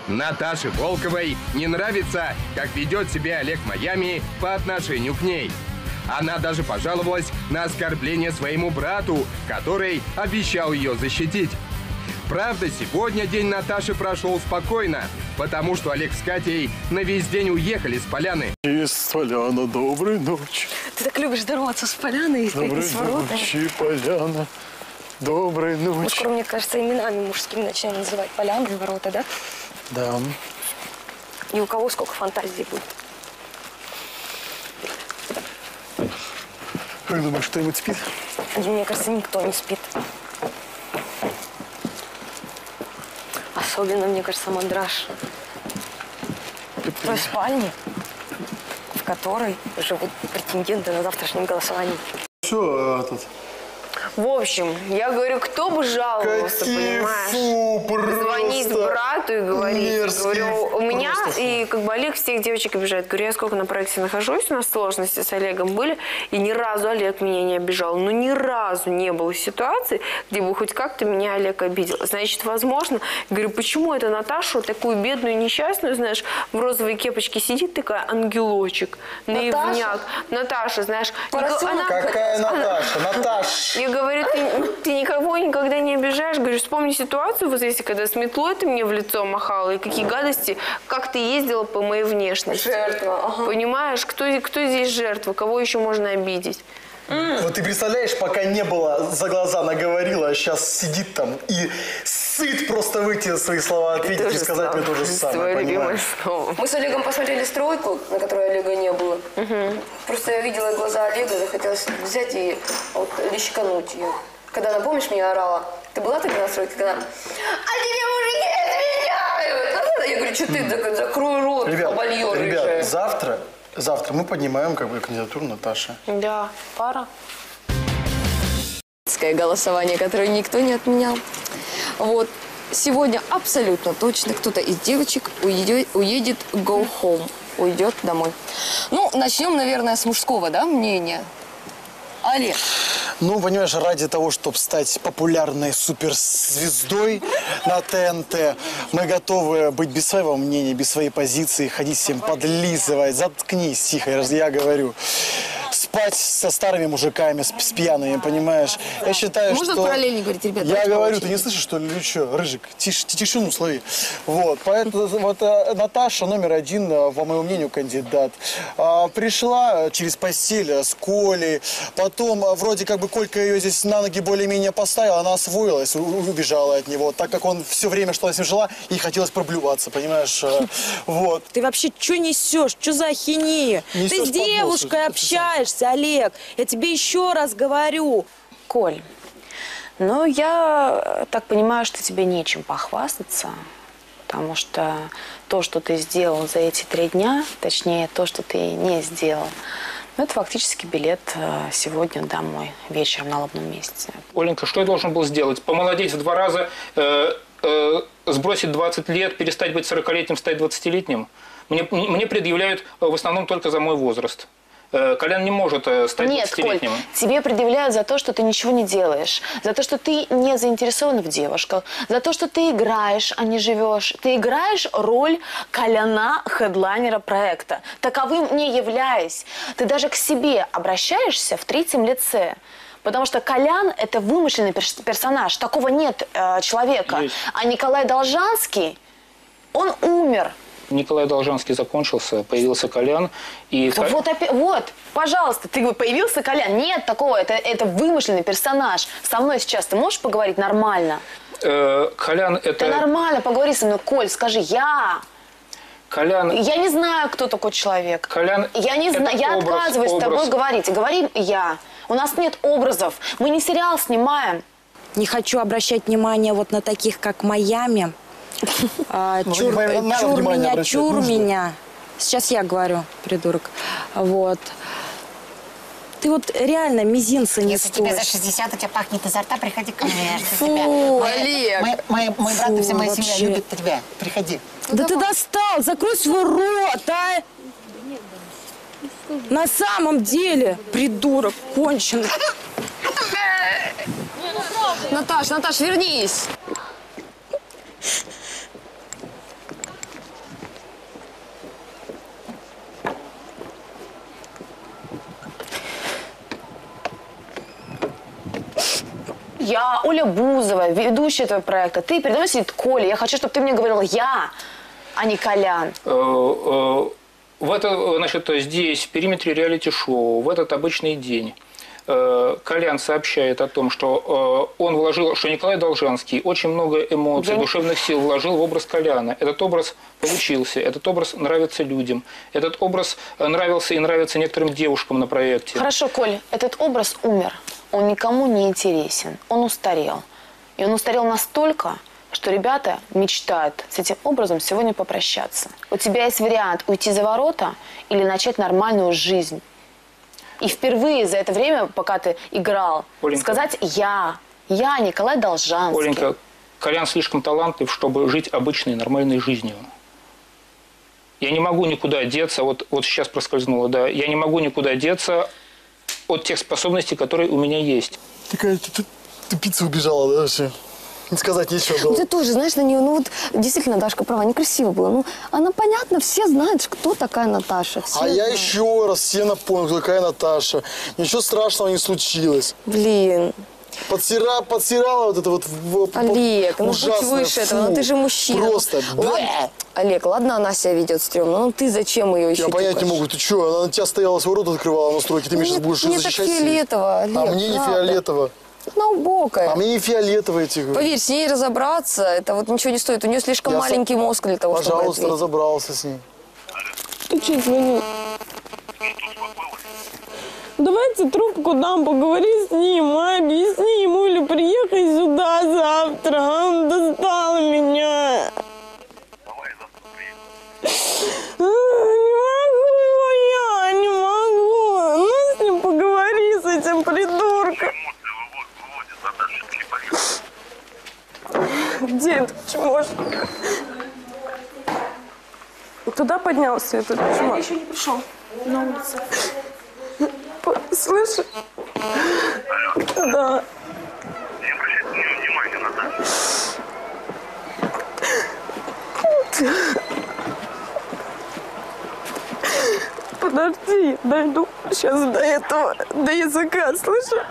Наташе Волковой не нравится, как ведет себя Олег Майами по отношению к ней. Она даже пожаловалась на оскорбление своему брату, который обещал ее защитить. Правда, сегодня день Наташи прошел спокойно, потому что Олег с Катей на весь день уехали с поляны. Из Поляна, доброй ночи. Ты так любишь здороваться с поляной, с воротами. Доброй ночи, Поляна, доброй ночи. Мы скоро, мне кажется, именами мужскими начнем называть поляны и ворота, да? Да. И у кого сколько фантазий будет. Как думаешь, кто-нибудь спит? Мне кажется, никто не спит. Особенно, мне кажется, мандраж. В той спальне, в которой живут претенденты на завтрашнем голосовании. Все, тут. В общем, я говорю, кто бы жаловался, понимаешь? Фу, просто. Звонить брату и говорить. Мерзкий, говорю, у меня, просто. и как бы Олег всех девочек обижает. Говорю, я сколько на проекте нахожусь, у нас сложности с Олегом были, и ни разу Олег меня не обижал. Но ни разу не было ситуации, где бы хоть как-то меня Олег обидел. Значит, возможно, говорю, почему это Наташу, такую бедную, несчастную, знаешь, в розовой кепочке сидит такая ангелочек, наивняк. Наташа, знаешь. Какая Наташа? Наташа. Я говорю, ты никого никогда не обижаешь. Говорю, вспомни ситуацию вот здесь, когда с метлой ты мне в лицо махала, и какие гадости, как ты ездила по моей внешности. Жертва. Ага. Понимаешь, кто здесь жертва, кого еще можно обидеть? Вот ты представляешь, пока не было, за глаза наговорила, а сейчас сидит там и сыт просто выйти свои слова ответить и сказать мне то же самое, Твое любимое понимаешь? слово. Мы с Олегом посмотрели «Стройку», на которой Олега не было. Просто я видела глаза Олега, захотелось взять и вот лещикануть ее. Когда она, помнишь, меня орала? Ты была тогда на «Стройке», когда... А тебе мужики изменяют! Я говорю, что ты, закрой рот, обольёр. Ребят, завтра мы поднимаем как бы кандидатуру Наташи. Да, пара. Голосование, которое никто не отменял. Вот. Сегодня абсолютно точно кто-то из девочек уедет go home, уйдет домой. Ну, начнем, наверное, с мужского, да, мнения. Олег. Ну, понимаешь, ради того, чтобы стать популярной суперзвездой на ТНТ, мы готовы быть без своего мнения, без своей позиции, ходить всем подлизывать. Заткнись, тихо, я говорю. Спать со старыми мужиками, с пьяными, понимаешь? Я считаю, Можно что... параллельно говорить, ребята? Я говорю, ты не слышишь, что ли, или что? Рыжик, тишину слови. Вот, поэтому вот Наташа №1, по моему мнению, кандидат. Пришла через постель с Колей, потом вроде как бы Колька ее здесь на ноги более-менее поставила, она освоилась, убежала от него, так как он все время, что с ним жила, ей хотелось проблюваться, понимаешь? Вот. Ты вообще что несешь? Что за ахинея? Ты с девушкой общаешься, Олег. Я тебе еще раз говорю. Коль, ну я так понимаю, что тебе нечем похвастаться, потому что то, что ты сделал за эти 3 дня, точнее, то, что ты не сделал, ну, это фактически билет сегодня домой, вечером на лобном месяце. Оленька, что я должен был сделать? Помолодеть в 2 раза, сбросить 20 лет, перестать быть 40-летним, стать 20-летним? Мне предъявляют в основном только за мой возраст. Колян не может стать 20-летним. Нет, Коль, тебе предъявляют за то, что ты ничего не делаешь, за то, что ты не заинтересован в девушках, за то, что ты играешь, а не живешь. Ты играешь роль Коляна, хедлайнера проекта, таковым не являясь. Ты даже к себе обращаешься в 3-м лице. Потому что Колян – это вымышленный персонаж, такого нет человека. Есть. А Николай Должанский, он умер. Николай Должанский закончился, появился Колян. И... Вот, пожалуйста, ты появился Колян. Нет такого, это вымышленный персонаж. Со мной сейчас ты можешь поговорить нормально? Колян это... Ты нормально поговори со мной, Коль, скажи «я». Колян... Я не знаю, кто такой человек. Колян я не знаю, я отказываюсь с тобой говорить. Говори «я». У нас нет образов, мы не сериал снимаем. Не хочу обращать внимание вот на таких, как Майами. Чур меня. Сейчас я говорю, придурок. Вот. Ты вот реально мизинца не стоишь. Если тебе за 60, у тебя пахнет изо рта, приходи ко мне. Фу, Олег. Мой брат и вся моя семья любит тебя. Приходи. Да ты достал, закрой свой рот, а! На самом деле, придурок, конченый. Наташ, вернись. я, Оля Бузова, ведущая этого проекта. Ты передо мной сидит Коля. Я хочу, чтобы ты мне говорил я, а не Колян. Значит, здесь, в периметре реалити-шоу, в этот обычный день, Колян сообщает о том, что он вложил, что Николай Должанский очень много эмоций, душевных сил вложил в образ Коляна. Этот образ получился, этот образ нравится людям, этот образ нравился и нравится некоторым девушкам на проекте. Хорошо, Коль, этот образ умер. Он никому не интересен, он устарел. И он устарел настолько, что ребята мечтают с этим образом сегодня попрощаться. У тебя есть вариант уйти за ворота или начать нормальную жизнь. И впервые за это время, пока ты играл, Оленька, сказать «я», Николай Должанский. Оленька, Колян слишком талантлив, чтобы жить обычной нормальной жизнью. Я не могу никуда деться, вот сейчас проскользнуло, да, я не могу никуда деться от тех способностей, которые у меня есть. Такая тупица убежала, да, вообще? Не сказать ничего. Да. Ты тоже, знаешь, на нее, ну вот, действительно, Дашка права, некрасиво было. Ну, она, понятно, все знают, кто такая Наташа. Все я знают. еще раз все напомню, кто такая Наташа. Ничего страшного не случилось. Блин. Подсирала вот это вот Олег, ну будь ужасное, выше этого, ну ты же мужчина. Просто, ладно, Олег, ладно, она себя ведет стрёмно, ну ты зачем ее еще Я понять не могу, ты что, она на тебя стояла, свой рот открывала на стройке, ты мне сейчас будешь мне защищать? так фиолетово, Олег, а мне не фиолетово. Она убогая. А мне не фиолетово эти. Поверь, с ней разобраться, это вот ничего не стоит. У нее слишком маленький мозг для того, чтобы Пожалуйста, разобрался с ней. Ты что, звонил? Давайте трубку дам, поговори с ним, объясни ему или приехай сюда завтра. Он достал меня. Давай завтра приедем. Не могу. Ну, с ним поговори, с этим придурком. Где этот чмошник? Туда поднялся этот чмошник. Еще не пришел на улице. Слышишь? Да. Не обращайте на него внимания, Наташа. Подожди, дойду сейчас до этого, до языка, слышишь?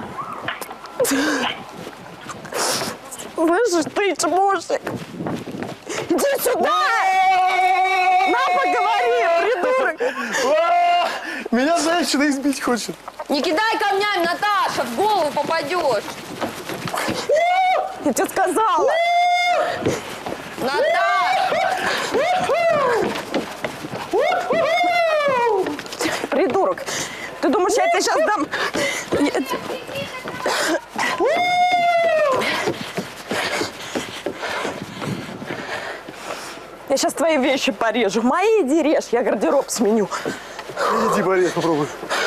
Слышишь, ты чмошник? Иди сюда! На, поговори, придурок! Меня женщина избить хочет. Не кидай камнями, Наташа, в голову попадешь. Я тебе сказала! Наташа! Придурок! Ты думаешь, я тебе сейчас дам? Я сейчас твои вещи порежу. Мои иди режь, я гардероб сменю. Иди, порежь, попробуй.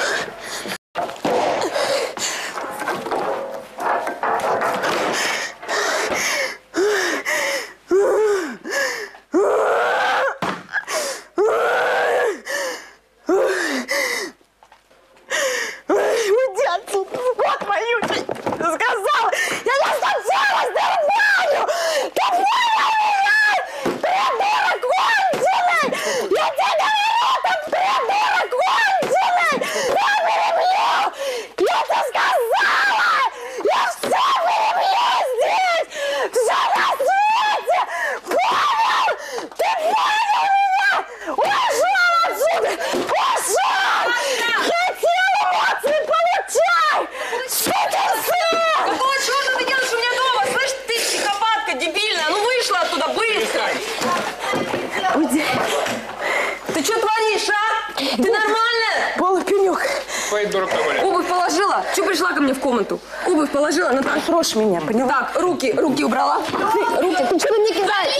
Уйди отсюда! Вот мою сказала! Я не случилось нормально! Ты понял меня? Придурок конченый! Я тебе говорю, ты придурок конченый! Я перебью! Я тебе сказала! Я все перебью здесь! Все на свете! Понял? Ты понял меня? Ушел отсюда! Ушел! Хотел эмоции, получай! Сукин сын! Какого черта ты делаешь у меня дома? Слышь, ты психопатка дебильная, ну вышла оттуда быстро! Уйди! Ты что творишь, а? Ты нормальная? Полупенек! Хватит дурака валять. Обувь положила? Чего пришла ко мне в комнату? Обувь положила? Наташа, Брошь меня, поняла? так, руки убрала. Руки, ты что ты мне кидаешь?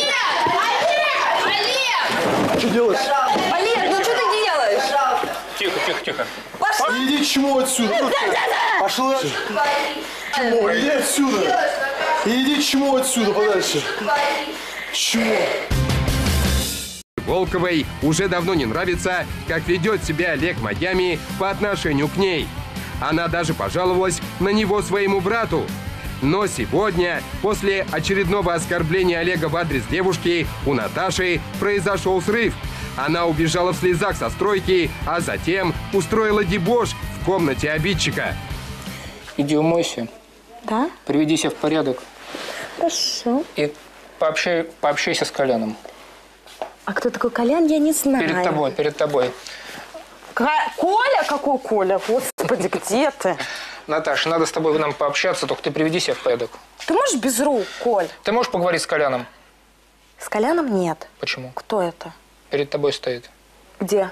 Что делаешь? Олег, ну что ты делаешь? Тихо, тихо, тихо. Иди чмо отсюда. Пошла. Чмо, иди отсюда. Иди чмо отсюда подальше. Чмо. Волковой уже давно не нравится, как ведет себя Олег Майами по отношению к ней. Она даже пожаловалась на него своему брату. Но сегодня, после очередного оскорбления Олега в адрес девушки, у Наташи произошел срыв. Она убежала в слезах со стройки, а затем устроила дебош в комнате обидчика. Иди умойся Да? Приведи себя в порядок. Хорошо. И пообщайся с Коляном. А кто такой Колян, я не знаю. Перед тобой. Коля? Какой Коля? Господи, где ты? Наташа, надо с тобой нам пообщаться, только ты приведи себя в порядок. Ты можешь без рук, Коль? Ты можешь поговорить с Коляном? С Коляном нет. Почему? Кто это? Перед тобой стоит. Где?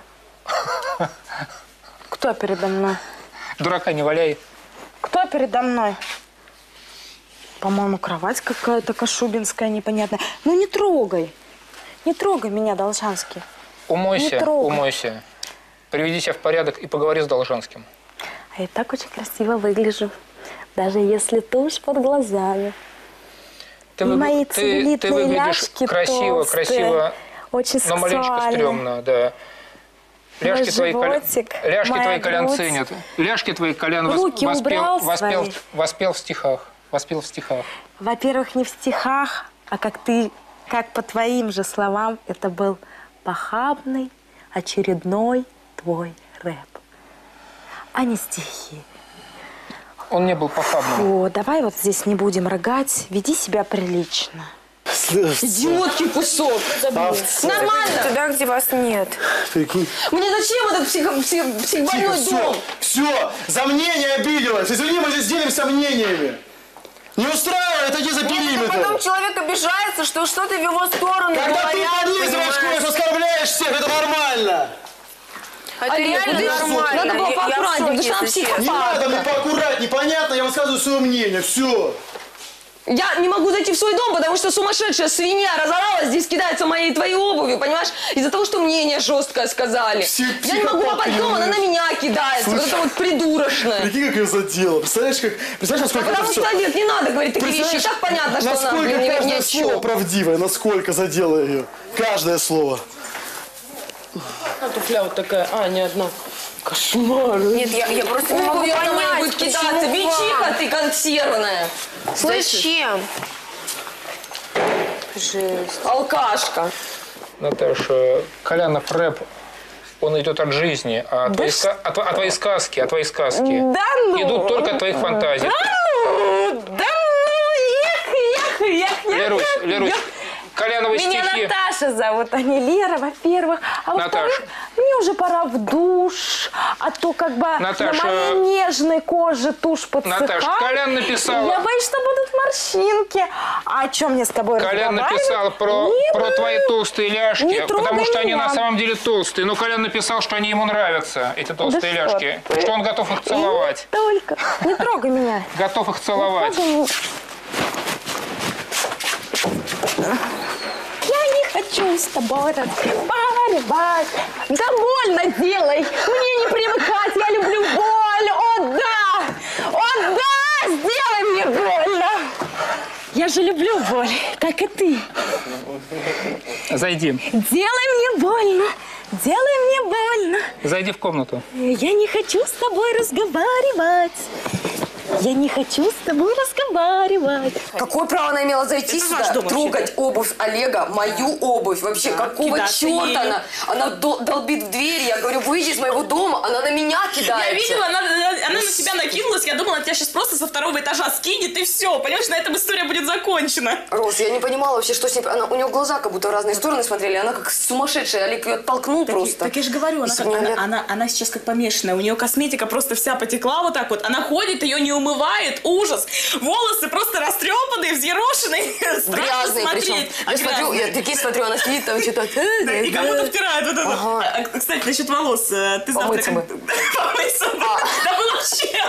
Кто передо мной? Дурака не валяй. Кто передо мной? По-моему, кровать какая-то кашубинская непонятная. Ну не трогай. Не трогай меня, Должанский. Умойся. Приведи себя в порядок и поговори с Должанским. А я так очень красиво выгляжу. Даже если тушь под глазами. Мои целлюлитные ляжки красиво. Очень но маленечко стрёмно, да. Ляжки твои Колян ценят. Ляжки твои Колян воспел в стихах. Во-первых, не в стихах, а как по твоим же словам, это был похабный, очередной твой рэп, а не стихи. Он не был похабным. О, давай вот здесь не будем рыгать, веди себя прилично. Идиотский кусок. Нормально. Туда, где вас нет. Мне зачем этот психбольной дом? Все, за мнение обиделась. Извини, мы здесь делимся мнениями. Не устраивает, иди за периметр. Потом человек обижается, что что-то в его сторону Когда говорят, ты поднизываешь, оскорбляешь всех, это нормально. Это реально нормально. Надо было поаккуратнее, потому что она психопат. Не надо мне поаккуратнее, понятно, я высказываю свое мнение, все. Я не могу зайти в свой дом, потому что сумасшедшая свинья разоралась, здесь кидается моей твоей обувью, понимаешь? Из-за того, что мнение жесткое сказали. Я не могу попасть в дом, она на меня кидается. Слушай, вот это вот придурочное. Прикинь, как ее задело. Представляешь, насколько потому это что, все... Олег, не надо говорить такие вещи. Так понятно, что она насколько ни каждое о слово чем. правдивое, насколько задело ее. Каждое слово. А туфля вот такая, не одна. Кошмар. Нет, я просто не могу понять, будет кидаться. Бичиха ты консервная. Зачем? Жесть. Алкашка. Наташа, Колянов рэп, он идет от жизни, а твои сказки идут только от твоих фантазий. Лерусь, Коляновы Меня стихи. Наташа зовут, а не Лера, во-первых. А во-вторых, мне уже пора в душ, а то как бы на моей нежной коже тушь подсыхает. Наташа, Колян написал... Я боюсь, что будут морщинки. А о чем мне с тобой Колян написал про твои толстые ляжки, потому что они на самом деле толстые. Но Колян написал, что они ему нравятся, эти толстые ляжки. Что он готов их целовать. Только не трогай меня. Готов их целовать. Я не хочу с тобой разговаривать. Да больно делай. Мне не привыкать. Я люблю боль. О, да, сделай мне больно. Я же люблю боль, как и ты. Зайди. Делай мне больно. Делай мне больно. Зайди в комнату. Я не хочу с тобой разговаривать. Я не хочу с тобой разговаривать. Какое право она имела зайти сюда, трогать обувь Олега, мою обувь? Вообще, какого черта она долбит в дверь? Я говорю, выйди из моего дома, она на меня кидается. Я видела, она на тебя накинулась, я думала, тебя сейчас просто со второго этажа скинет и все. Понимаешь, на этом история будет закончена. Рос, я не понимала вообще, что с ней... у нее глаза как будто в разные стороны смотрели, она как сумасшедшая. Олег ее оттолкнул просто. Так я же говорю, она сейчас как помешанная. У нее косметика просто вся потекла вот так вот. Она ходит, ее не умывает, ужас. Волосы просто растрепанные, взъерошенные. Грязные причем. Я такие смотрю, она сидит там что-то... И кому-то втирает вот это. Кстати, насчет волос. Ты завтра... Помыться. Да было чем.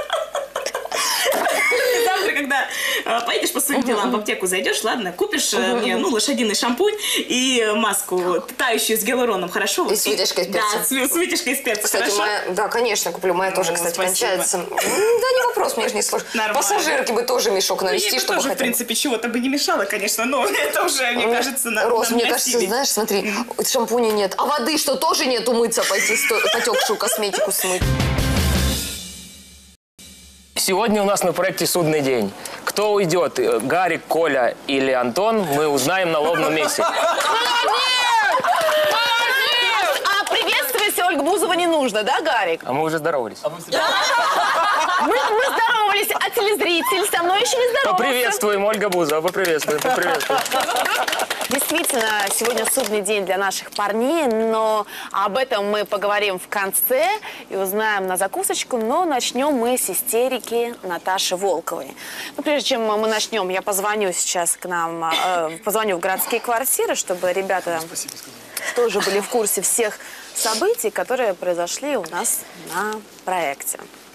Ты завтра, когда поедешь по своим делам, в аптеку зайдешь, ладно, купишь мне, лошадиный шампунь и маску, тающую с гиалуроном, хорошо? И с вытяжкой из перца. Да, с вытяжкой из перца, кстати, хорошо? да, конечно, куплю. Моя тоже, кстати, кончается. Да, не вопрос, мне же не сложно. Пассажирке бы тоже мешок навести, чтобы тоже, в принципе, чего-то бы не мешало, конечно, но это уже, мне кажется, Рос, мне кажется, знаешь, смотри, шампуня нет. А воды что, тоже нет умыться, пойти потекшую косметику смыть? Сегодня у нас на проекте «Судный день». Кто уйдет, Гарик, Коля или Антон, мы узнаем на лобном месте. Приветствуйте, Ольга Бузова. этого не нужно, да, Гарик? А мы уже здоровались. Мы здоровались, а телезритель со мной еще не здоровался. Поприветствуем, Ольга Бузова, поприветствуем. Действительно, сегодня судный день для наших парней, но об этом мы поговорим в конце и узнаем на закусочку. Но начнем мы с истерики Наташи Волковой. Но прежде чем мы начнем, я позвоню сейчас к нам, позвоню в городские квартиры, чтобы ребята тоже были в курсе всех событий, которые произошли у нас на проекте.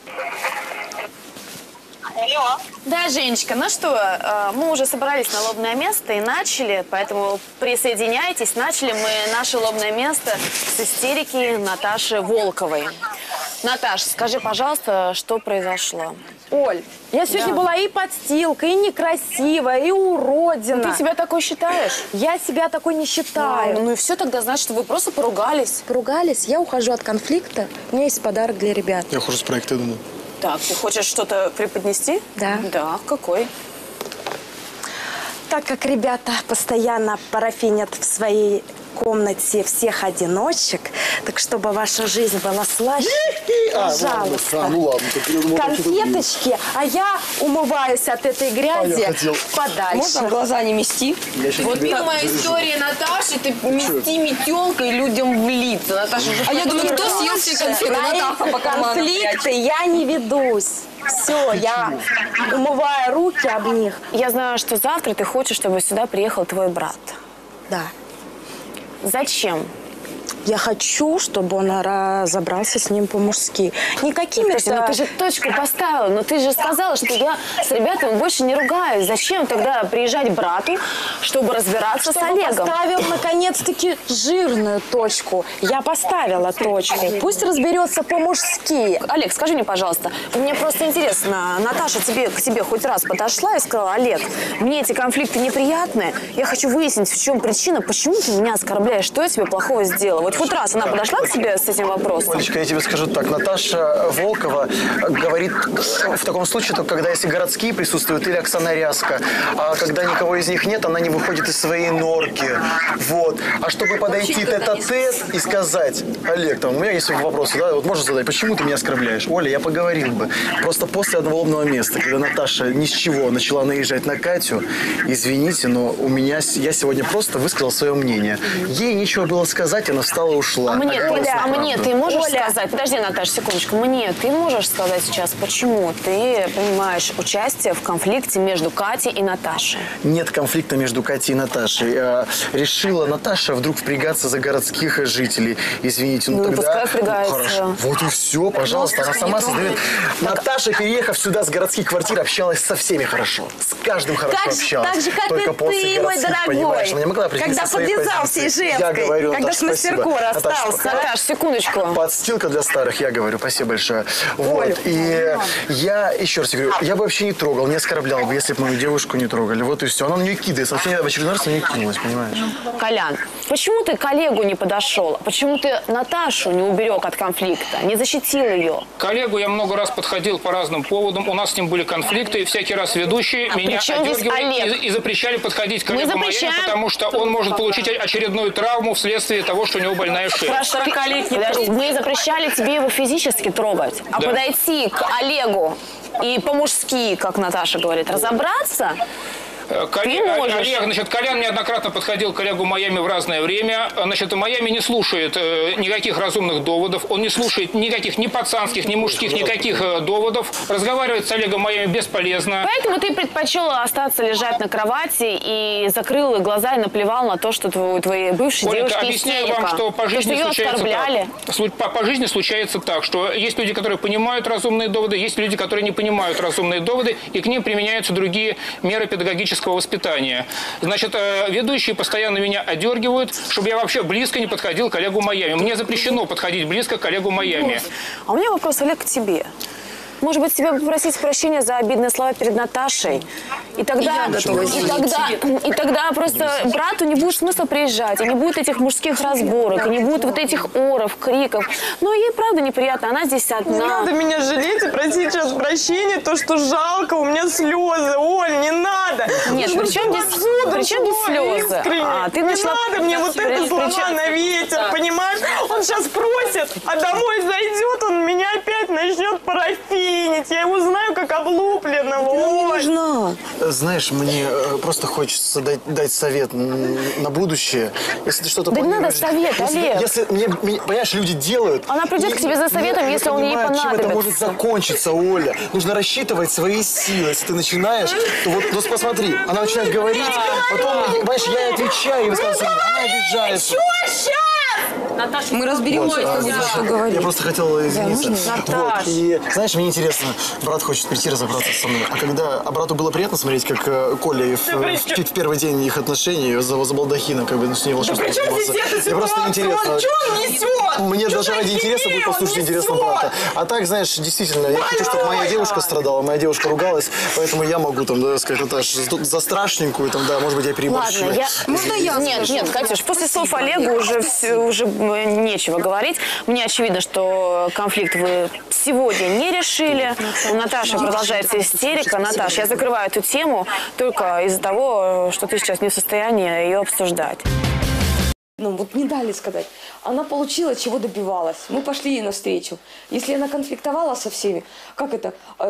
Алло. Да, Женечка, ну что, мы уже собрались на лобное место и начали, поэтому присоединяйтесь. Начали мы наше лобное место с истерики Наташи Волковой. Наташ, скажи, пожалуйста, что произошло? Оль, я сегодня была и подстилка, и некрасивая, и уродина. Ты себя такой считаешь? Я себя такой не считаю. Ну и все, тогда значит, что вы просто поругались. Поругались, я ухожу от конфликта. У меня есть подарок для ребят. Я ухожу с проекта, думаю. Так, ты хочешь что-то преподнести? Да. Да, какой? Так как ребята постоянно парафинят в своей комнате всех одиночек, так чтобы ваша жизнь была слаще, пожалуйста. Ну ладно, конфеточки, а я умываюсь от этой грязи подальше. Можно глаза не мести? Вот первая история Наташи, ты мести метелкой людям в лица. Наташа уже... А я думаю, кто съел все конфеты? Натаха по команду. Конфликты я не ведусь. Все, я умываю руки об них. Я знаю, что завтра ты хочешь, чтобы сюда приехал твой брат. Да. Зачем? Я хочу, чтобы он разобрался с ним по-мужски. Не какими-то... Ну ты же точку поставила, но ты же сказала, что я с ребятами больше не ругаюсь. Зачем тогда приезжать брату, чтобы разбираться с Олегом? Поставил, наконец-таки, жирную точку. Я поставила точку. Пусть разберется по-мужски. Олег, скажи мне, пожалуйста, мне просто интересно, Наташа к тебе хоть раз подошла и сказала: Олег, мне эти конфликты неприятны, я хочу выяснить, в чем причина, почему ты меня оскорбляешь, что я тебе плохого сделала. Вот хоть раз она подошла к тебе с этим вопросом? Олечка, я тебе скажу так. Наташа Волкова говорит в таком случае, только когда если городские присутствуют или Оксана Ряска. А когда никого из них нет, она не выходит из своей норки. Вот. А чтобы подойти тет-а-тет и сказать: Олег, там, у меня есть вопросы, да, вот можно задать, почему ты меня оскорбляешь? Оля, я поговорил бы. Просто после одного лобного места, когда Наташа ни с чего начала наезжать на Катю, извините, но я сегодня просто высказал свое мнение. Ей нечего было сказать, она встала и ушла. А мне ты можешь сказать, подожди, Наташа, секундочку, мне ты можешь сказать сейчас, почему ты принимаешь участие в конфликте между Катей и Наташей? Нет конфликта между Катей и Наташей. Решила Наташа вдруг впрягаться за городских жителей. Извините, ну тогда... пускай впрягается. Хорошо. Вот и все, пожалуйста, она сама создает. Наташа, переехав сюда с городских квартир, общалась со всеми хорошо. С каждым хорошо общалась. Так же, как только и после ты, мой городских, понимаешь? Она не могла дорогой. Когда подлезал всей женской. Я говорю, когда Наташа, с мастеркора остался. Наташ, секундочку. Подстилка для старых, я говорю. Спасибо большое. Вот. И я еще раз говорю, я бы вообще не трогал, не оскорблял бы, если бы мою девушку не трогали. Вот и все. Она на нее кидается. Вообще в очередной раз на нее кинулась, понимаешь? Колян, почему ты к Олегу не подошел? Почему ты Наташу не уберег от конфликта, не защитил ее? К Олегу я много раз подходил по разным поводам. У нас с ним были конфликты. И всякий раз ведущие меня одергивали и запрещали подходить к Олегу Майями, потому что он может получить очередную травму вследствие того, что у него больная шея. Подожди, мы запрещали тебе его физически трогать, а подойти к Олегу и по-мужски, как Наташа говорит, разобраться... Колян неоднократно подходил к Олегу Майями в разное время. Значит, Майями не слушает никаких разумных доводов. Он не слушает никаких ни пацанских, ни мужских, никаких доводов. Разговаривать с Олегом Майями бесполезно. Поэтому ты предпочел остаться лежать на кровати и закрыл глаза и наплевал на то, что твои бывшие девушки объясняю вам, что по жизни по жизни случается так, что есть люди, которые понимают разумные доводы, есть люди, которые не понимают разумные доводы, и к ним применяются другие меры педагогического воспитания. Значит, ведущие постоянно меня одергивают, чтобы я вообще близко не подходил к Олегу Майями. Мне запрещено подходить близко к Олегу Майями. А у меня вопрос, Олег, к тебе. Может быть, тебе попросить прощения за обидные слова перед Наташей? И тогда просто брату не будет смысла приезжать, и не будет этих мужских разборок, и не будет вот этих оров, криков. Но ей правда неприятно, она здесь одна. Не надо меня жалеть и просить сейчас прощения, то, что жалко, у меня слезы. Оль, не надо. Нет, при чем здесь слезы? Ты не надо мне вот это слова на ветер, понимаешь? Он сейчас просит, а домой зайдет, он меня опять начнет парафинить. Я его знаю как облупленного. Оль. Знаешь, мне просто хочется дать совет на будущее. Если ты что-то не надо совет, Олег. Если мне, понимаешь, люди делают... Она придет к тебе за советом, если он ей понадобится. Чем это может закончиться, Оля. Нужно рассчитывать свои силы. Если ты начинаешь, то вот ну, посмотри, она начинает говорить, потом, понимаешь, я ей отвечаю, и высказываю, она обижается. Что сейчас? Наташа, мы разберемся, что говорить. Я просто хотела извиниться. Наташ. Вот. И, знаешь, мне интересно, брат хочет прийти разобраться со мной. А брату было приятно смотреть, как Коля в первый день их отношений за балдахином, как бы с ней волшебство занимался. Мне просто интересно. Что он несет? Мне даже ради интереса будет послушать интересно брата. А так, знаешь, действительно, я хочу, чтобы моя девушка страдала, моя девушка ругалась, поэтому я могу там, да, сказать, Наташ, за страшненькую, там, да, может быть, я переборщу. Можно я? Нет, Катюш, после слов Олега уже нечего говорить. Мне очевидно, что конфликт вы сегодня не решили. У Наташи продолжается истерика. Наташ, я закрываю эту тему только из-за того, что ты сейчас не в состоянии ее обсуждать. Ну, вот не дали сказать. Она получила, чего добивалась. Мы пошли ей навстречу. Если она конфликтовала со всеми, как это,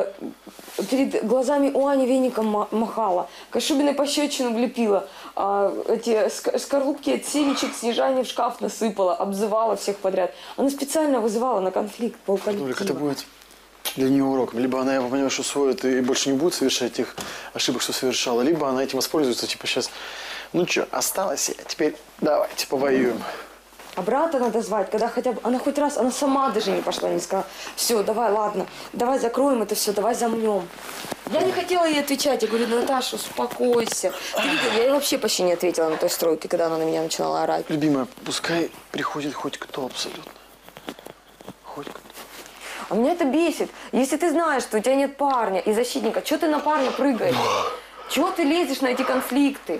перед глазами у Ани веником махала, Кашубиной пощечину влепила, эти скорлупки от семечек с ежани в шкаф насыпала, обзывала всех подряд. Она специально вызывала на конфликт полколлектива. Олег, это будет для нее уроком. Либо она, я понимаю, что усвоит и больше не будет совершать тех ошибок, что совершала, либо она этим воспользуется, типа сейчас... Ну что, осталось я, теперь давайте повоюем. А брата надо звать, когда хотя бы, она хоть раз, она сама даже не пошла, не сказала, все, давай, ладно, давай закроем это все, давай замнем. Я не хотела ей отвечать, я говорю, Наташа, успокойся. Ты видел, я ей вообще почти не ответила на той стройке, когда она на меня начинала орать. Любимая, пускай приходит хоть кто абсолютно. Хоть кто. А меня это бесит. Если ты знаешь, что у тебя нет парня и защитника, что ты на парня прыгаешь? Чего ты лезешь на эти конфликты?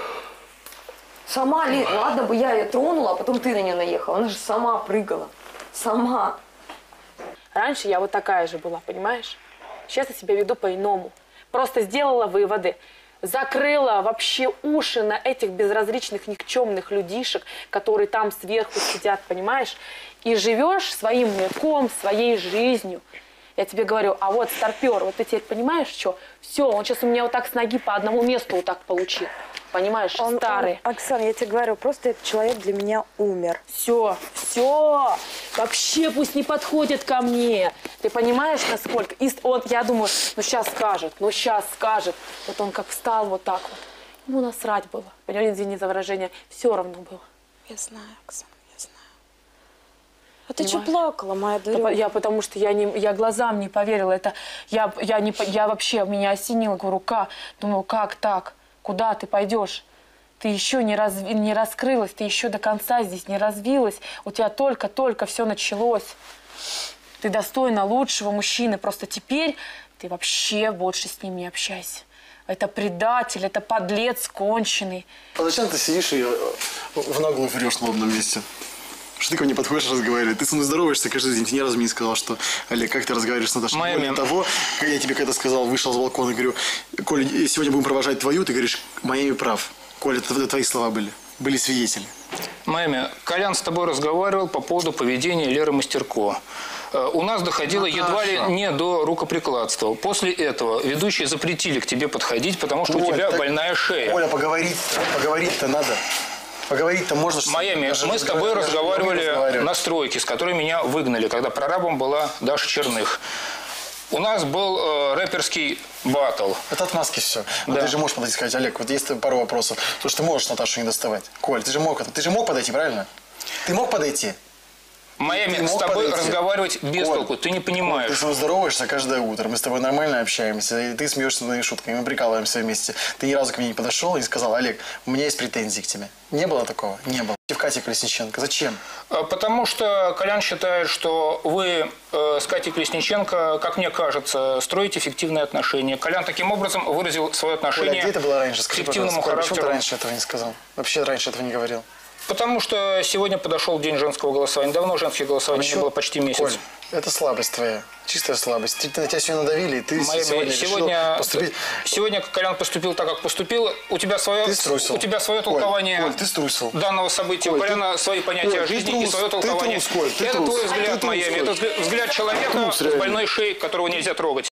Сама ли? Ладно бы я ее тронула, а потом ты на нее наехала. Она же сама прыгала. Сама. Раньше я вот такая же была, понимаешь? Сейчас я себя веду по-иному. Просто сделала выводы. Закрыла вообще уши на этих безразличных, никчемных людишек, которые там сверху сидят, понимаешь? И живешь своим мирком, своей жизнью. Я тебе говорю, а вот старпер, вот ты теперь понимаешь, что? Все, он сейчас у меня вот так с ноги по одному месту вот так получил. Понимаешь, старый. Оксана, я тебе говорю, просто этот человек для меня умер. Все, вообще пусть не подходит ко мне. Ты понимаешь, насколько? И он, я думаю, ну сейчас скажет. Вот он как встал вот так вот. Ему насрать было. Понимаете, извини за выражение, все равно было. Я знаю, Оксана, я знаю. А ты что плакала, моя дурёка? Я потому что я глазам не поверила. Это я вообще, меня осенило, говорю, думаю, как так? Куда ты пойдешь? Ты еще не раскрылась, ты еще до конца здесь не развилась. У тебя только все началось. Ты достойна лучшего мужчины. Просто теперь ты вообще больше с ним не общайся. Это предатель, это подлец конченый. А зачем ты сидишь и в наглую врешь на одном месте? Что ты ко мне подходишь, разговариваешь? Ты со мной здороваешься каждый день. Ты ни разу мне не сказал, что, Олег, как ты разговариваешь с Наташей? Более того, как я тебе когда сказал, вышел с балкона и говорю, Коля, сегодня будем провожать твою, ты говоришь, Майами прав. Коля, это твои слова были свидетели. Майами, Колян с тобой разговаривал по поводу поведения Леры Мастерко. У нас доходило едва ли не до рукоприкладства. После этого ведущие запретили к тебе подходить, потому что у тебя больная шея. Коля, поговорить-то надо. Поговорить-то можно. Майами, мы с тобой разговаривали на стройке, с которой меня выгнали, когда прорабом была Даша Черных. У нас был рэперский баттл. Это отмазки все. Да. Ты же можешь подойти и сказать, Олег, вот есть пару вопросов. Потому что ты можешь Наташу не доставать. Коль, ты же мог подойти, правильно? Ты мог подойти? Майами, с тобой разговаривать без толку, ты не понимаешь. Ты с тобой здороваешься каждое утро, мы с тобой нормально общаемся, и ты смеешься над моими шутками, мы прикалываемся вместе. Ты ни разу ко мне не подошел и сказал: Олег, у меня есть претензии к тебе. Не было такого? Не было. В Кате Колесниченко. Зачем? Потому что Колян считает, что вы с Катей Колесниченко, как мне кажется, строите фиктивные отношения. Колян таким образом выразил свое отношение Оля, где это было раньше? Скажи, к фиктивному характеру. Почему ты раньше этого не сказал? Вообще раньше этого не говорил. Потому что сегодня подошел день женского голосования. Давно женских голосований не было, почти месяц. Коль, это слабость твоя. Чистая слабость. На тебя сегодня надавили, и ты сегодня поступить... Сегодня Колян поступил так, как поступил. У тебя свое толкование данного события. У Коляна свои понятия о жизни и свое толкование. Это твой взгляд, Майами. Это взгляд человека с больной шеей, которого нельзя трогать.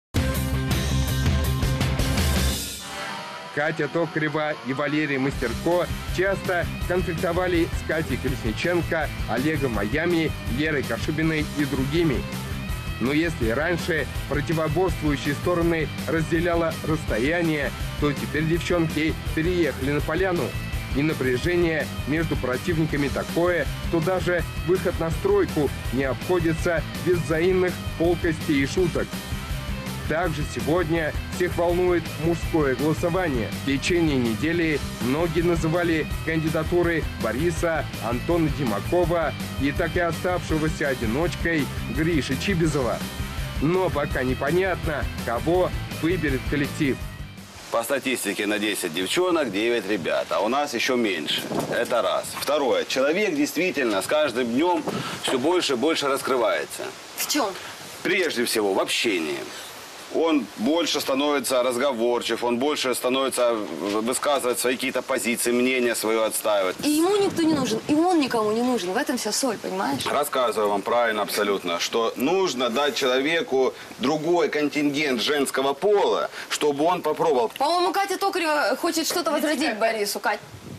Катя Токарева и Валерий Мастерко часто конфликтовали с Катей Колесниченко, Олегом Майами, Лерой Кашубиной и другими. Но если раньше противоборствующие стороны разделяло расстояние, то теперь девчонки переехали на поляну. И напряжение между противниками такое, что даже выход на стройку не обходится без взаимных колкостей и шуток. Также сегодня всех волнует мужское голосование. В течение недели многие называли кандидатуры Бориса, Антона Димакова и так и оставшегося одиночкой Гриши Чибизова. Но пока непонятно, кого выберет коллектив. По статистике на 10 девчонок 9 ребят, а у нас еще меньше. Это раз. Второе. Человек действительно с каждым днем все больше и больше раскрывается. В чем? Прежде всего в общении. Он больше становится разговорчив, он больше становится высказывать свои какие-то позиции, мнения свое отстаивать. И ему никто не нужен, и он никому не нужен. В этом вся соль, понимаешь? Рассказываю вам правильно абсолютно, что нужно дать человеку другой контингент женского пола, чтобы он попробовал. По-моему, Катя Токарева хочет что-то возразить Борису. Кать.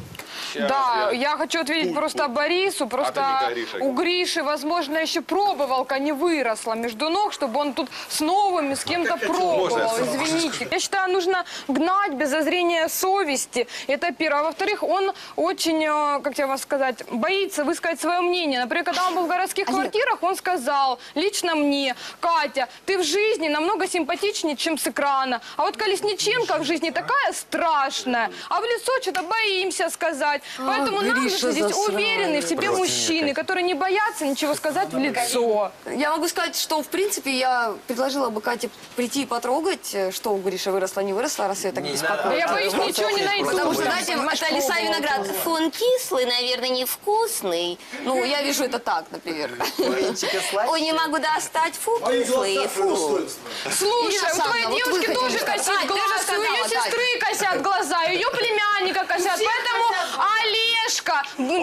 Да, я хочу ответить просто Борису, просто у Гриши, возможно, еще пробовалка не выросла между ног, чтобы он тут с новыми, с кем-то пробовал, извините. Я считаю, нужно гнать без зазрения совести, это первое. А во-вторых, он очень, как тебе сказать, боится высказать свое мнение. Например, когда он был в городских квартирах, он сказал лично мне: Катя, ты в жизни намного симпатичнее, чем с экрана, а вот Колесниченко в жизни такая страшная, а в лицо что-то боимся сказать. Поэтому нам нужны здесь уверенные в себе мужчины, которые не боятся ничего сказать в лицо. Я могу сказать, что, в принципе, я предложила бы Кате прийти и потрогать, что у Гриши выросло, не выросло, раз ее так беспокоит. Я боюсь, ничего не найду. Потому что, знаете, это лиса и виноград. Фон кислый, наверное, невкусный. Ну, я вижу это так, например. Ой, не могу достать, фу, кислый, фу. Слушай, у твоей девушки тоже косит глаз, у ее сестры косят глаза, у ее племянника косят, поэтому... Олежка,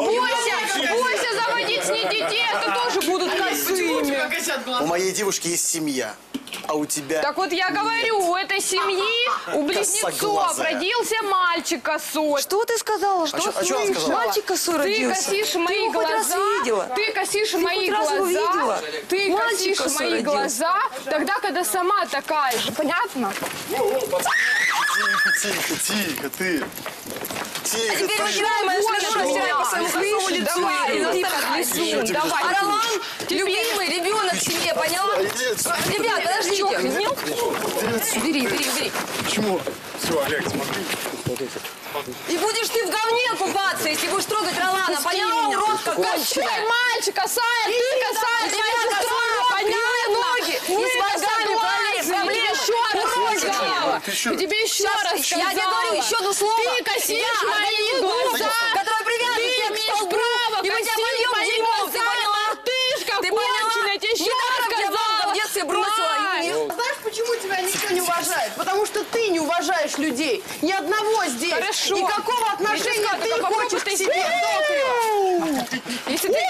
бойся заводить с ней детей, это тоже будут косыми. У моей девушки есть семья, а у тебя... Так вот я говорю, у этой семьи, у близнецов родился мальчик косой. Что ты сказала? Что слышишь? Мальчик косой родился. Ты косишь мои глаза, ты косишь мои глаза, ты косишь мои глаза, тогда, когда сама такая же, понятно? Тихо, ты. А теперь вытираем, стираем по своему косому лицу. Давай. А Ролан, любимый ребенок в семье, поняла? Ребят, подождите. Бери. Почему? Все, Олег, смотри. И будешь ты в говне купаться, если будешь трогать Ролана, поняла, уродка конченая? Мальчик, косая, ты косая, твоя сестра, понятно? Ноги, не с мозгами проблемы. Я тебе еще раз сказала. Я тебе говорю еще одно слово. Ты косишь мои глаза. Которые привязаны к тебе к столбу. И мы тебя польем дерьмом, ты поняла? Мартышка конченая, я тебе еще раз сказала. В детстве бросила. Знаешь, почему тебя никто не уважает? Потому что ты не уважаешь людей. Ни одного здесь. Хорошо. И какого отношения ты хочешь к себе, Токарева? Если ты...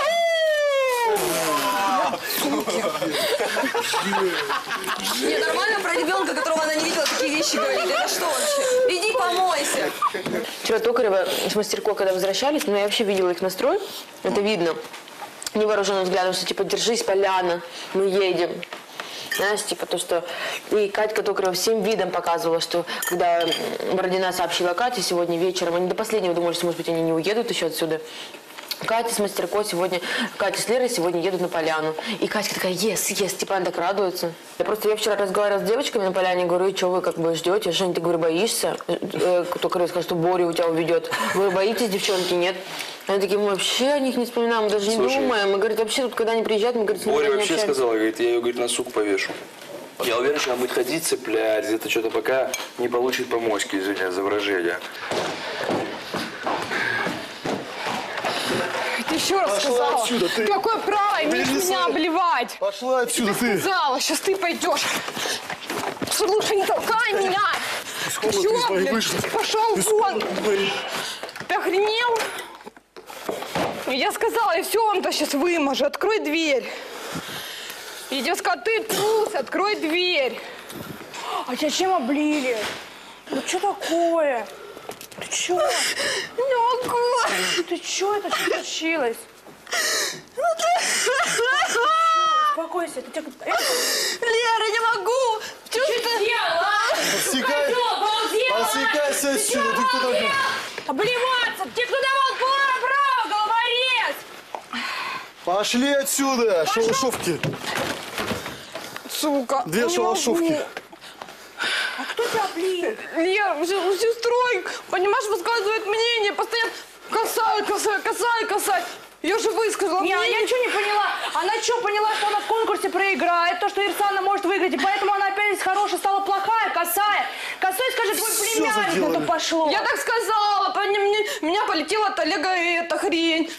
Не, нормально про ребенка, которого она не видела, такие вещи говорит. Это что вообще? Иди помойся. Вчера Токарева с Мастерко, когда возвращались, я вообще видела их настрой. Это видно невооруженным взглядом, что типа держись, Поляна, мы едем. Знаешь, типа то, что... И Катька Токарева всем видом показывала, что когда Бородина сообщила Кате сегодня вечером, они до последнего думали, что, может быть, они не уедут еще отсюда. Катя с мастеркой сегодня, Катя с Лерой сегодня едут на поляну. И Катя такая, yes, типа она так радуется. Я вчера разговаривала с девочками на поляне, говорю, и что вы как бы ждете? Жень, ты, говорю, боишься? Кто-то сказал, что Боря у тебя уведет. Вы боитесь, девчонки? Нет. Они такие, мы вообще о них не вспоминаем, мы даже не думаем. Мы, говорит, вообще тут, когда они приезжают, мы, говорит, с ними Боря не вообще общаемся. сказала, говорит, я ее, говорит, на сук повешу. Я уверен, что она будет ходить, цеплять, где-то что-то пока не получит по моське, извиняюсь за выражение. Ты еще раз сказала. Отсюда, ты. Какое право имеешь меня обливать? Пошла отсюда, ты. Сказала, сейчас ты пойдешь. Слушай, не толкай меня. Чё, пошел вон. Ты охренел? Я сказала, и все, он-то сейчас выможет. Открой дверь. Я тебе сказала, ты трус, открой дверь. А тебя чем облили? Ну что такое? Ты чё? Не могу. Ты чё? Это что случилось? Успокойся. Это тебя... Лера, не могу. Что ты сделала? Отсекайся отсюда. Ты кто такой? Обливаться. Тебе кто давал право, головорез? Пошли отсюда, шалашовки. Сука. Две шалашовки. А кто тебя облил? Лера, сестрой, понимаешь, высказывает мнение, постоянно касай. Я же высказала мнение. Я ничего не поняла. Она что, поняла, что она в конкурсе проиграет, то, что Ирсана может выиграть, и поэтому она опять из хорошей стала плохая, косая. Косой, скажи, твой племянник, это пошло. Я так сказала, меня полетела от Олега эта хрень.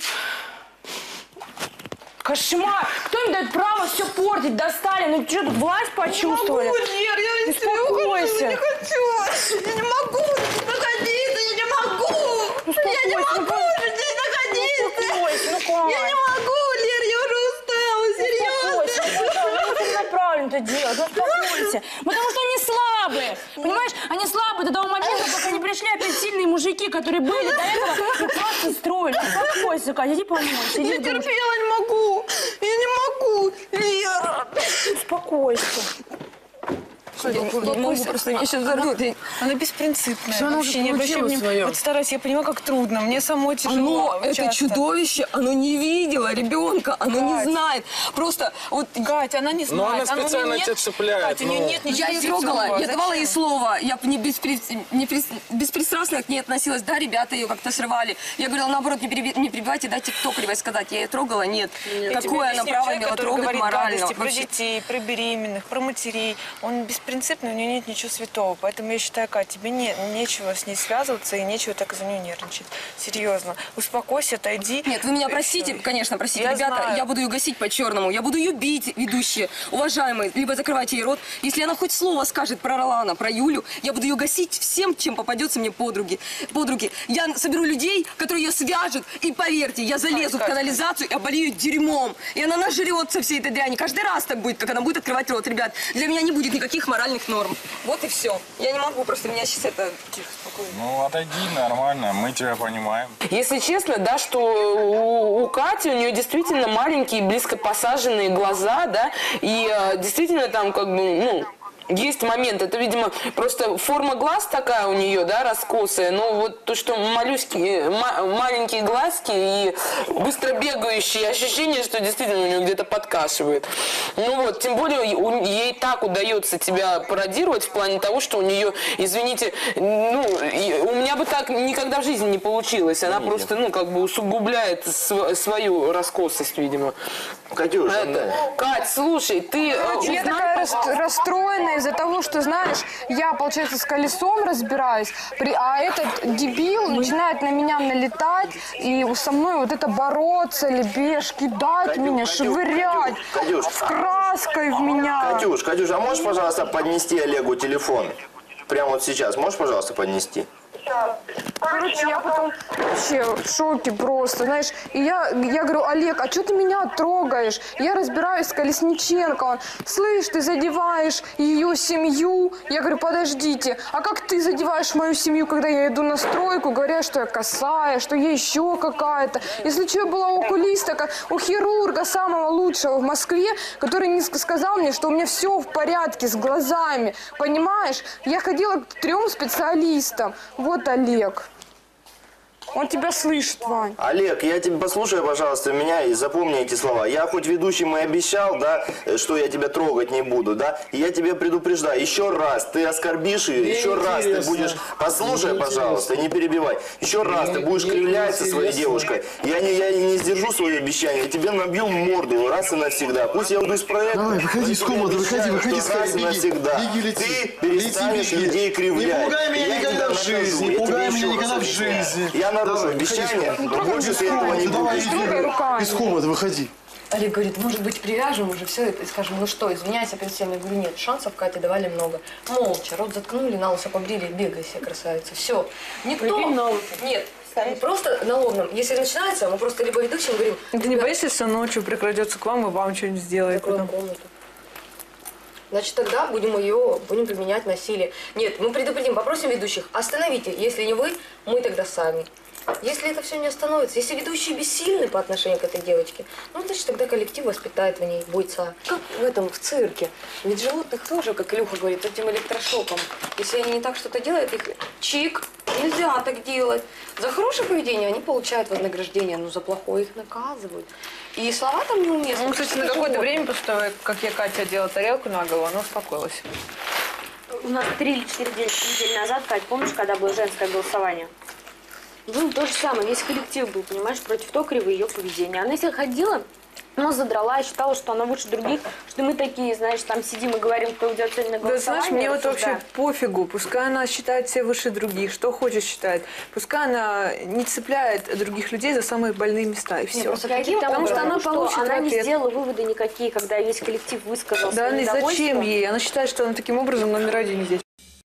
Кошмар! Кто им дает право все портить? Достали? Ну что, тут власть почувствовали? Не могу, Лер, я успокойся. Не хочу. Я не могу находиться, я не могу. Я не могу здесь находиться. Я не могу, Лер, я уже устала, серьезно. Это правильно это делать, успокойся. Потому что они слабые, понимаешь? Они слабые до того момента, пока не пришли опять сильные мужики, которые были до этого, просто строили. Успокойся, Катя, иди помойся. Я терпела не могу. Я не могу, Лера. Успокойся. Я не могу, просто меня сейчас взорвут. Она беспринципная. Что она вообще уже не обращай получила внимания. своё? Вот стараюсь, я понимаю, как трудно. Мне самой тяжело. Оно, это часто. чудовище, оно не видело ребенка, оно не знает. Просто вот... Катя, она не знает. Но она специально тебя цепляет. Катя, у нее нет ничего. Я ее трогала, я давала ей слово, я беспристрастно к ней относилась. Да, ребята ее как-то срывали. Я говорила, наоборот, не перебивайте, дайте токаревой сказать. Я ее трогала, нет. Какое она право имела трогать морально? Про детей, про беременных, про матерей. Он беспринципный, у нее нет ничего святого. Поэтому я считаю, Кать, тебе нечего с ней связываться и нечего так за нее нервничать. Серьезно. Успокойся, отойди. Нет, вы меня простите, конечно, простите, Я ребята, знаю. я буду ее гасить по-черному, я буду ее бить, ведущие, уважаемые, либо закрывайте ей рот. Если она хоть слово скажет про Ролана, про Юлю, я буду ее гасить всем, чем попадется мне под руки. Я соберу людей, которые ее свяжут, и поверьте, я залезу в канализацию и оболью ее дерьмом. И она нажрется всей этой дряни. Каждый раз так будет, как она будет открывать рот. Ребят, для меня не будет никаких моральных норм. Вот и все. Я не могу, просто меня сейчас это... Тихо, спокойно. Ну, отойди, нормально, мы тебя понимаем. Если честно, да, что у Кати, у нее действительно маленькие, близко посаженные глаза, да, и действительно там как бы, ну, есть момент, это, видимо, просто форма глаз такая у нее, да, раскосая, но вот то, что маленькие глазки и быстро бегающие ощущения, что действительно у нее где-то подкашивает. Ну вот, тем более ей так удается тебя пародировать в плане того, что у нее, извините, ну, у меня бы так никогда в жизни не получилось, она просто, ну, как бы усугубляет свою раскосость, видимо. Катюш, Кать, слушай, ты... Я такая расстроенная из-за того, что, знаешь, я, получается, с колесом разбираюсь, а этот дебил начинает на меня налетать и со мной вот это бороться, лебеж, кидать меня, швырять, в краской в меня. Катюш, а можешь, пожалуйста, поднести Олегу телефон? Прямо вот сейчас. Можешь, пожалуйста, поднести? Короче, я потом вообще в шоке просто, знаешь. И я говорю, Олег, а что ты меня трогаешь? Я разбираюсь с Колесниченко. Он, слышь, ты задеваешь ее семью. Я говорю, подождите, а как ты задеваешь мою семью, когда я иду на стройку, говоря, что я косая, что я еще какая-то. Если что, я была у окулиста, у хирурга самого лучшего в Москве, который не сказал мне, что у меня все в порядке с глазами. Понимаешь? Я ходила к 3 специалистам. Вот Олег. Он тебя слышит, Вань. Олег, я тебя послушай, пожалуйста, меня и запомни эти слова. Я хоть ведущим и обещал, да, что я тебя трогать не буду, да, и я тебя предупреждаю, еще раз ты оскорбишь ее, еще раз ты будешь... Послушай, пожалуйста, не перебивай. Еще раз ты будешь кривляться своей девушкой. Я не сдержу свое обещание, я тебе набью морду раз и навсегда. Пусть я уйду из проекта. Давай, выходи из комнаты, выходи скорее, раз и навсегда. Ты перестанешь людей кривлять. Не пугай меня никогда в жизни, не пугай меня никогда в жизни. Я нарушу обещание, но больше ты этого не будешь. Из комнаты выходи. Олег говорит, может быть, привяжем уже все это и скажем, ну что, извиняйся перед всеми. Я говорю, нет, шансов Кате давали много. Молча, рот заткнули, на лысо побрили, бегай себе, красавица. Все. Никто... Нет. Просто на лобном. Если начинается, мы просто либо ведущим говорим... Ты не боишься, что ночью прикрадется к вам и вам что-нибудь сделает? Значит, тогда будем применять насилие. Нет, мы предупредим, попросим ведущих, остановите. Если не вы, мы тогда сами. Если это все не остановится, если ведущие бессильны по отношению к этой девочке, ну, значит, тогда коллектив воспитает в ней бойца. Как в цирке. Ведь животных тоже, как Илюха говорит, этим электрошоком. Если они не так что-то делают, их чик, нельзя так делать. За хорошее поведение они получают вознаграждение, но за плохое их наказывают. И слова там неуместны. Ну, кстати, на какое-то время, после того, как я Катя одела тарелку на голову, она успокоилась. У нас 3 или 4 недели назад, Кать, помнишь, когда было женское голосование? Ну, то же самое, весь коллектив был, понимаешь, против Токаревой и ее поведения. Она себе ходила, но задрала и считала, что она выше других, что мы такие, знаешь, там сидим и говорим, кто идет сегодня на голосование. Да, знаешь, мне вот вообще пофигу, пускай она считает себя выше других, что хочет считать. Пускай она не цепляет других людей за самые больные места, и все. Потому что она получит она не сделала выводы никакие, когда весь коллектив высказался. Да, и зачем ей? Она считает, что она таким образом номер 1 здесь.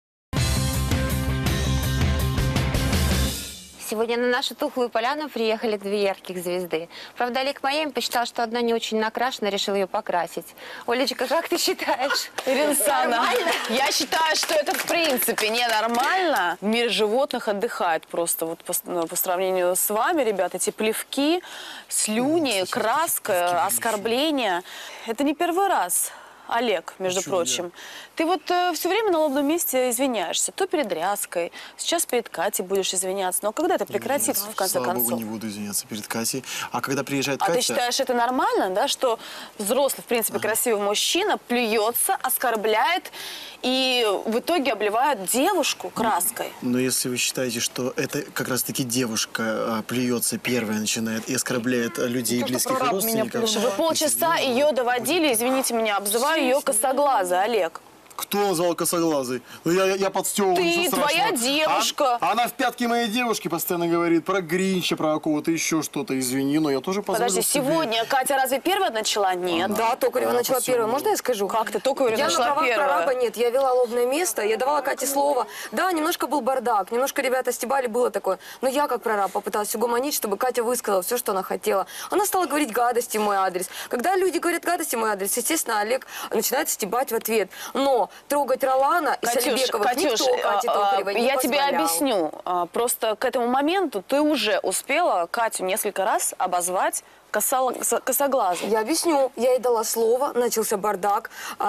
Сегодня на нашу тухлую поляну приехали 2 ярких звезды. Правда, Олег Майами посчитал, что одна не очень накрашена, решил ее покрасить. Олечка, как ты считаешь? Ирина Санна, я считаю, что это в принципе ненормально. Мир животных отдыхает просто. Вот по сравнению с вами, ребята, эти плевки, слюни, краска, оскорбления. Это не первый раз. Олег, между прочим. Ты вот все время на лобном месте извиняешься. То перед Ряской, сейчас перед Катей будешь извиняться. Но когда это прекратится, в конце концов? Слава Богу, не буду извиняться перед Катей. А когда приезжает Катя... А ты считаешь, это нормально, да, что взрослый, в принципе, красивый мужчина плюется, оскорбляет и в итоге обливает девушку краской? Но если вы считаете, что это как раз-таки девушка плюется первая, начинает и оскорбляет людей, близких и родственников... Вы полчаса ее доводили, извините меня, обзываю ее косоглазой, Олег. Кто назвал косоглазый? Ну, я подстёбываю, ты, твоя девушка. Она в пятке моей девушки постоянно говорит про Гринча, про кого-то еще что-то. Извини, но я тоже позволил Подожди, себе. Сегодня Катя разве первая начала? Нет. Да, Токарева начала первая. Можно я скажу? Как ты Токарева начала первая? Я на правах прораба нет. Я вела лобное место, я давала Кате слово. Да, немножко был бардак, немножко ребята стебали, было такое. Но я как прораб попыталась угомонить, чтобы Катя высказала все, что она хотела. Она стала говорить гадости в мой адрес. Когда люди говорят гадости в мой адрес, естественно, Олег начинает стебать в ответ. Но трогать Ролана и Салибековых никто Кате Токаревой не я позволял. тебе объясню. Просто к этому моменту ты уже успела Катю несколько раз обозвать косоглазый. Я объясню. Я ей дала слово, начался бардак.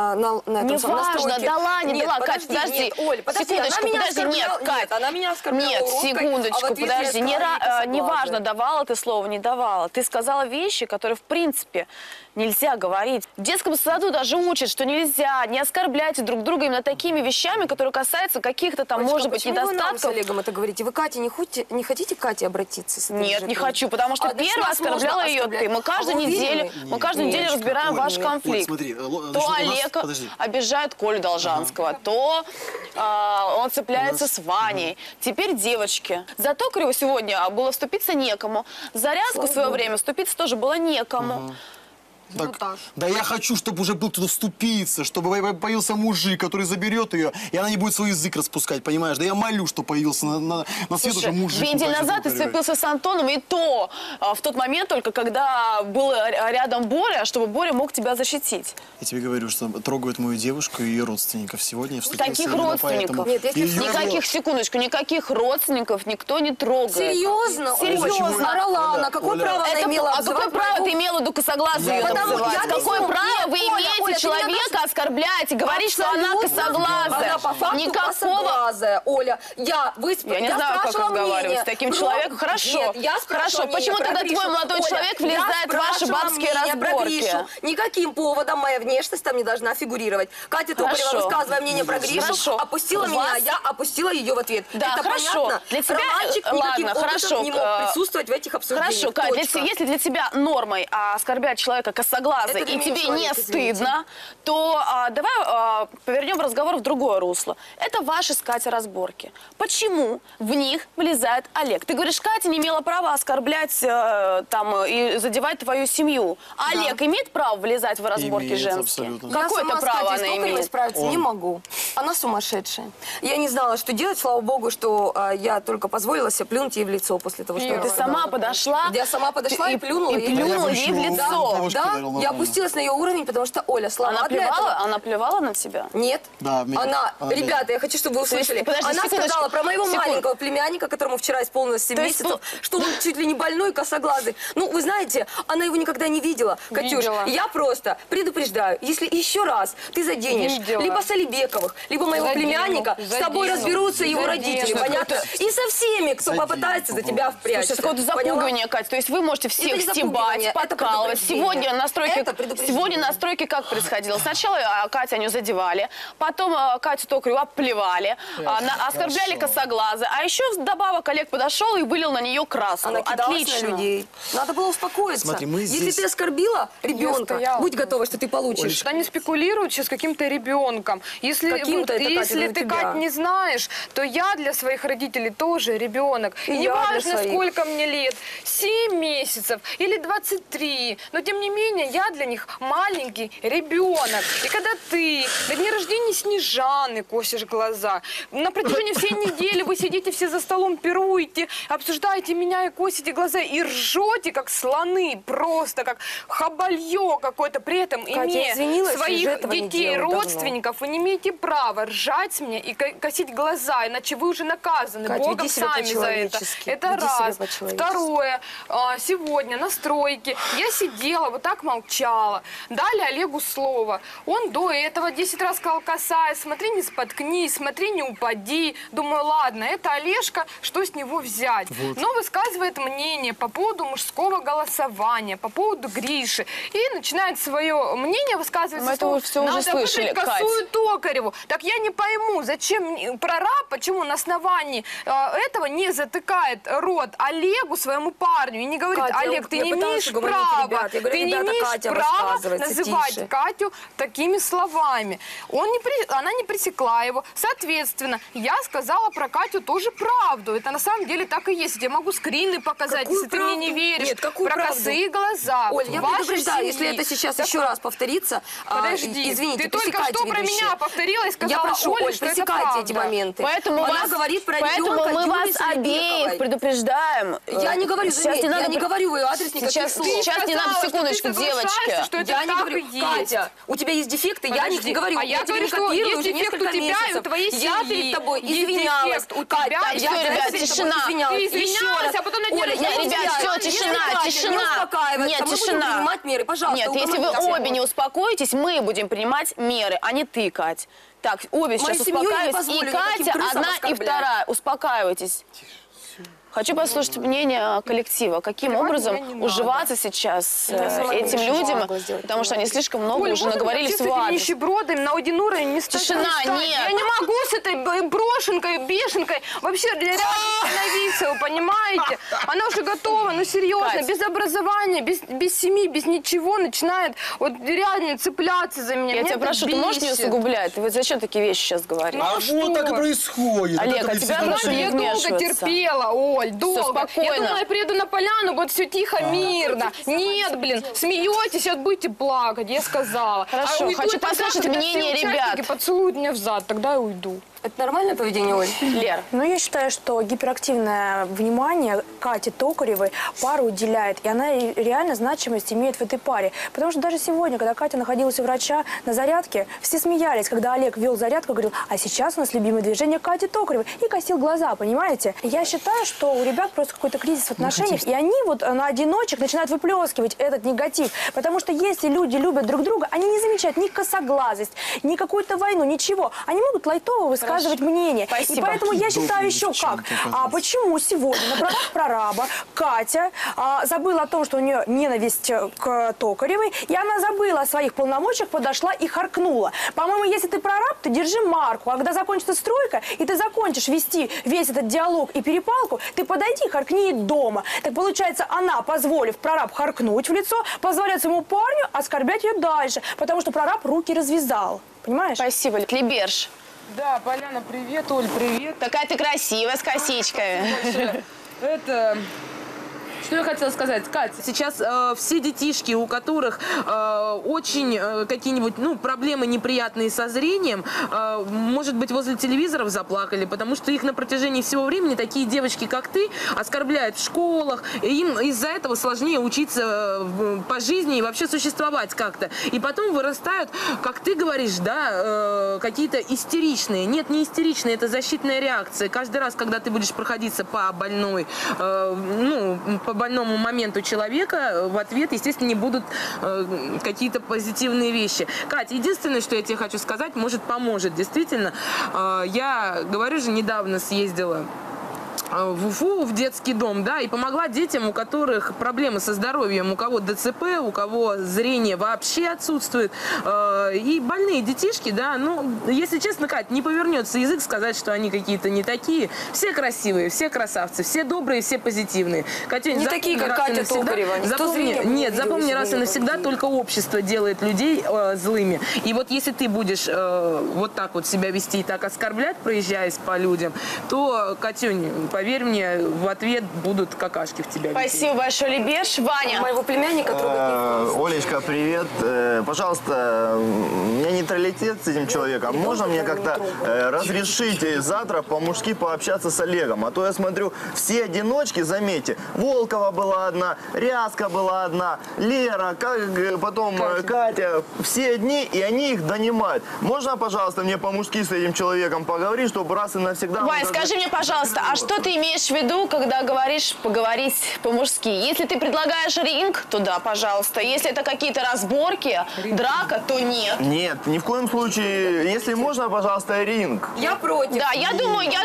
Неважно, дала, не дала. Кать, подожди. Нет, Оль, секундочку, подожди. Нет, Кать. Она меня оскорбляла Нет, уродкой, секундочку, подожди. Неважно, давала ты слово, не давала. Ты сказала вещи, которые, в принципе, нельзя говорить. В детском саду даже учат, что нельзя, не оскорбляйте друг друга именно такими вещами, которые касаются каких-то там, может быть, недостатков. Почему вы нам с Олегом это говорите? Вы, Катя, не хотите к Кате обратиться? Нет, не хочу, потому что первая оскорбляла ее ты. Мы каждую неделю разбираем ваш конфликт. То Олег обижает Колю Должанского, то он цепляется с Ваней. Теперь девочки. За Токареву сегодня было вступиться некому. За Ряску в свое время вступиться тоже было некому. Так, да я хочу, чтобы уже был кто-то вступиться, чтобы появился мужик, который заберет ее, и она не будет свой язык распускать, понимаешь? Да я молю, что появился на свет уже мужик. 2 недели назад ты сцепился с Антоном, и то в тот момент только, когда был рядом Боря, чтобы Боря мог тебя защитить. Я тебе говорю, что трогают мою девушку и ее родственников. Сегодня я встретился. Таких родственников? Нет, никаких, секундочку, никаких родственников никто не трогает. Серьезно? Серьезно. Ролана, какое право она имела? А какое право ты имела в виду косоглазую ее называть? Какое право вы имеете человека оскорблять и говорить, что она косоглазая? факту косоглазая, Оля. Я не знаю, как разговаривать с таким человеком. Хорошо. Нет, я Хорошо. Почему тогда твой молодой человек влезает в ваши бабские разборки? Никаким поводом моя внешность там не должна фигурировать. Катя Токарева, высказывая мнение про Гришу, опустила меня, я опустила ее в ответ. Да, это хорошо. понятно? Для тебя, Романчик никаким образом не мог присутствовать в этих обсуждениях. Хорошо, Катя, если для тебя нормой оскорблять человека косоглазый и тебе не стыдно, то давай повернем разговор в другое русло. Это ваши с Катей разборки. Почему в них влезает Олег? Ты говоришь, Катя не имела права оскорблять там и задевать твою семью. А Олег имеет право влезать в разборки женские? Какое-то право она имеет? Справиться не могу. Она сумасшедшая. Я не знала, что делать. Слава богу, что я только позволила себе плюнуть ей в лицо после того, что ты сама подошла. Я сама подошла и плюнула ей в лицо. Да, я опустилась на ее уровень, потому что Оля слова для этого. Она плевала на тебя? Нет. Ребята, я хочу, чтобы вы услышали. Она сказала про моего маленького племянника, которому вчера исполнилось 7 месяцев, что он чуть ли не больной, косоглазый. Ну, вы знаете, она его никогда не видела. Катюш, я просто предупреждаю, если еще раз ты заденешь либо Салибековых, либо моего племянника, с тобой разберутся его родители, понятно? И со всеми, кто попытается за тебя впрячься. Это какое-то запугивание, Катя. То есть вы можете всех стебать, подкалывать. Сегодня настройки как происходило? Сначала Катю они задевали, потом Катю Токареву обплевали, оскорбляли косоглазы, а еще вдобавок Олег подошел и вылил на нее краску. Она кидалась на людей. Надо было успокоиться. Смотри, если ты оскорбила ребенка, будь готова, что ты получишь. Они спекулируют сейчас каким-то ребенком. Если ты, Кать, не знаешь, то я для своих родителей тоже ребенок. И не важно, сколько мне лет, 7 месяцев или 23. Но тем не менее, я для них маленький ребенок. И когда ты на дне рождения Снежаны косишь глаза, на протяжении всей недели вы сидите все за столом, пируете, обсуждаете меня и косите глаза, и ржете, как слоны, просто как хабалье какое-то. При этом, имея своих детей, родственников, вы не имеете права ржать с меня и косить глаза, иначе вы уже наказаны Богом сами за это. Это раз. Второе. Сегодня на стройке я сидела, вот так молчала. Дали Олегу слово. Он до этого 10 раз сказал: касай, смотри, не споткнись, смотри, не упади. Думаю, ладно, это Олежка, что с него взять? Вот. Но высказывает мнение по поводу мужского голосования, по поводу Гриши. И начинает свое мнение высказывать. Мы это все уже слышали, Косую Токареву. Так я не пойму, зачем прораб, почему на основании этого не затыкает рот Олегу, своему парню, и не говорит: Катя, Олег, ты не имеешь права, ты не имеешь права называть Катю такими словами. Она не пресекла его. Соответственно, я сказала про Катю тоже правду. Это на самом деле так и есть. Я могу скрины показать, если ты мне не веришь. Нет, какую про правду? Косые глаза. Оль, я предупреждаю, если это сейчас еще раз повторится, подожди, извините, ты только что про меня повторила и сказала: я прошу, Оль, что это правда. эти моменты. Поэтому она говорит про ребенка, мы вас обеих предупреждаем. Я не говорю, я не говорю в ее адрес никаких слов. Сейчас не надо, секундочку, девочки. Я не говорю, Катя, у тебя есть дефекты, я не говорю. Я говорю, что есть дефект у тебя и у твоей семьи. Я перед тобой извинялась. Катя, все, ребят, тишина. Ты извинялась, а потом на дне рождения. Ребят, все, тишина. Нет, тишина. принимать меры, пожалуйста. Нет, если вы обе не успокоитесь, мы будем принимать меры, а не ты, Кать. Так, обе сейчас успокаивайтесь. И Катя, одна и вторая. Успокаивайтесь. Хочу послушать мнение коллектива. Каким образом уживаться сейчас этим людям, потому что они слишком много уже наговорили в свой адрес. Нищебродами на один уровень не стать. Тишина, нет. Я не могу с этой брошенкой, бешенкой вообще рядом становиться, вы понимаете? Она уже готова, ну серьезно, Кать, без образования, без семьи, без ничего начинает вот реально цепляться за меня. Я тебя прошу, ты можешь не усугублять? Ты вот зачем такие вещи сейчас говоришь? А вот так и происходит. Олег, а тебя прошу не вмешиваться. Я долго терпела, Оль. Долго. Я думала, я приеду на поляну, будет все тихо, мирно. Нет, блин, смеетесь, сейчас будете плакать, я сказала. Хорошо, хочу послушать мнение ребят. Поцелуют меня взад, тогда я уйду. Это нормальное поведение, Оль? Лер. Ну, я считаю, что гиперактивное внимание Кате Токаревой пара уделяет, и она реально значимость имеет в этой паре. Потому что даже сегодня, когда Катя находилась у врача на зарядке, все смеялись, когда Олег вел зарядку, говорил: а сейчас у нас любимое движение Кати Токаревой, и косил глаза, понимаете? Я считаю, что у ребят просто какой-то кризис в отношениях, и они вот на одиночек начинают выплескивать этот негатив. Потому что если люди любят друг друга, они не замечают ни косоглазость, ни какую-то войну, ничего. Они могут лайтово высказывать мнение. Спасибо. И поэтому я считаю еще как. А почему сегодня на правах прораба Катя забыла о том, что у нее ненависть к Токаревой, и она забыла о своих полномочиях, подошла и харкнула. По-моему, если ты прораб, ты держи марку. А когда закончится стройка, и ты закончишь вести весь этот диалог и перепалку, ты подойди и харкни дома. Так получается, она, позволив прораб харкнуть в лицо, позволяет своему парню оскорблять ее дальше, потому что прораб руки развязал. Понимаешь? Спасибо, Либерж. Да, Поляна, привет, Оль, привет. Такая ты красивая, с косичками. Это... Что я хотела сказать, Катя, сейчас все детишки, у которых очень какие-нибудь проблемы неприятные со зрением, может быть, возле телевизоров заплакали, потому что их на протяжении всего времени такие девочки, как ты, оскорбляют в школах, и им из-за этого сложнее учиться по жизни и вообще существовать как-то. И потом вырастают, как ты говоришь, да, какие-то истеричные. Нет, не истеричные, это защитная реакция. Каждый раз, когда ты будешь проходиться по больной, по больному моменту человека, в ответ, естественно, не будут какие-то позитивные вещи. Катя, единственное, что я тебе хочу сказать, может, поможет. Действительно, я, говорю же, недавно съездила в Уфу, в детский дом, да, и помогла детям, у которых проблемы со здоровьем, у кого ДЦП, у кого зрение вообще отсутствует, и больные детишки, да, если честно, Кать, не повернется язык сказать, что они какие-то не такие. Все красивые, все красавцы, все добрые, все позитивные. Катюнь, не такие, как Катя Токарева. Запомни раз и навсегда, только общество делает людей злыми. И вот если ты будешь вот так вот себя вести и так оскорблять, проезжаясь по людям, то, Катюнь, поверь мне, в ответ будут какашки в тебя. Спасибо большое, Либерж. Ваня. Моего племянника трогать. Олечка, привет. Пожалуйста, у меня нейтралитет с этим человеком. Можно мне как-то разрешить завтра по-мужски пообщаться с Олегом? А то я смотрю, все одиночки, заметьте, Волкова была одна, Ряска была одна, Лера, потом Катя. Все одни, и они их донимают. Можно, пожалуйста, мне по-мужски с этим человеком поговорить, чтобы раз и навсегда... Вань, скажи мне, пожалуйста, а что ты имеешь в виду, когда говоришь поговорить по-мужски? Если ты предлагаешь ринг, то да, пожалуйста. Если это какие-то разборки, драка, то нет. Нет, ни в коем случае. Если можно, пожалуйста, ринг. Я против. Да, я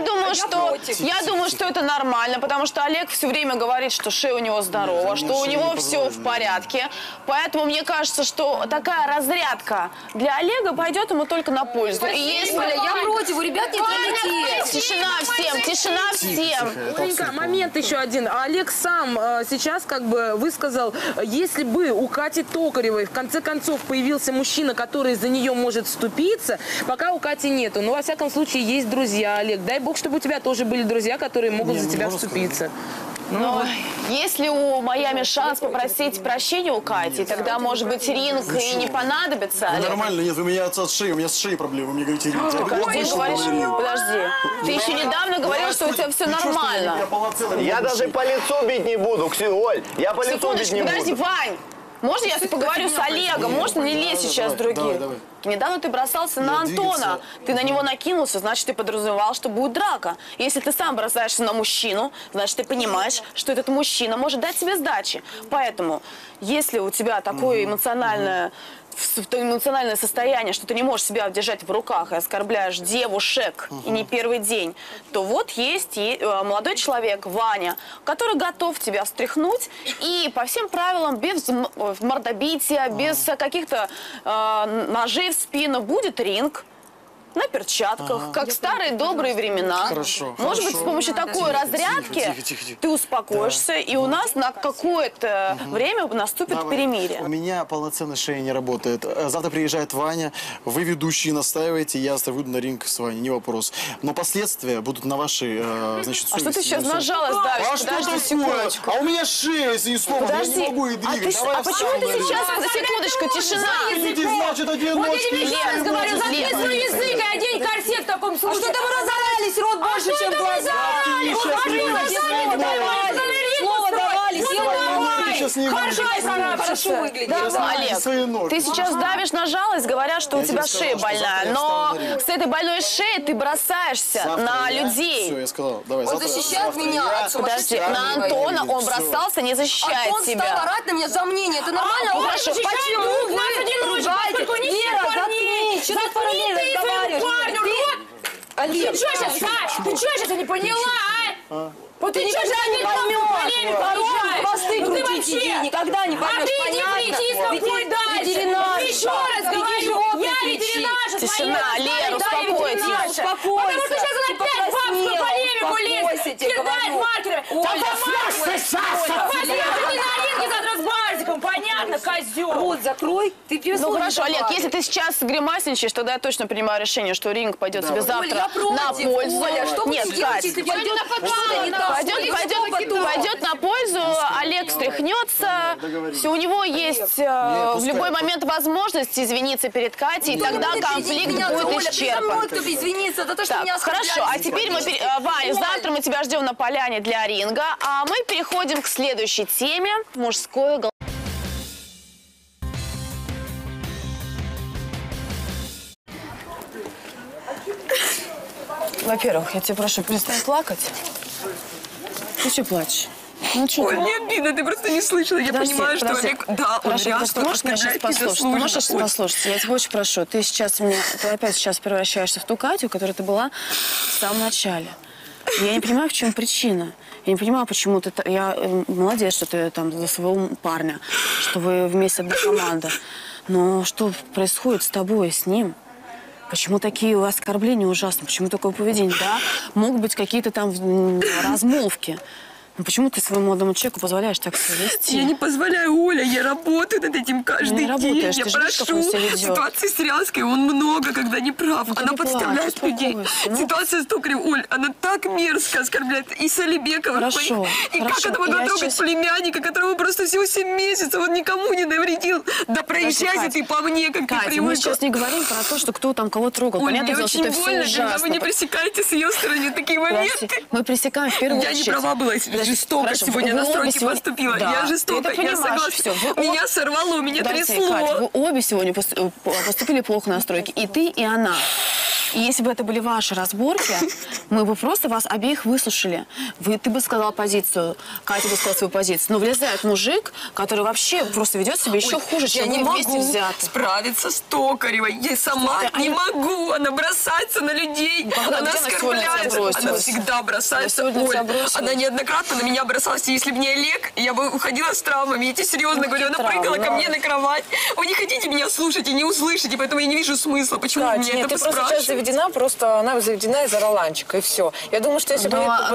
думаю, что это нормально, потому что Олег все время говорит, что шея у него здорова, что у него все в порядке. Поэтому мне кажется, что такая разрядка для Олега пойдет ему только на пользу. И если... Я против, у ребят нет нейтралитета. Тишина всем, тишина всем. Оленька, момент еще один. Олег сам сейчас как бы высказал, если бы у Кати Токаревой в конце концов появился мужчина, который за нее может вступиться, пока у Кати нету. Но во всяком случае есть друзья, Олег. Дай бог, чтобы у тебя тоже были друзья, которые могут за тебя вступиться. Но если у Майами шанс попросить прощения у Кати, тогда, может быть, ринг и не понадобится. Нормально, нет, у меня от шеи, у меня с шеей проблемы, мне говорите ринг. Подожди, ты еще недавно говорил, что у тебя все нормально. Я даже по лицу бить не буду, Оль, я по лицу бить не буду. Подожди, Вань, можно я поговорю с Олегом? Можно не лезть сейчас с другим? Недавно ты бросался на Антона. Ты на него накинулся, значит, ты подразумевал, что будет драка. Если ты сам бросаешься на мужчину, значит, ты понимаешь, что этот мужчина может дать себе сдачи. Поэтому, если у тебя такое эмоциональное состояние, что ты не можешь себя держать в руках и оскорбляешь девушек, и не первый день, то вот есть и молодой человек, Ваня, который готов тебя встряхнуть и по всем правилам, без мордобития, без каких-то ножей в спину, будет ринг. На перчатках, как в старые добрые времена. Хорошо. Может быть, с помощью такой разрядки ты успокоишься, и у нас на какое-то время наступит перемирие. У меня полноценная шея не работает. Завтра приезжает Ваня, вы ведущие настаиваете, я выйду на ринг с Ваней, не вопрос. Но последствия будут на вашей, значит, совести. А что ты сейчас нажалась дальше? А что такое? А у меня шея, если не слово, я не могу и двигать. А почему ты сейчас, секундочку, тишина? Значит, одиночки. Вот я тебе еще раз говорю, заткни свой язык и одень корсет в таком случае. А что-то вы разорались, рот больше, чем глаза. Слово давали, Хорошо выглядишь. Олег, ты сейчас давишь на жалость, говоря, что у тебя шея больная. Но с этой больной шеей ты бросаешься на людей. Все, я сказал. Давай, Он защищает меня от Подожди, сумасшедших. на Антона он бросался, не защищает Он тебя. стал орать на меня за мнение. Это нормально? Хорошо. Почему вы ругаете? Лера, заткнись. Что ты параллельно разговариваешь? Олег, Ты что сейчас, я не поняла, а? Вот ты никогда не поймешь. Корову хвосты крутите, ей никогда не поймешь. А ты иди прийти с тобой дальше. Еще раз говорю, я ветеринарша. Тишина, Лера, успокойтесь. Потому что сейчас она опять бабскую полемику лезет. Кидает маркеры. Посмотрите на ринге завтра с Барзиком, понятно, козел. Рот закрой. Ты Ну хорошо, Олег, если ты сейчас гримасничаешь, тогда я точно принимаю решение, что ринг пойдет тебе завтра на пользу. Оля, что вы Нет, делаете, Кать, если пойдет на пользу, Олег встряхнется, у него есть в любой момент возможность извиниться перед Катей, и тогда конфликт будет исчерпан. извиниться за то, что меня оскорбляли. Хорошо, а теперь мы, Ваня, завтра мы тебя ждем на поляне для ринга, а мы переходим к следующей теме – мужское голосование. Во-первых, я тебя прошу, перестань плакать. Ты что плачешь? Ну, что Ой, мне обидно, ты просто не слышала. Я понимаю, что Олег, да, он Хорошо, реально ты можешь меня сейчас послушать? Ты можешь сейчас послушать? Я тебя очень прошу. Ты опять сейчас превращаешься в ту Катю, которой ты была в самом начале. Я не понимаю, в чем причина. Я не понимаю, почему ты... Я молодец, что ты там за своего парня, что вы вместе одна команда. Но что происходит с тобой, с ним? Почему такие оскорбления ужасные? Почему такое поведение? Да, могут быть какие-то там размолвки. Но почему ты своему молодому человеку позволяешь так себя вести? Я не позволяю, Оля, я работаю над этим каждый день. Работаешь, я ты же видишь, как он себя ведет. Ситуация с Рязкой, он много когда не прав. Ну, она подставляет людей. Ситуация с Токаревым, Оль, она так мерзко оскорбляет и Солибекова. Хорошо, и как она могла трогать племянника, которого просто всего 7 месяцев, он никому не навредил. Да проезжайся ты по мне, как Катя, ты привыкла. мы сейчас не говорим про то, что кто там кого трогал. Оль, Понятно, мне что очень это все больно, ужасно. когда вы не пресекаете с ее стороны такие моменты. Мы пресекаем в первую очередь. Я не права была, жестоко сегодня на стройке поступила. Да, Я жестоко, я согласна. Меня сорвало, меня трясло. Катя, вы обе сегодня поступили плохо на стройке. И ты, и она. И если бы это были ваши разборки, мы бы просто вас обеих выслушали. Ты бы сказала позицию, Катя бы сказала свою позицию. Но влезает мужик, который вообще просто ведет себя еще хуже, чем вы вместе взяты. Справиться с Токаревой. Я сама не могу. Она бросается на людей. Она оскорбляет. Она всегда бросается. Она неоднократно на меня бросалась. Если бы не Олег, я бы уходила с травмами. Я тебе серьезно говорю. Она прыгала ко мне на кровать. Вы не хотите меня слушать и не услышите, поэтому я не вижу смысла. Почему вы мне это спрашиваете? Она заведена из-за Роланчика, и все. Я думаю, что если бы она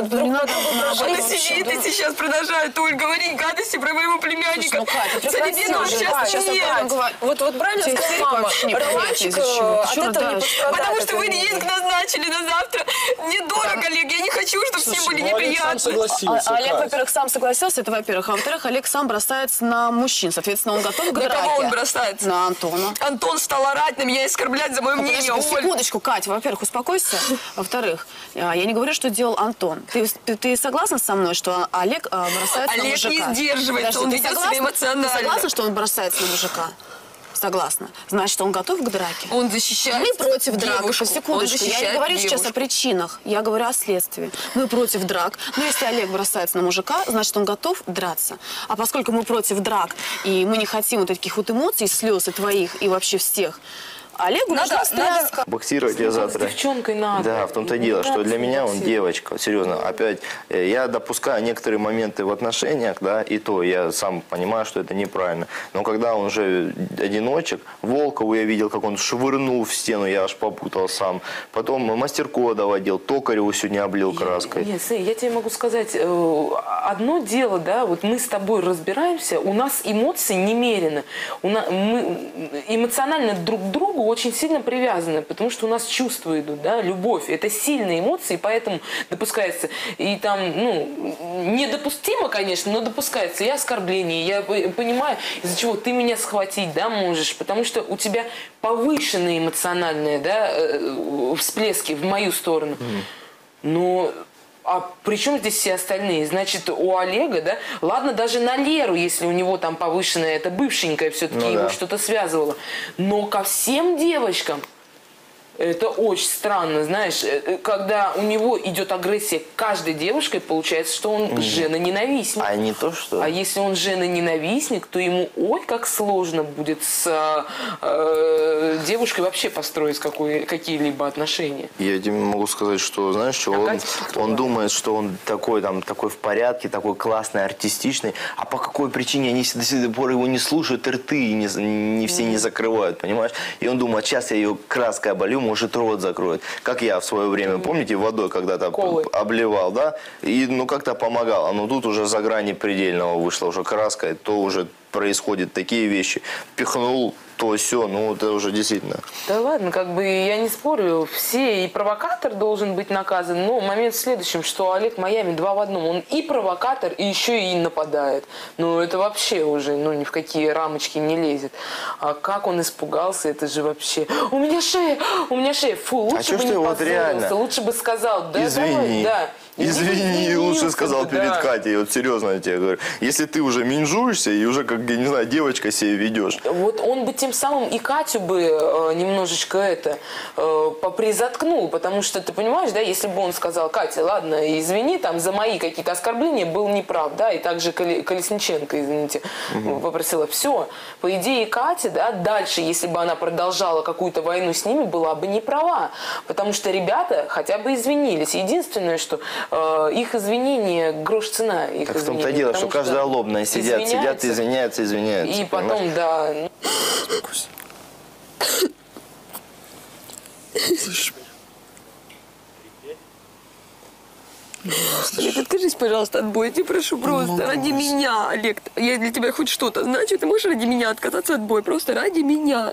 сидит и сейчас продолжает Оль говорить гадости про моего племянника. Солибекова сейчас нет. Вот правильно сказала мама. Роланчик от этого не пострадает. Потому что вы рейинг назначили на завтра. Мне дорого, Олег, я не хочу, чтобы все были неприятны. Олег, во-первых, сам согласился, это во-первых. А во-вторых, Олег сам бросается на мужчин. Соответственно, он готов к драке. На кого он бросается? На Антона. Антон стал орать на меня и оскорблять за мое мнение. Секундочку, Катя, во-первых, успокойся. Во-вторых, я не говорю, что делал Антон. Ты согласна со мной, что Олег бросается на мужика? Олег не сдерживается, он ведет себя эмоционально. Ты согласна, что он бросается на мужика? Согласна. Значит, он готов к драке? Он защищает Мы против драк. девушку. Секундочку, я не говорю сейчас о причинах, я говорю о следствии. Мы против драк. Но если Олег бросается на мужика, значит, он готов драться. А поскольку мы против драк, и мы не хотим вот таких вот эмоций, слез и твоих, и вообще всех, Олегу нужно боксировать я завтра. С девчонкой надо. Да, в том-то и дело, что для меня он девочка. Серьезно, опять, я допускаю некоторые моменты в отношениях, да, и то я сам понимаю, что это неправильно. Но когда он уже одиночек, Волкову я видел, как он швырнул в стену, я аж попутал сам. Потом Мастеркова доводил, Токареву сегодня облил краской. Нет, я тебе могу сказать, одно дело, да, вот мы с тобой разбираемся, у нас эмоции немерены. Мы эмоционально друг к другу очень сильно привязаны, потому что у нас чувства идут, да, любовь. Это сильные эмоции, поэтому допускается. И там, недопустимо, конечно, но допускается и оскорбление. Я понимаю, из-за чего ты меня схватить, да, можешь, потому что у тебя повышенные эмоциональные, да, всплески в мою сторону. Но А при чем здесь все остальные? Значит, у Олега, да, ладно, даже на Леру, если у него там повышенная, это бывшенькая все-таки, его что-то связывало. Но ко всем девочкам это очень странно, знаешь, когда у него идет агрессия к каждой девушке, получается, что он женоненавистник. А не то, что... А если он женоненавистник, то ему ой, как сложно будет с девушкой вообще построить какие-либо отношения. Я тебе могу сказать, что, знаешь, что он думает, что он такой в порядке, такой классный, артистичный, а по какой причине они до сих пор его не слушают, рты не все не закрывают, понимаешь? И он думает, сейчас я ее краской оболью, может, рот закроет. Как я в свое время, помните, водой когда-то обливал, да? И, как-то помогало. Но тут уже за грани предельного вышла уже краска, то уже происходят такие вещи. Пихнул, то все, это уже действительно. Да ладно, я не спорю, все, и провокатор должен быть наказан, но момент в следующем, что Олег Майами 2 в 1. Он и провокатор, и еще и нападает. Это вообще уже, ни в какие рамочки не лезет. А как он испугался, это же вообще... У меня шея, фу, лучше бы не позорился, лучше бы сказал, да, извини. Давай, да. Извини, лучше сказал перед Катей. Вот серьезно я тебе говорю. Если ты уже менжуешься и уже, как, я не знаю, девочка себя ведешь. Вот он бы тем самым и Катю бы немножечко попризаткнул. Потому что, ты понимаешь, да, если бы он сказал: Катя, ладно, извини, там за мои какие-то оскорбления был неправ, да, и также Колесниченко, извините, попросила. Все, по идее, Катя, да, дальше, если бы она продолжала какую-то войну с ними, была бы не права. Потому что ребята хотя бы извинились. Единственное, что их извинения, грош цена их так в том-то дело, что каждая лобная сидят, извиняются. И потом, да. Слышишь меня? Олег, откажись, пожалуйста, от боя. Я тебя прошу, просто ради меня, Олег. Я для тебя хоть что-то значу. Ты можешь ради меня отказаться от боя? Просто ради меня.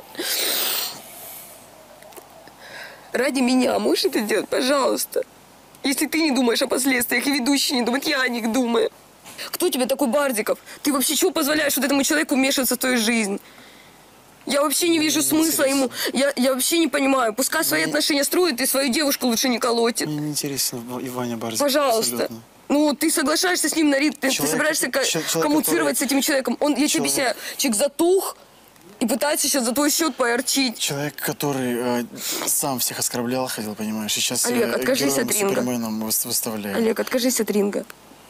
Ради меня. Можешь это сделать, пожалуйста? Если ты не думаешь о последствиях, и ведущий не думает, я о них думаю. Кто тебе такой Бардиков? Ты вообще чего позволяешь вот этому человеку вмешиваться в твою жизнь? Я вообще не вижу смысла ему. Я вообще не понимаю. Пускай свои отношения строит и свою девушку лучше не колотит. Мне не интересно, Иваня Бардиков. Пожалуйста. Абсолютно. Ты соглашаешься с ним на рит, ты собираешься коммуцировать с этим человеком. Я тебе объясняю, человек затух и пытается сейчас за твой счет поярчить. Человек, который сам всех оскорблял, ходил, понимаешь, сейчас Олег, откажись от ринга. Суперменом выставляет. Олег, откажись от ринга.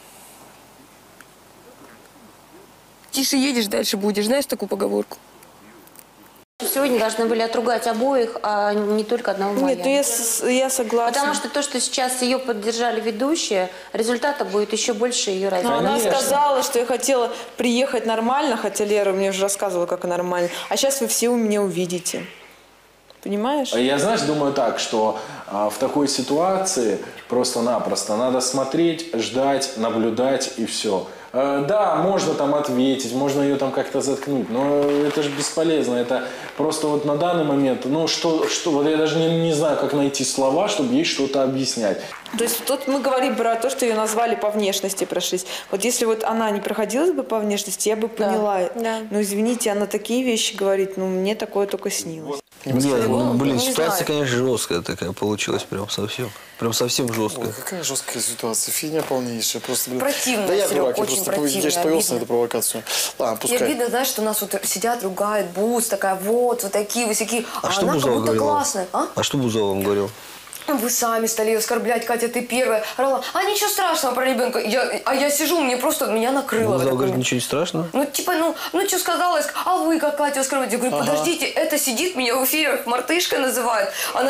Тише едешь, дальше будешь. Знаешь такую поговорку? Сегодня должны были отругать обоих, а не только одного Майами. Нет, я согласна. Потому что то, что сейчас ее поддержали ведущие, результата будет еще больше ее разницы. Но она сказала, что я хотела приехать нормально, хотя Лера мне уже рассказывала, как нормально. А сейчас вы все у меня увидите. Понимаешь? Я, знаешь, думаю так, что в такой ситуации просто-напросто надо смотреть, ждать, наблюдать и все. Да, можно там ответить, можно ее там как-то заткнуть, но это же бесполезно. Это просто вот на данный момент, вот я даже не знаю, как найти слова, чтобы ей что-то объяснять. То есть тут мы говорим про то, что ее назвали по внешности прошлись. Вот если вот она не проходилась бы по внешности, я бы поняла. Да. Но извините, она такие вещи говорит, мне такое только снилось. Нет, ситуация, конечно, жесткая такая получилась, прям совсем жесткая. Ой, какая жесткая ситуация, фигня полнейшая, просто, Противная, да я Серег, дурак, очень противная. Я же повелся на эту провокацию. Ладно, пускай. И обидно, знаешь, что у нас вот сидят, ругают, Буз такая, вот такие, высякие, а что она как Бузова будто говорила? классная. А что Бузова вам говорил? Вы сами стали ее оскорблять, Катя, ты первая. Орала, ничего страшного про ребенка. Я сижу, меня накрыло. Бузова говорит, ничего не страшного? Что сказала, а вы как Катю оскорбляете? Я говорю, подождите, это сидит, меня в эфире мартышкой называют. Она,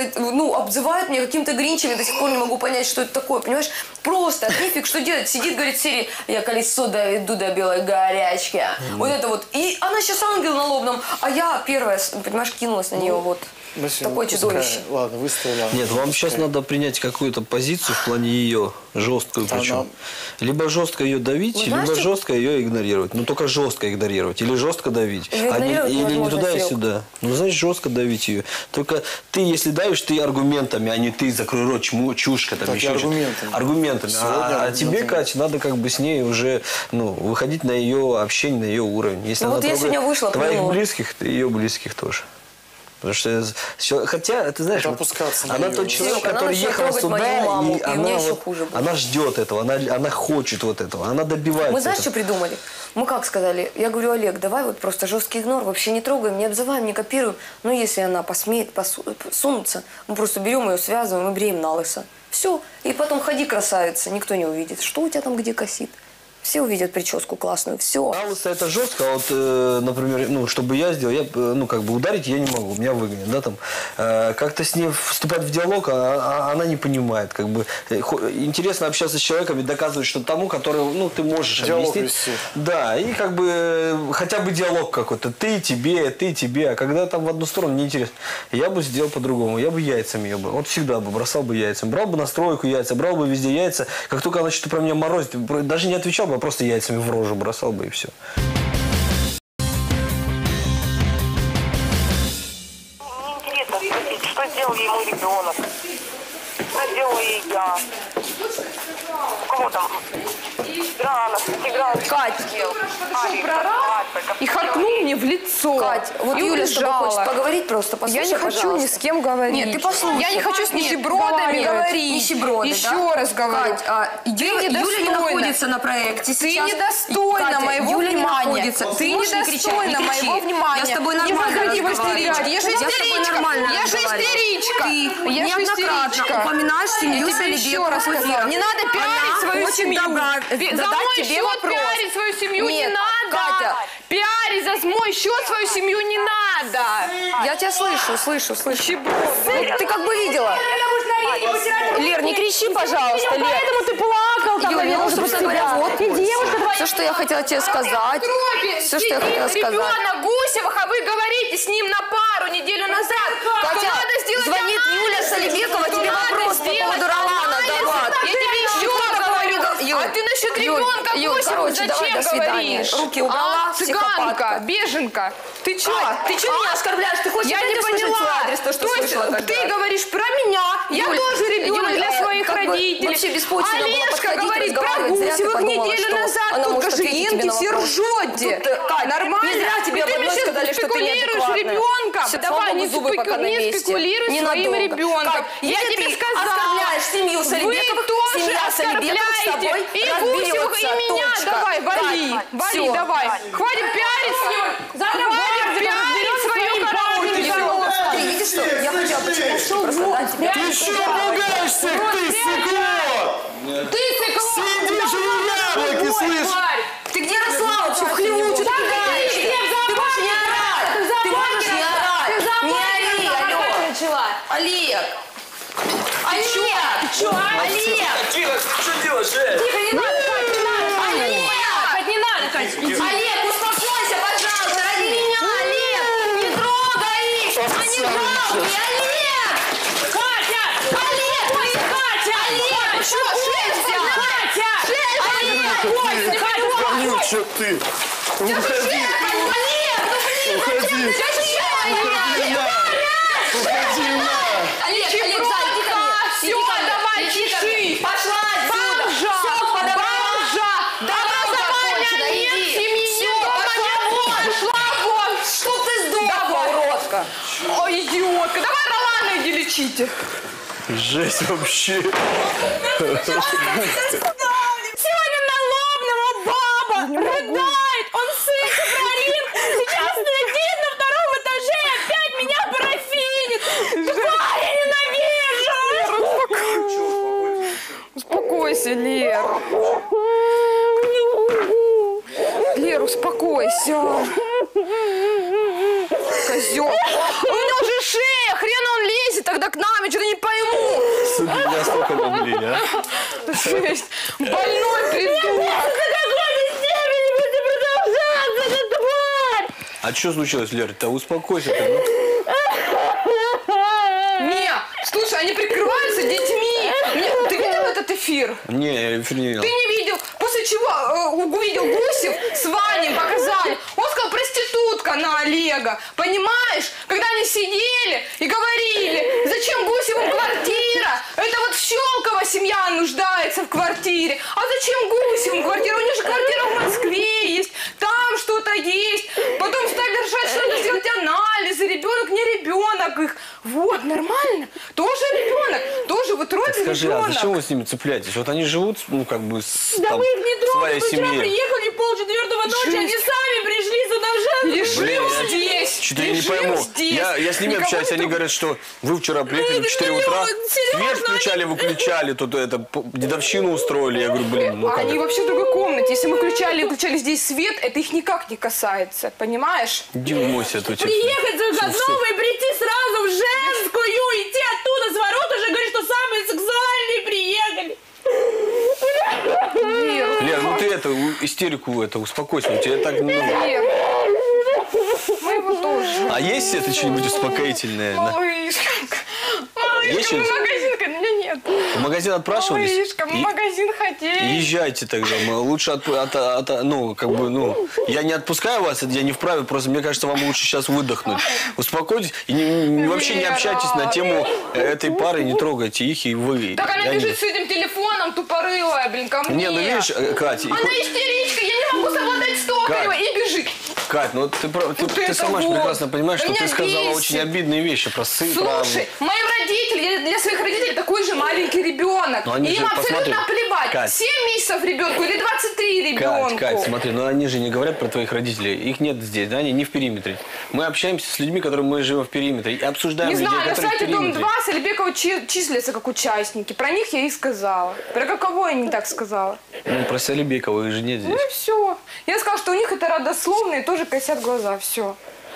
обзывает меня каким-то гринчем, я до сих пор не могу понять, что это такое, понимаешь? Просто, нифиг, что делать? Сидит, говорит, в серии, я колесо доведу до белой горячки. Вот это вот. И она сейчас ангел на лобном, а я первая, понимаешь, кинулась на нее, вот. Такое чудовище. Ладно, выставила. Нет, вам сейчас надо принять какую-то позицию в плане ее, жесткую причем. Либо жестко ее давить, либо жестко ее игнорировать. Только жестко игнорировать. Или жестко давить. Или не туда и сюда. Значит, жестко давить ее. Только ты, если давишь, ты аргументами, а не ты закрой рот, чушка. Там, еще аргументами. А тебе, Катя, надо с ней уже выходить на ее общение, на ее уровень. Если она я сегодня вышла, твоих близких, ты ее близких тоже. Потому что, хотя, ты знаешь, она тот человек, который ехал сюда, и она ждет этого, она хочет вот этого, она добивается. Мы знаешь, что придумали? Мы как сказали? Я говорю, Олег, давай вот просто жесткий игнор, вообще не трогаем, не обзываем, не копируем. Но если она посмеет сунуться, мы просто берем ее, связываем и бреем на лысо. Все. И потом ходи, красавица, никто не увидит. Что у тебя там где косит? Все увидят прическу классную, все. На лысо это жестко, а вот, например, ну, чтобы я сделал, как бы ударить я не могу, меня выгонят, да, там. Как-то с ней вступать в диалог, она не понимает, как бы. Интересно общаться с человеком и доказывать что-то тому, который, ну, ты можешь диалог объяснить. Вести. Да, и как бы хотя бы диалог какой-то, ты тебе, а когда там в одну сторону неинтересно. Я бы сделал по-другому, я бы яйцами ее бы, вот всегда бы бросал бы яйцами, брал бы на стройку яйца, брал бы везде яйца, как только она что-то про меня морозит, даже не отвечал бы, просто яйцами в рожу бросал бы и все. Мне интересно спросить, что сделал ему ребенок, что сделала ей я. У кого там? Кать, и харкнул мне в лицо. Кать, вот и Юля с тобой хочет поговорить просто, послушай, я не хочу пожалуйста. ни с кем говорить. Нет, ты послушай. Я не хочу с нищебродами говорить. Нищеброды, Еще да? раз говорю. Кать, Юля не находится на проекте сейчас. Ты недостойна моего внимания. Ты недостойна моего внимания. Я с тобой нормально разговариваю. Я же истеричка. Ты неоднократно упоминаешь семью Салибекова. Не надо пиарить свою семью. За мой счет пиарить свою семью не надо. Катя. Пиарить за мой счет свою семью не надо. Я тебя слышу. Ты как бы видела. Лер, не кричи, пожалуйста, Лер. Поэтому ты плакал. Юля, я просто говоря, вот все, что я хотела тебе сказать. Все, что я хотела сказать. Ребенок Гусевых, а вы говорите с ним на пару неделю назад. Катя, звонит Юля Салибекова, тебе вопрос по поводу Ролана давать. Я тебе еще говорю. А ты насчет ребенка Гусевых зачем говоришь? Руки убрала, цыганка, беженка. Ты что? Ты что меня оскорбляешь? Ты хочешь я не поняла. Адрес, то, что ты говоришь про меня. Я тоже ребенок для своих родителей. Вообще беспочвенно было Олежка подходить, говорит про разговаривать. Гусевых неделю назад. Тут кожаинки все ржете. Нормально. Не зря тебе об одной сказали, что ты неадекватная. Ребенком. Давай, не спекулируй своим ребенком. Я тебе сказала. Оскорбляешь семью Салибековых. Семья Салибековых с тобой и Гусевых, и меня. Давай, вали, давай. Хватит пиарить с ним. Хватит пиарить свою пару. Ты видишь, что я хотела почему просто дать тебе... Ты что ругаешься, ты сыкло? Ты сыкло! Сидишь в яблоке, слышь? Ты где росла вообще? В хлеву, что ты кидаешь? Ты можешь не орать! Ты можешь не орать! Не ори, алло! Олег! Олег! Олег! Что делаешь, Тихо, не надо, Кать, не надо! Олег! Не надо, Кать! Олег, успокойся, пожалуйста, ради меня, Олег! Не трогай их! Не трогай, Олег! Катя! Олег! Катя! Олег! Успокойся! Катя! Олег! Вонючая ты! Уходи! Олег, уходи! Уходи на! Олег, зай, иди ко мне! Все, давай, чеши! Пошла отсюда! Все, подобрала! Образования нет, семьи нет, дома нет! Шла вон! Чтоб ты сдохла, уродка! Ой, идиотка! Давай Ролана иди лечите! Жесть вообще! Сегодня на Лобного баба рыдает! Он сын Сахарин! Сейчас сидит на втором этаже и опять меня парафинит! Тварь, ненавижу! Успокойся, Лер! Лер, успокойся! Козел! У меня уже шея! Хрен он лезет тогда к нам! Я что-то не пойму! Судьи меня столько любили, а? Жесть! Больной придурок! А что случилось, Лер? Ты успокойся. Не, слушай, они прикрываются детьми. Ты видел этот эфир? Не, эфир не видел. Ты не видел? После чего увидел Гусев с Ваней, показали. Он сказал, проститутка на Олега. Понимаешь? Когда они сидели и говорили, зачем Гусеву квартира? Это вот в Щелково семья нуждается в квартире. А зачем Гусеву квартира? У них же квартира в Москве есть. Там что-то есть. Потом стали решать, что надо сделать анализы. Ребенок, не ребенок. ребенок их. Вот, нормально. Тоже ребенок. Тоже вот родный Скажи, ребенок. а зачем вы с ними цепляетесь? Вот они живут, ну, как бы, Да там, мы их не в трогаем. своей Мы вчера семье. приехали 3:30 ночи, они сами пришли сюда в женскую. Лежим здесь. Что-то я не пойму. Я с ними общаюсь, они говорят, что вы вчера приехали в 4 утра, свет включали, выключали, тут это, дедовщину устроили. Я говорю, блин, ну как? Они вообще в другой комнате. Если мы выключали здесь свет, это их никак не касается, понимаешь? Иди умойся тут. Приехать за выходного и прийти сразу в женскую, идти оттуда с ворот уже говорит, что самые сексуальные приехали. Лер, ну ты это, истерику это, успокойся, у тебя так, ну... Мы его тоже. А есть это что-нибудь успокоительное? Малышка, Есть мы что-нибудь? магазин, меня нет. В магазин отпрашивались? Малышка, мы магазин хотели. Езжайте тогда, лучше ну, как бы, ну, я не отпускаю вас, я не вправе, просто мне кажется, вам лучше сейчас выдохнуть. Успокойтесь и вообще не общайтесь на тему этой пары, не трогайте их и вы. Так она бежит с этим телефоном тупорылая, блин, ко мне. Не, ну видишь, Катя... Она истеричка, я не могу совладать с Токаревой и бежит. Кать, ну ты сама же прекрасно понимаешь, что ты сказала очень обидные вещи про сына. Слушай, моим родителям, я для своих родителей такой же маленький ребенок. И им абсолютно плевать, Кать. 7 месяцев ребенку или 23 ребенку. Кать, смотри, ну они же не говорят про твоих родителей, их нет здесь, да, они не в периметре. Мы общаемся с людьми, которые мы живем в периметре, и обсуждаем людей, которые в периметре. Не знаю, на сайте Дом-2 Салибекова числятся как участники, про них я и сказала. Про какого я не так сказала? Ну, про Салибекова их же нет здесь. Ну и все. Я сказала, что у них это родословно и тоже косят глаза, все.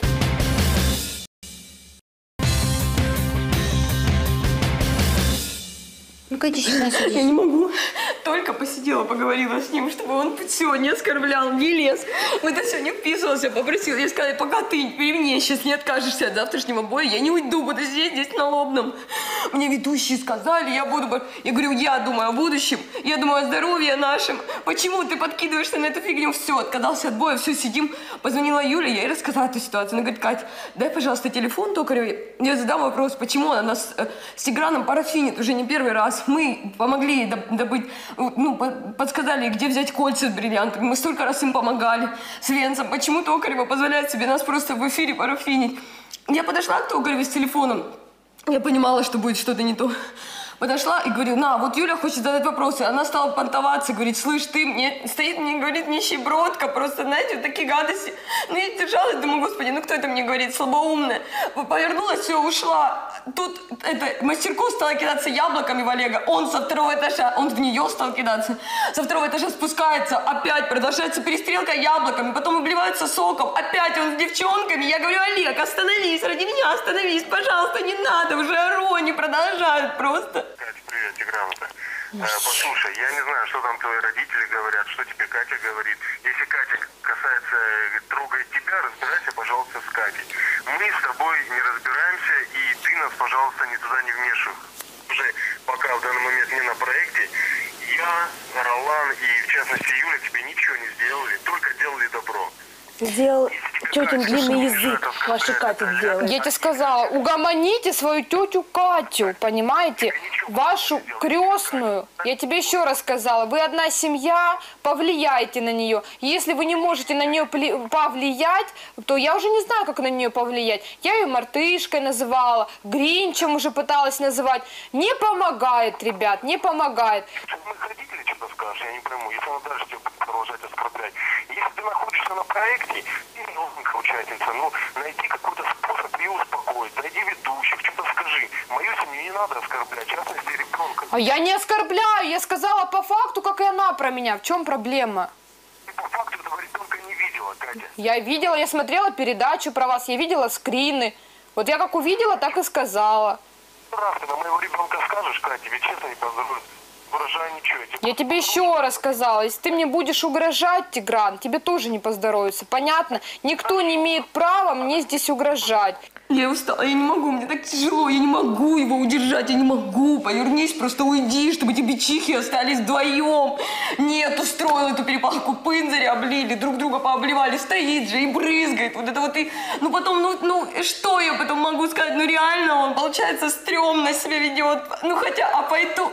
Ну-ка, иди сюда, садись. Я не могу. Только посидела, поговорила с ним, чтобы он все не оскорблял, не лез. В это все не вписывался, попросил. Я сказала, пока ты при мне сейчас не откажешься от завтрашнего боя, я не уйду, буду сидеть здесь на Лобном. Мне ведущие сказали, я буду... Я говорю, я думаю о будущем, я думаю о здоровье нашем. Почему ты подкидываешься на эту фигню? Все, отказался от боя, все, сидим. Позвонила Юля, я ей рассказала эту ситуацию. Она говорит, Кать, дай, пожалуйста, телефон Токаревой. Я задам вопрос, почему она нас с Тиграном парафинит уже не первый раз. Мы помогли ей добыть, ну, подсказали, где взять кольца с бриллиантами. Мы столько раз им помогали с Венцем. Почему Токарева позволяет себе нас просто в эфире парафинить? Я подошла к Токаревой с телефоном. Я понимала, что будет что-то не то. Подошла и говорю, на, вот Юля хочет задать вопросы. Она стала понтоваться, говорит, слышь, ты мне, стоит мне, говорит, нищебродка, просто, знаете, вот такие гадости. Ну, я держалась, думаю, господи, ну кто это мне говорит, слабоумная. Повернулась, все, ушла. Тут это, мастерку стала кидаться яблоками в Олега. Он со второго этажа, он в нее стал кидаться. Со второго этажа спускается, опять продолжается перестрелка яблоками, потом обливается соком. Опять он с девчонками. Я говорю, Олег, остановись, ради меня остановись, пожалуйста, не надо, уже ору, они продолжают просто. Катя, привет, Тигран-то. Послушай, я не знаю, что там твои родители говорят, что тебе Катя говорит. Если Катя касается, трогает тебя, разбирайся, пожалуйста, с Катей. Мы с тобой не разбираемся, и ты нас, пожалуйста, не туда не вмешивай. Уже пока в данный момент не на проекте, я, Ролан и, в частности, Юля тебе ничего не сделали, только делали добро. Сделал тетин длинный язык, ваша Катя сделала. Я тебе сказала, угомоните свою тетю Катю, понимаете? Вашу крестную. Я тебе еще раз сказала, вы одна семья, повлияйте на нее. Если вы не можете на нее повлиять, то я уже не знаю, как на нее повлиять. Я ее мартышкой называла, Гринчем уже пыталась называть. Не помогает, ребят, не помогает. Родители что-то скажешь, я не пойму. Если она дальше тебя будет продолжать оскорблять. Если ты находишься на проекте, ты новенькая участница, ну, найди какой-то способ ее успокоить, найди ведущих, что-то скажи. Мою семью не надо оскорблять, в частности, ребенка. А я не оскорбляю, я сказала по факту, как и она про меня. В чем проблема? Ты по факту этого ребенка не видела, Катя. Я видела, я смотрела передачу про вас, я видела скрины. Вот я как увидела, так и сказала. Раз ты на моего ребенка скажешь, Катя, тебе честно не поздоровится. Выражаю ничего. Я тебе еще раз сказала, если ты мне будешь угрожать, Тигран, тебе тоже не поздоровится. Понятно? Никто не имеет права мне здесь угрожать. Я устала, я не могу, мне так тяжело, я не могу его удержать, я не могу. Повернись, просто уйди, чтобы эти бичихи остались вдвоем. Нет, устроил эту перепалку, пынзари облили, друг друга пообливали, стоит же и брызгает. Вот это вот и... Ну потом, ну что я потом могу сказать? Ну реально он, получается, стрёмно себя ведет. Ну хотя, а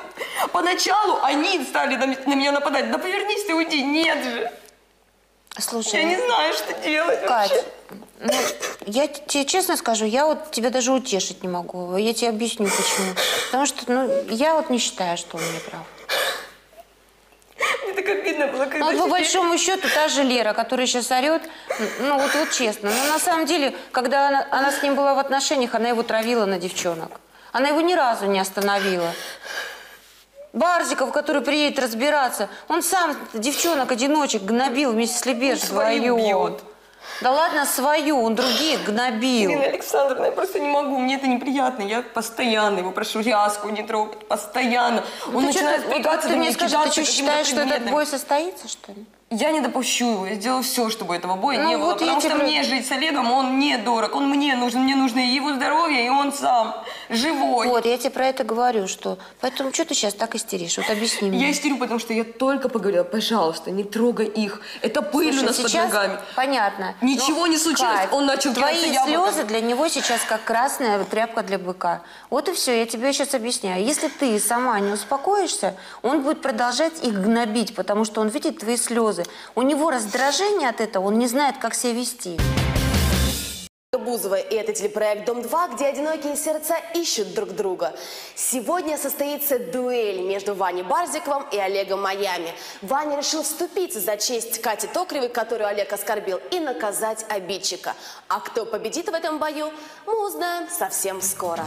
поначалу они стали на меня нападать. Да повернись ты, уйди, нет же. Слушай, я не знаю, что делать Кать, вообще. Ну, я тебе честно скажу, я вот тебя даже утешить не могу. Я тебе объясню, почему. Потому что, ну, я вот не считаю, что он не прав. Мне так обидно было, когда... Ну, вот, по большому счету, та же Лера, которая сейчас орет, ну, вот честно. Но на самом деле, когда она с ним была в отношениях, она его травила на девчонок. Она его ни разу не остановила. Барзиков, который приедет разбираться, он сам девчонок-одиночек гнобил вместе с Лебеж вдвоем. Да ладно, свою, он других гнобил. Ирина Александровна, я просто не могу, мне это неприятно. Я постоянно его прошу ряску не трогать, постоянно. Он начинает впрягаться, ты мне скажи, ты что, считаешь, что этот бой состоится, что ли? Я не допущу его, я сделаю все, чтобы этого боя не было, вот потому что мне жить с Олегом, он не дорог, он мне нужно и его здоровье, и он сам живой. Вот, я тебе про это говорю, что... Поэтому что ты сейчас так истеришь? Вот объясни мне. Я истерю, потому что я только поговорила, пожалуйста, не трогай их, это пыль у нас под ногами. Понятно. Ничего не случилось, Кать, он начал кидаться твои слезы для него сейчас как красная тряпка для быка. Вот и все, я тебе сейчас объясняю. Если ты сама не успокоишься, он будет продолжать их гнобить, потому что он видит твои слезы. У него раздражение от этого, он не знает, как себя вести. Бузова, и это телепроект «Дом-2», где одинокие сердца ищут друг друга. Сегодня состоится дуэль между Ваней Барзиковым и Олегом Майами. Ваня решил вступиться за честь Кати Токаревой, которую Олег оскорбил, и наказать обидчика. А кто победит в этом бою, мы узнаем совсем скоро.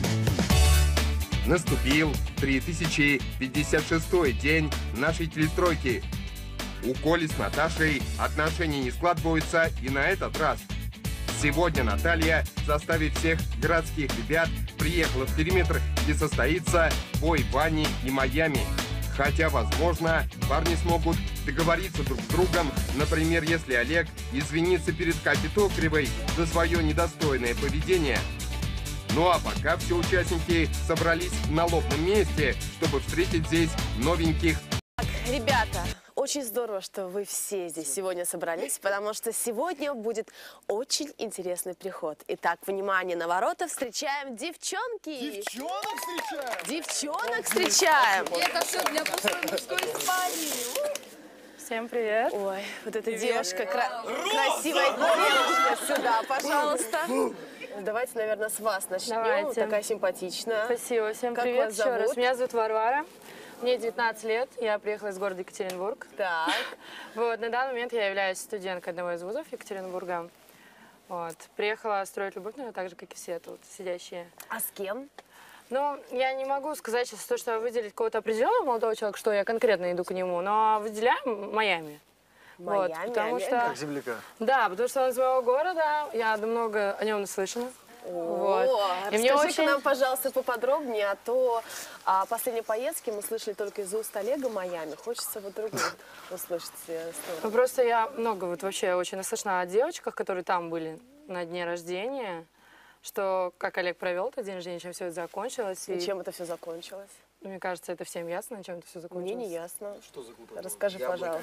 Наступил 3056-й день нашей телестройки. У Коли с Наташей отношения не складываются и на этот раз. Сегодня Наталья, заставив всех городских ребят, приехала в периметр, где состоится бой Вани и Майами. Хотя, возможно, парни смогут договориться друг с другом, например, если Олег извинится перед Катей Токаревой за свое недостойное поведение. Ну а пока все участники собрались на лобном месте, чтобы встретить здесь новеньких. Ребята, очень здорово, что вы все здесь сегодня собрались, потому что сегодня будет очень интересный приход. Итак, внимание, на ворота встречаем девчонки. Девчонок встречаем? Девчонок встречаем. И это все для пустой мужской спальни. Всем привет. Ой, вот эта девушка, красивая девушка, сюда, пожалуйста. Давайте, наверное, с вас начнем. Давайте. Такая симпатичная. Спасибо. Всем как привет вас еще зовут? раз. Меня зовут Варвара. Мне 19 лет. Я приехала из города Екатеринбург. Так. Вот, на данный момент я являюсь студенткой одного из вузов Екатеринбурга. Вот. Приехала строить любовь, наверное, так же, как и все тут сидящие. А с кем? Ну, я не могу сказать сейчас то, что выделить какого-то определенного молодого человека, что я конкретно иду к нему, но выделяем Майами. Майами, вот, потому что... Как земляка. Да, потому что он из моего города, я много о нем наслышана. Вот. Расскажи-ка нам, пожалуйста, поподробнее, а то о последней поездке мы слышали только из уст Олега Майами. Хочется вот другую услышать историю. Ну, просто я много вот вообще очень наслышана о девочках, которые там были на дне рождения, что как Олег провел этот день рождения, чем все это закончилось. И чем это все закончилось? Мне кажется, это всем ясно, чем это все закончилось. Мне не ясно. Что за глупо? Расскажи, пожалуйста.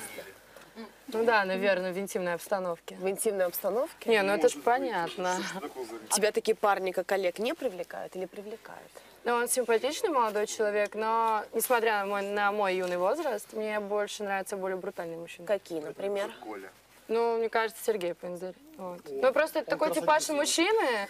Ну да, наверное, в интимной обстановке. В интимной обстановке? Не, ну это же понятно. Тебя такие парни, как Олег, не привлекают или привлекают? Ну, он симпатичный молодой человек, но, несмотря на мой юный возраст, мне больше нравятся более брутальные мужчины. Какие, например? Ну, мне кажется, Сергей Пензель. Вот. Ну, просто это такой типаж мужчины.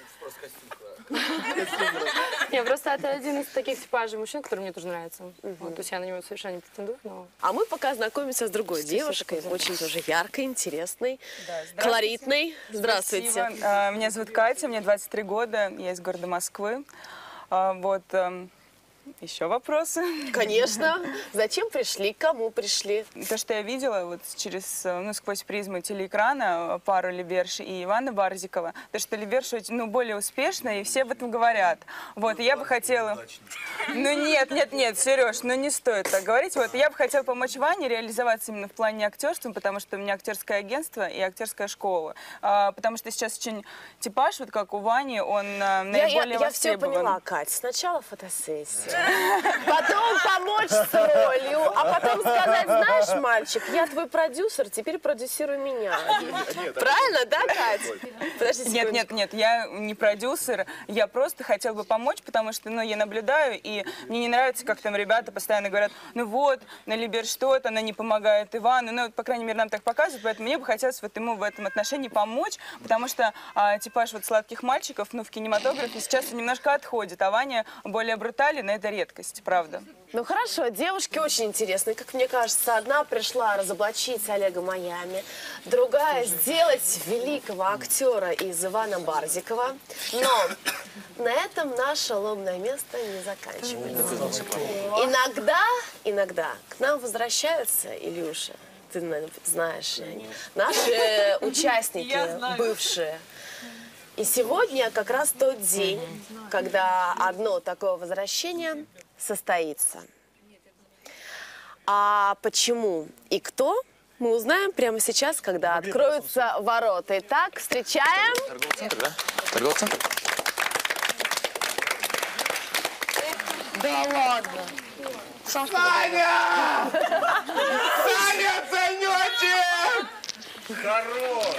Не, просто это один из таких типажей мужчин, который мне тоже нравится. То есть я на него совершенно не претендую, но... А мы пока знакомимся с другой девушкой, очень тоже яркой, интересной, колоритной. Здравствуйте. Спасибо. Меня зовут Катя, мне 23 года, я из города Москвы. Вот... Еще вопросы? Конечно. Зачем пришли? К кому пришли? То, что я видела вот через, ну, сквозь призму телеэкрана пару Леберш и Ивана Барзикова, то, что Леберш очень, более успешная, и все об этом говорят. Вот, и я бы хотела... Ну нет, Сереж, не стоит так говорить. Вот, я бы хотела помочь Ване реализоваться именно в плане актерства, потому что у меня актерское агентство и актерская школа. Потому что сейчас очень типаж, вот как у Вани, он наиболее востребован. Я все поняла, Кать. Сначала фотосессия. Потом помочь с ролью, а А потом сказать, знаешь, мальчик, я твой продюсер, теперь продюсируй меня. Правильно, да, Катя? Подождите, Нет, я не продюсер, я просто хотела бы помочь, потому что, я наблюдаю, и мне не нравится, как там ребята постоянно говорят, ну вот, на Либер что-то, она не помогает Ивану, по крайней мере, нам так показывают, поэтому мне бы хотелось вот ему в этом отношении помочь, потому что типаж вот сладких мальчиков, в кинематографе сейчас немножко отходит, а Ваня более брутален, это редкость, правда. Ну хорошо, девушки очень интересные. Как мне кажется, одна пришла разоблачить Олега Майами, другая сделать великого актера из Ивана Барзикова. Но на этом наше лобное место не заканчивается. Иногда к нам возвращаются, Илюша, ты, наверное, знаешь, наши участники, бывшие. И сегодня как раз тот день, когда одно такое возвращение состоится. А почему и кто, мы узнаем прямо сейчас, когда откроются ворота. Итак, встречаем... Торговый-центр, да? Торговый-центр? Да и ладно. Саня! Саня, Санечек! Хорош!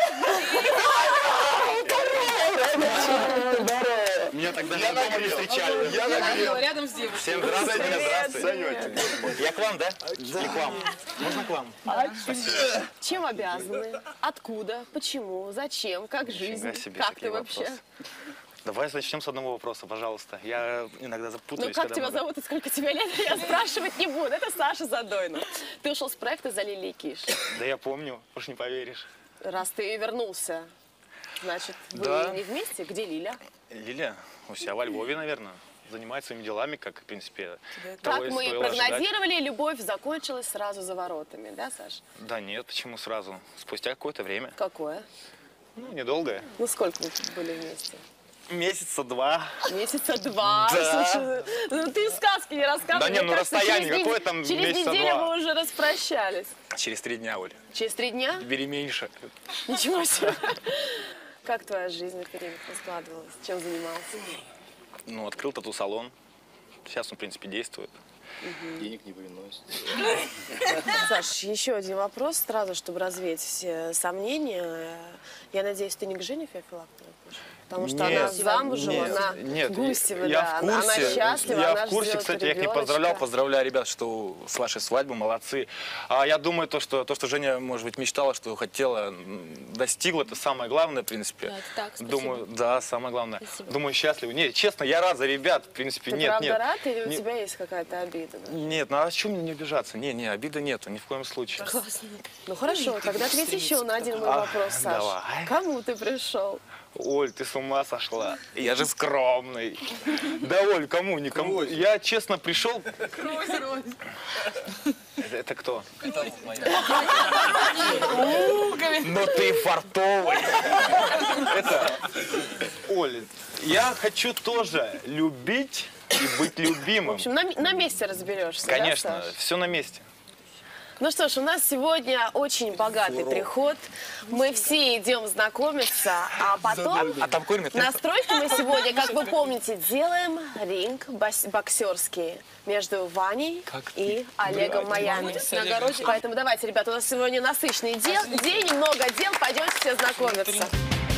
Меня тогда дома не встречали. Я нагрел. Рядом с девушкой. Всем здравствуйте. Санечек. Я к вам, да? Или к вам? Можно к вам? Спасибо. Чем обязаны? Откуда? Почему? Зачем? Как жизнь? Как ты вообще? Давай начнем с одного вопроса, пожалуйста. Я иногда запутаюсь. Ну как тебя зовут и сколько тебе лет, я спрашивать не буду. Это Саша Задойнов. Ты ушел с проекта «За Лилией Киш». Да я помню, уж не поверишь. Раз ты вернулся, значит, вы не вместе? Где Лиля? Лиля у себя во Львове, наверное. Занимается своими делами, как, в принципе, Как мы и прогнозировали, любовь закончилась сразу за воротами, да, Саш? Да нет, почему сразу? Спустя какое-то время. Какое? Ну, недолгое. Ну, сколько вы были вместе? Месяца два. Месяца два? Да. Слушай, ну ты сказки не рассказывай. Да нет, ну расстояние какое там месяца два? Через неделю вы уже распрощались. Через 3 дня, Оль. Через 3 дня? Бери меньше. Ничего себе. Как твоя жизнь в это время складывалась? Чем занимался? Ну, открыл тату-салон. Сейчас он, в принципе, действует. Денег не приносит. Саш, еще один вопрос сразу, чтобы развеять все сомнения. Я надеюсь, ты не к Жене Феофилактовой пошел? Потому что она замужем, она Гусева, я в курсе, она счастлива, я она в курсе, ждет кстати, я их не ребеночка. поздравляю, ребят, что с вашей свадьбы, молодцы. А я думаю, то, что Женя, может быть, мечтала, что хотела, достигла, это самое главное, в принципе. Да, так, спасибо. Думаю, да, самое главное. Спасибо. Думаю, счастлив. Нет, честно, я рад за ребят, в принципе, Ты нет. правда рад или у не, тебя есть какая-то обида? Нет, ну а о чем мне не обижаться? Не, обиды нету, ни в коем случае. Классно. Ну хорошо, тогда ответь еще на один мой вопрос, Саш. Давай. Кому ты пришел? Оль, ты с ума сошла. Я же скромный. Да, Оль, кому? Никому. Я честно пришел. Это кто? Это но ты фартовый. Это, Оль, я хочу тоже любить и быть любимым. В общем, на месте разберешься. Конечно, да, Саш? все на месте. Ну что ж, у нас сегодня очень богатый приход. Мы все идем знакомиться, а потом на стройке мы сегодня, как вы помните, делаем ринг боксерский между Ваней и Олегом Майами. Поэтому давайте, ребята, у нас сегодня насыщенный день, много дел, пойдемте все знакомиться.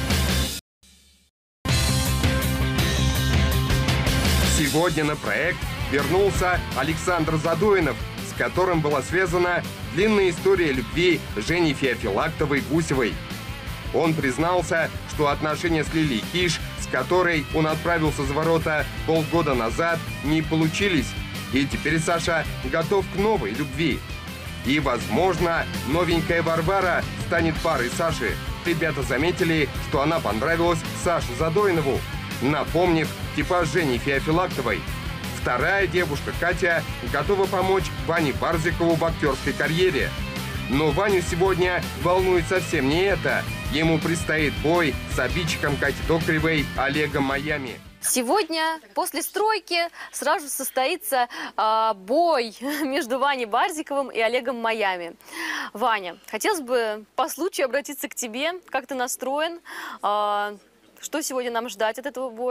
Сегодня на проект вернулся Александр Задойнов, с которым была связана длинная история любви Жени Феофилактовой-Гусевой. Он признался, что отношения с Лилией Киш, с которой он отправился за ворота полгода назад, не получились. И теперь Саша готов к новой любви. И, возможно, новенькая Варвара станет парой Саши. Ребята заметили, что она понравилась Саше Задойнову, напомнив типаж Жени Феофилактовой. Вторая девушка, Катя, готова помочь Ване Барзикову в актерской карьере. Но Ваню сегодня волнует совсем не это. Ему предстоит бой с обидчиком Кати Токаревой Олегом Майами. Сегодня после стройки сразу состоится бой между Ваней Барзиковым и Олегом Майами. Ваня, хотелось бы по случаю обратиться к тебе. Как ты настроен? Что сегодня нам ждать от этого боя?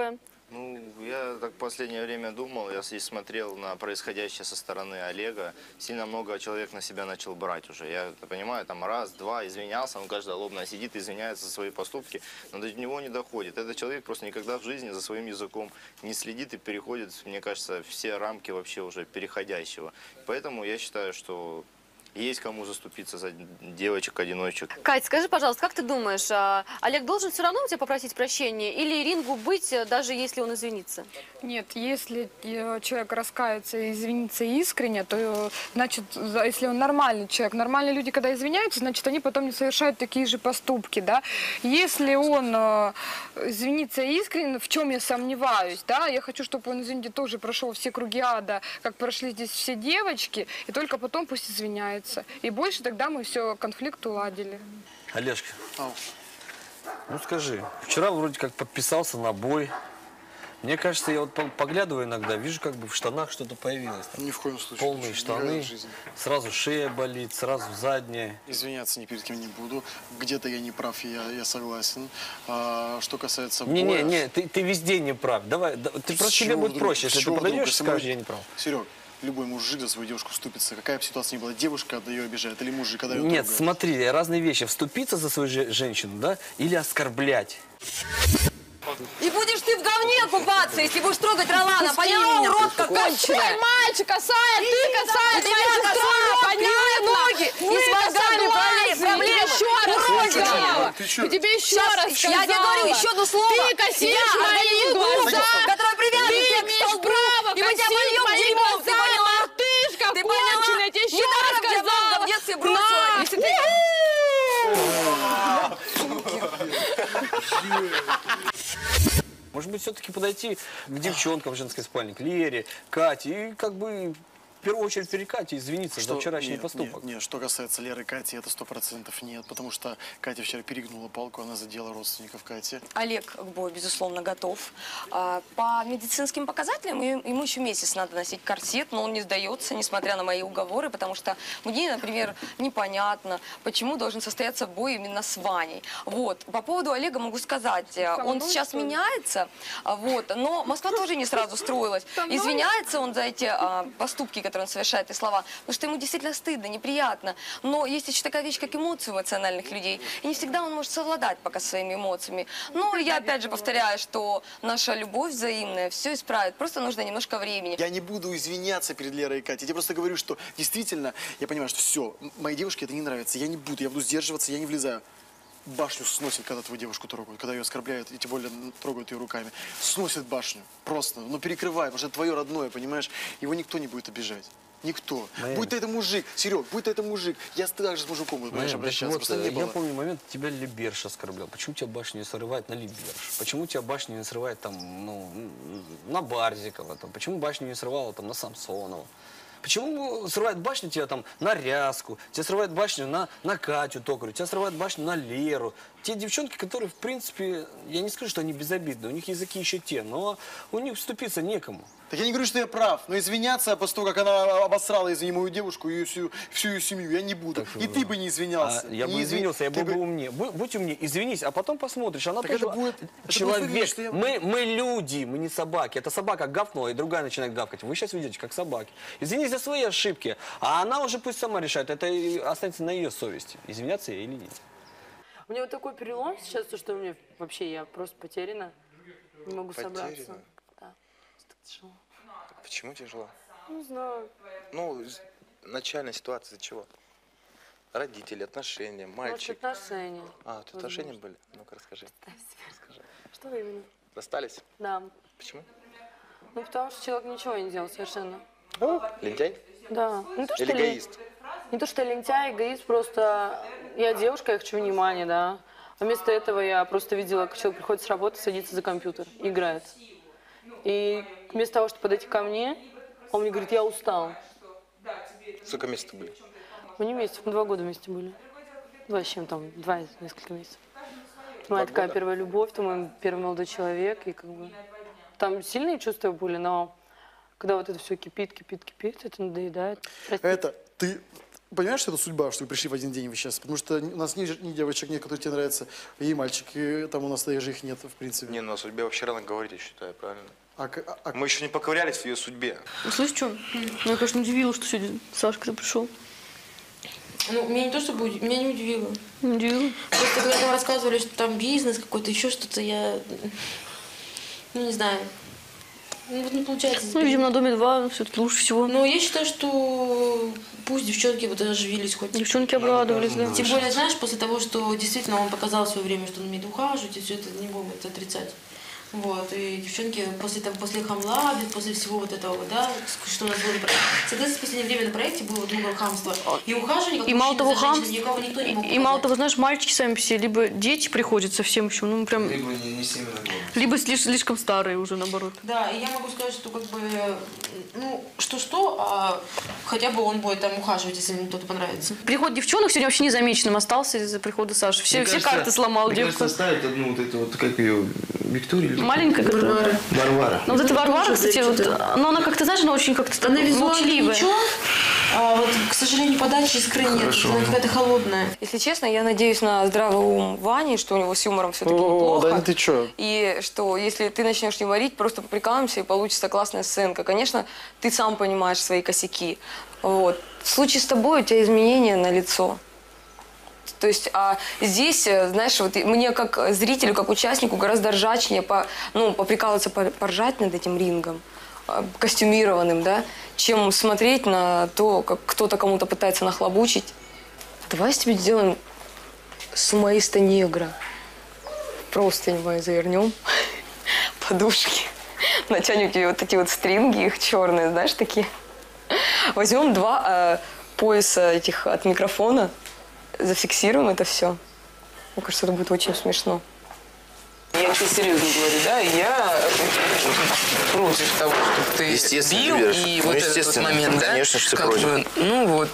Ну, я так в последнее время думал, я здесь смотрел на происходящее со стороны Олега. Сильно много человек на себя начал брать уже. Я понимаю, там раз, два, извинялся, он каждая лобная сидит, извиняется за свои поступки, но до него не доходит. Этот человек просто никогда в жизни за своим языком не следит и переходит, мне кажется, все рамки вообще уже переходящего. Поэтому я считаю, что есть кому заступиться за девочек-одиночек. Кать, скажи, пожалуйста, как ты думаешь, Олег должен все равно у тебя попросить прощения или рингу быть, даже если он извинится? Нет, если человек раскается и извинится искренне, то, значит, если он нормальный человек, нормальные люди, когда извиняются, значит, они потом не совершают такие же поступки, да. Если он извинится искренне, в чем я сомневаюсь, да, я хочу, чтобы он, извините, тоже прошел все круги ада, как прошли здесь все девочки, и только потом пусть извиняется. И больше тогда мы все, конфликт уладили. Олежка, ну скажи, вчера вроде как подписался на бой. Мне кажется, я вот поглядываю иногда, вижу, как бы в штанах что-то появилось. Ни в коем случае. Полные штаны, сразу шея болит, сразу задняя. Извиняться ни перед кем не буду. Где-то я не прав, я согласен. Что касается боя... Не, ты везде не прав. Давай, ты просто тебе будет проще, если ты подойдешь и скажешь, я не прав. Серег, любой мужик за свою девушку вступится. Какая бы ситуация ни была, девушка, когда ее обижает, или мужик, когда ее Нет, трогает. смотри, разные вещи. Вступиться за свою женщину, да, или оскорблять. И будешь ты в говне купаться, если будешь трогать Ролана. Поняла, уродка конченая? Мальчик, касай, ты касаешь моя сестра, понятно? ноги, не с мозгами проблемы. Еще раз сказала. Я тебе еще раз сказала. Я тебе говорю еще одно слово. Ты косишь мои глаза. Которая привязана к столбу. право И мы тебя косить польем мои дерьмом, ты глаза, поняла? мартышка Ты поняла? конченая, я тебе еще раз сказала. В детстве бросила. Если ты... Может быть, все-таки подойти к девчонкам в женской спальне, к Лере, Кате, и как бы в первую очередь перед Катей извиниться за вчерашний поступок. Нет, что касается Леры и Кати, это 100% нет, потому что Катя вчера перегнула палку, она задела родственников Кати. Олег к бою, безусловно, готов. По медицинским показателям ему еще месяц надо носить корсет, но он не сдается, несмотря на мои уговоры, потому что мне, например, непонятно, почему должен состояться бой именно с Ваней. Вот. По поводу Олега могу сказать, он сейчас меняется, вот, но Москва тоже не сразу строилась. Извиняется он за эти поступки, которые он совершает, и слова, потому что ему действительно стыдно, неприятно. Но есть еще такая вещь, как эмоции у эмоциональных людей, и не всегда он может совладать пока своими эмоциями. Но я опять же повторяю, что наша любовь взаимная все исправит, просто нужно немножко времени. Я не буду извиняться перед Лерой и Катей, я тебе просто говорю, что действительно, я понимаю, что все, моей девушке это не нравится, я буду сдерживаться, я не влезаю. Башню сносит, когда твою девушку трогают, когда ее оскорбляют и тем более трогают ее руками. Сносит башню, просто, ну перекрывает, потому что это твое родное, понимаешь? Его никто не будет обижать. Никто. Будь то это мужик, Серег, будь то это мужик, я также с мужиком буду, понимаешь, обращаться. Вот, я помню момент, тебя Либерш оскорблял. Почему тебя башню не срывает на Либерш? Почему тебя башню не срывает там, ну, на Барзикова? Там? Почему башню не срывала там на Самсонова? Почему срывает башню тебя там на Ряску, тебя срывает башню на Катю Токарю, тебя срывает башню на Леру? Те девчонки, которые, в принципе, я не скажу, что они безобидны, у них языки еще те, но у них вступиться некому. Так я не говорю, что я прав, но извиняться после того, как она обосрала, извини, мою девушку и всю ее семью, я не буду. Так, и ты бы не извинялся. Я бы извинился, я был бы умнее. Будь умнее, извинись, а потом посмотришь. Она так тоже человек. Мы люди, мы не собаки. Это собака гавкнула, и другая начинает гавкать. Вы сейчас ведете, как собаки. Извинись за свои ошибки, а она уже пусть сама решает. Это останется на ее совести, извиняться или нет. У меня вот такой перелом сейчас, то, что у меня вообще, я просто потеряна. Не могу собраться. Да. Так тяжело. Почему тяжело? Не знаю. Ну, начальная ситуация из-за чего? Родители, отношения, мальчик. Может, отношения. Вот отношения были? Ну-ка, расскажи. Расскажи. Что именно? Расстались? Да. Почему? Ну, потому что человек ничего не делал совершенно. Лентяй? Да. Не то, что или эгоист? Не то, что лентяй, эгоист, просто я девушка, я хочу внимания, да. А вместо этого я просто видела, как человек приходит с работы, садится за компьютер, играет. И вместо того, чтобы подойти ко мне, он мне говорит, я устал. Сколько месяцев были? Мы не месяцев, мы 2 года вместе были. 2 с чем там, 2 несколько месяцев. Это моя такая первая любовь, это мой первый молодой человек. И как бы там сильные чувства были, но когда вот это все кипит, это надоедает. Простите. Это ты понимаешь, что это судьба, что вы пришли в один день вы сейчас? Потому что у нас ни девочек нет, которые тебе нравятся, и мальчики, там у нас даже их нет, в принципе. Не, ну о судьбе вообще рано говорить, я считаю, правильно? Мы еще не поковырялись в ее судьбе. Слышь, что? Меня, конечно, удивило, что сегодня Сашка пришел. Ну, меня не то, чтобы меня не удивило. Не удивило? Просто когда там рассказывали, что там бизнес какой-то, еще что-то, я... Ну, не знаю. Ну, вот не получается. Ну, видимо, на Доме 2 все-таки лучше всего. Но я считаю, что пусть девчонки вот оживились хоть. Девчонки обрадовались, да. Тем более, знаешь, после того, что действительно он показал в свое время, что он умеет ухаживать, и все это не будем это отрицать. Вот, и девчонки после хамла, после всего вот этого, да, что у нас было на проекте. Соответственно, в последнее время на проекте было вот много хамства. И ухаживание, как и мало того, хамство, никого никто не мог и мало того, знаешь, мальчики сами по себе, либо дети приходят совсем еще, ну прям... Либо не семейный год. Либо слишком старые уже, наоборот. Да, и я могу сказать, что как бы, ну, что-что, а хотя бы он будет там ухаживать, если ему кто-то понравится. Приход девчонок сегодня вообще незамеченным остался из-за прихода Саши. Все карты сломал девка. Мне кажется, ставить одну вот эту вот, как ее, Виктория? Маленькая какая-то. Варвара. Ну вот эта Варвара, кстати, вот, но она как-то, знаешь, она очень как-то она визуально молчаливая. ничего, а вот, к сожалению, подачи искры нет, она какая-то холодная. Если честно, я надеюсь на здравый ум Вани, что у него с юмором все-таки неплохо. Да ты чё? И что если ты начнешь не варить, просто поприкалываемся, и получится классная сценка. Конечно, ты сам понимаешь свои косяки. Вот. В случае с тобой у тебя изменения на лицо. То есть здесь, знаешь, вот мне как зрителю, как участнику гораздо ржачнее поприкалываться, поржать над этим рингом, костюмированным, да, чем смотреть на то, как кто-то кому-то пытается нахлобучить. Давай с тебе сделаем сумоиста негра. Просто не завернем, подушки, натянем тебе вот эти вот стринги, их черные, знаешь, такие. Возьмем 2 пояса этих от микрофона, зафиксируем это все. Мне кажется, это будет очень смешно. Я тебе серьезно говорю, да, я против того, чтобы ты бил, и вот этот вот момент, да, конечно, что ты как против. бы, ну вот,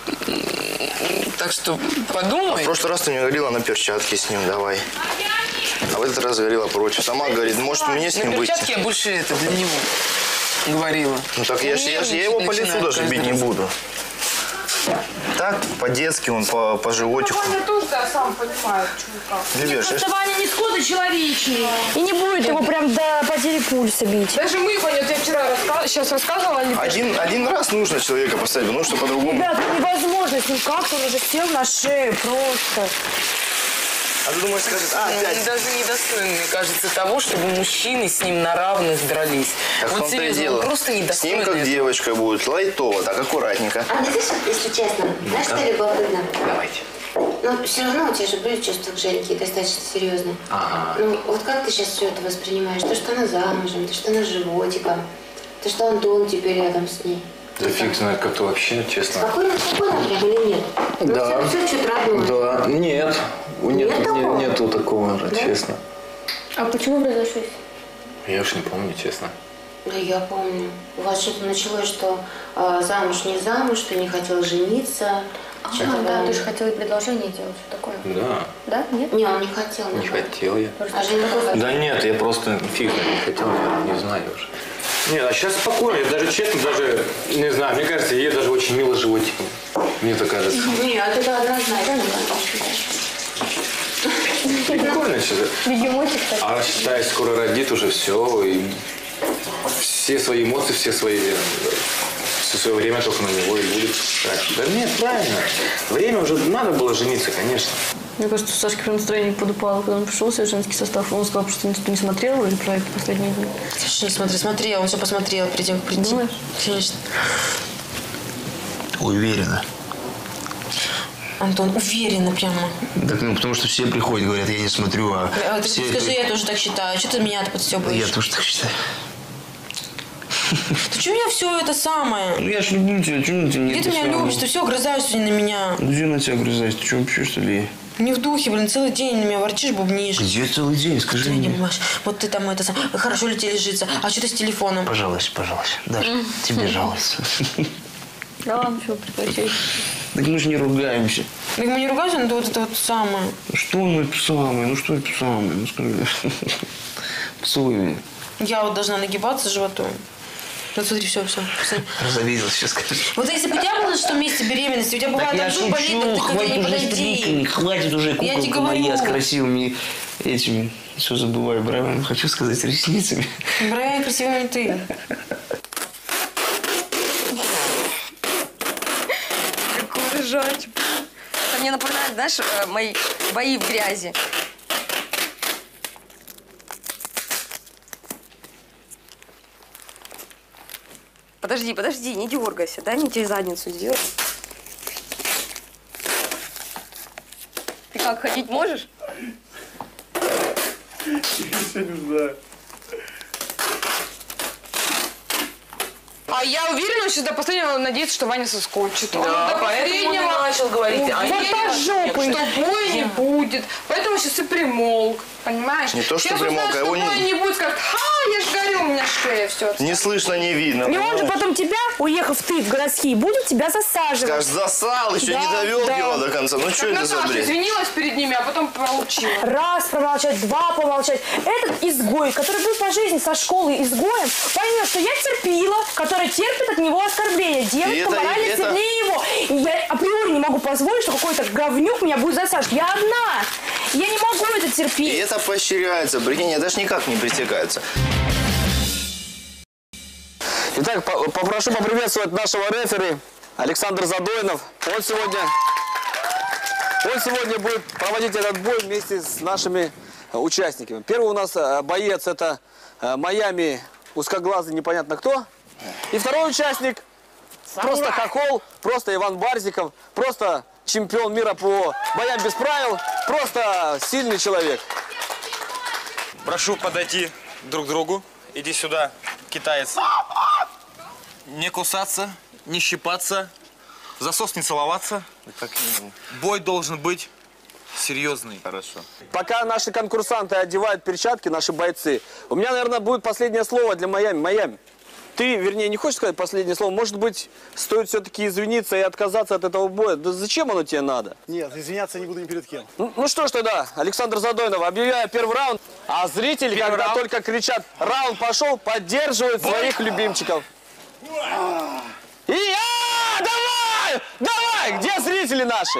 так что подумай. В прошлый раз ты мне говорила на перчатке с ним, давай. А в этот раз говорила против. Сама говорит, может мне с ним на быть. перчатке я больше это для него говорила. Ну так я его по лицу даже бить не буду. Так, по-детски, он по животику. Ваня тоже, да, сам понимает, Просто Ваня не скудочеловечный. И не будет его прям до потери пульса бить. Даже мы, Ваня, я вчера сейчас рассказывала. Один раз нужно человека поставить, потому что по-другому. Ребята, невозможно с ним как-то, он уже сел на шею просто. А ты думаешь, скажет, опять? Он даже недостоин, мне кажется, того, чтобы мужчины с ним на равных дрались. Так вот серьезно, он просто недостоин. С ним как девочка будет, лайтово, так аккуратненько. А знаешь, если честно, знаешь, что любопытно? Давайте. Ну, все равно у тебя же были чувства к Женьке достаточно серьезные. Ага. Ну, вот как ты сейчас все это воспринимаешь? То, что она замужем, то, что она с животиком, то, что Антон теперь рядом с ней. Да фиг знает, как-то вообще, честно. Спокойно прям или нет? Да. Ну, все чуть родное. Да, нет. Нету такого, честно. А почему вы разошлись? Я уж не помню, честно. Да я помню. У вас что-то началось, что замуж не замуж, ты не хотел жениться. Да, ты же хотел и предложение делать, что такое. Да. Да? Нет? Не, он не хотел. Не хотел я. А Женя Да нет, я просто фиг не хотел, я не знаю уже. Нет, а сейчас спокойно, я даже честно, даже, не знаю, мне кажется, ей даже очень мило животиком. Мне так кажется. Нет, это однозначно. Прикольно все. А считай, скоро родит уже все, и все свои эмоции, все свое время только на него и будет тратить. Да нет, правильно. Время уже надо было жениться, конечно. Мне кажется, у Сашки прям настроение подупало, когда он пришел, в женский состав. Он сказал, что ты не смотрел вроде проект последние дни. Слушай, смотрел, он все посмотрел перед тем, как прийти. Думаешь? Конечно. Уверена. Антон, уверенно прямо. Так, ну, потому что все приходят, говорят, я не смотрю, А ты скажи, я тоже так считаю. Что ты меня-то подстёбываешь? Я тоже так считаю. Ты что меня все это самое? Ну я ж люблю тебя, что на тебя Где ты меня любишь? Ты все огрызаешься на меня. Где на тебя огрызаюсь? Ты что, вообще, что ли? Не в духе, блин, целый день на меня ворчишь, бубнишь. Где целый день, скажи Ты не мне. понимаешь. Вот ты там это самое. Хорошо ли тебе лежится? А что ты с телефоном? Пожалуйста. Даша, тебе жалуюсь. Да ладно, что, прекращай. Так мы же не ругаемся. Так мы не ругаемся, но вот это вот самое. Что это самое? Ну что это самое? Ну скажи. Поцелуй меня. Я вот должна нагибаться животом. Вот смотри, все. Разобиделась, сейчас скажешь. Вот если бы у тебя было что месяце беременности, у тебя бывает там зуб болит, так ты ко мне не подойди. Хватит уже куколка моя с красивыми этими, все забываю, бровями, хочу сказать, ресницами. Бровями красивыми ты. Какой ржач. Это мне напоминает, знаешь, мои бои в грязи. Подожди, не дергайся, дай мне тебе задницу сделать. Ты как, ходить можешь? Я не знаю. А я уверена, что до последнего надеется, что Ваня соскочит. Да, Он до поэтому он и начал говорить. Вот жопой, что боя не будет. Поэтому сейчас и примолк. Понимаешь? Не то, что сейчас примолк, узнает, а его что боя не будет, скажет, я же говорю, у меня шея, все. Не слышно, не видно. И он же потом тебя, уехав ты в городские, будет тебя засаживать. Скажешь, засал, еще не довел дело до конца. Ну что это за Наташа бред? извинилась перед ними, а потом промолчила. Раз промолчать, два помолчать. Этот изгой, который был по жизни со школы изгоем, поймет, что я терпила, который терпит от него оскорбления. Девочка морально сильнее его. И я априори не могу позволить, что какой-то говнюк меня будет засаживать. Я одна. Я не могу это терпеть. И это поощряется. Прикинь, это даже никак не пресекается. Итак, попрошу поприветствовать нашего рефери Александр Задойнов. Он сегодня будет проводить этот бой вместе с нашими участниками. Первый у нас боец — это Майами узкоглазый непонятно кто. И второй участник просто хохол, просто Иван Барзиков, просто чемпион мира по боям без правил, просто сильный человек. Прошу подойти друг к другу. Иди сюда, китаец. Не кусаться, не щипаться, в засос не целоваться. Бой должен быть серьезный. Хорошо. Пока наши конкурсанты одевают перчатки, наши бойцы, у меня, наверное, будет последнее слово для Майами. Майами, ты, вернее, не хочешь сказать последнее слово? Может быть, стоит все-таки извиниться и отказаться от этого боя? Да зачем оно тебе надо? Нет, извиняться не буду ни перед кем. Ну что ж тогда, Александр Задойнов, объявляю первый раунд. А зрители, когда только кричат «раунд пошел», поддерживают своих любимчиков. И давай! Где зрители наши?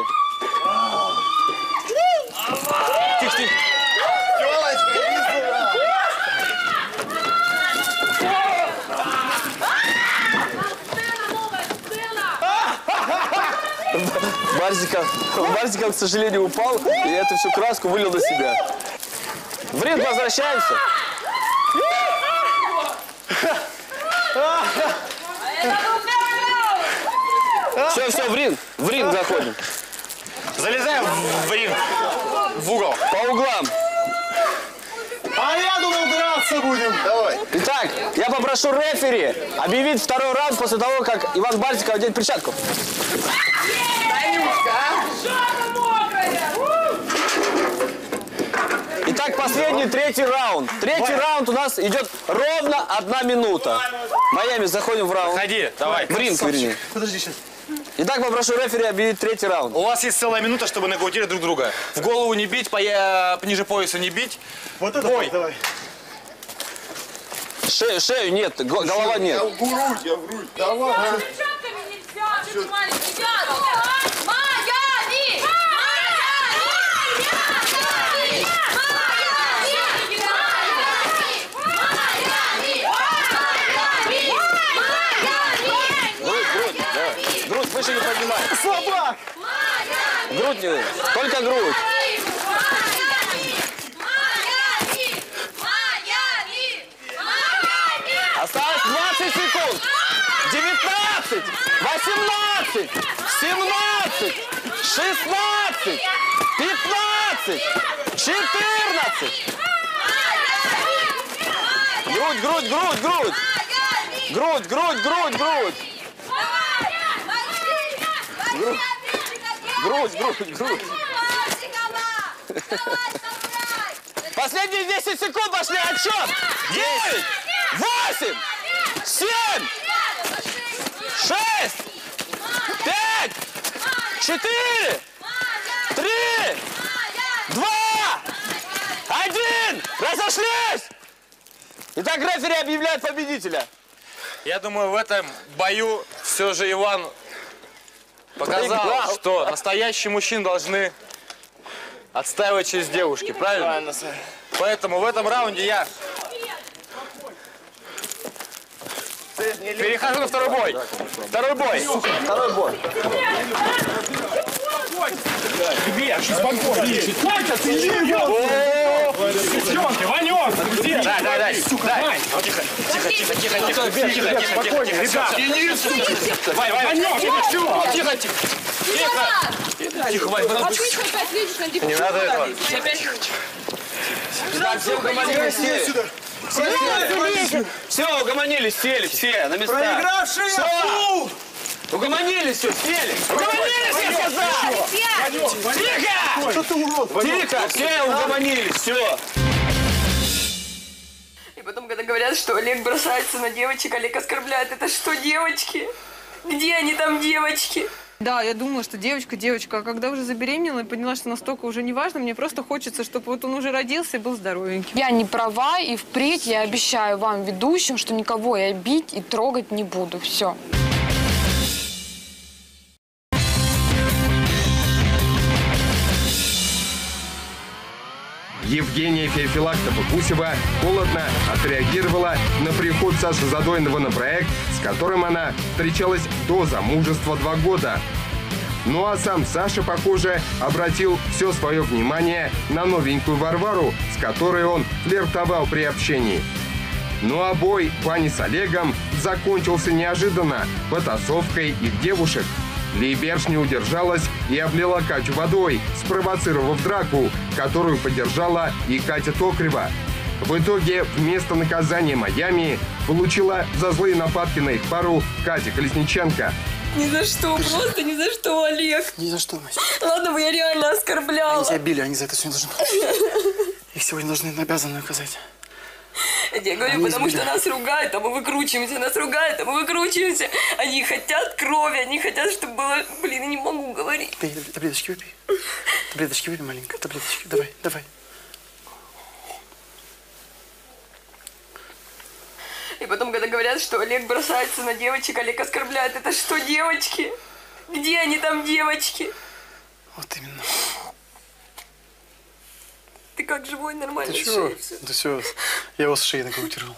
Тихо. Барзиков, к сожалению, упал, и эту всю краску вылил на себя. В ринг возвращаемся. Все, в ринг заходим. Залезаем в ринг, в угол. По углам. А я думал, драться будем. Давай. Итак, я попрошу рефери объявить второй раунд после того, как Иван Барзиков оденет перчатку. Итак, последний, третий раунд. Третий раунд у нас идет ровно 1 минута. Майами, заходим в раунд. Ходи, давай. В ринг, вернее. Подожди сейчас. Итак, попрошу рефери объявить третий раунд. У вас есть целая минута, чтобы нокаутировать друг друга. В голову не бить, ниже пояса не бить. Вот это бой. Давай. Шею нет, голова нет. Я в грудь. Давай. Грудь выше не поднимай. Слабак! Грудь не, только грудь. Осталось 20 секунд. 19, 18, 17, 16, 15, 14. Грудь. Последние 10 секунд пошли, отсчет. 9, 8, 7, 6, 5, 4, 3, 2, 1. Разошлись. Итак, рефери объявляет победителя. Я думаю, в этом бою все же Иван показал, что настоящие мужчины должны отстаивать через девушки, правильно? Правильно, сэр. Поэтому в этом раунде я перехожу на второй бой. Второй бой. Второй бой. Тебе, спокойно. Катя, ты девчонки, Ванек, где? Дай. Тихо. Спокойно, ребята. Ванек, Тихо, Вань, не надо этого. Все угомонились, сели, все на места. Проигравшие! Все! Угомонились, все, сели! Угомонились, я сказал! Тихо! Что ты, урод? Тихо, все угомонились, все! И потом, когда говорят, что Олег бросается на девочек, Олег оскорбляет, это что, девочки? Где они там, девочки? Да, я думала, что девочка, а когда уже забеременела и поняла, что настолько уже не важно, мне просто хочется, чтобы вот он уже родился и был здоровенький. Я не права, и впредь я обещаю вам, ведущим, что никого я бить и трогать не буду. Все. Евгения Феофилактова-Гусева холодно отреагировала на приход Саши Задорнова на проект, с которым она встречалась до замужества 2 года. Ну а сам Саша, похоже, обратил все свое внимание на новенькую Варвару, с которой он флиртовал при общении. Ну а бой Вани с Олегом закончился неожиданно потасовкой их девушек. Либерш не удержалась и облила Катю водой, спровоцировав драку, которую поддержала и Катя Токарева. В итоге вместо наказания Майами получила за злые нападки на их пару Катя Колесниченко. Ни за что, просто ни за что, Олег. Ни за что, Мась. Ладно бы я реально оскорбляла. Они тебя били, они за это сегодня должны... Их сегодня должны обязаны наказать. Я тебе говорю, потому что нас ругают, а мы выкручиваемся, нас ругают, а мы выкручиваемся. Они хотят крови, они хотят, чтобы было... Блин, я не могу говорить. Пей, таблеточки выпей. Таблеточки выпей маленько, таблеточки. Давай. И потом, когда говорят, что Олег бросается на девочек, Олег оскорбляет, это что, девочки? Где они там, девочки? Вот именно. Ты как живой, нормально? Ты чего? Да все, я его с шеи нокаутировал.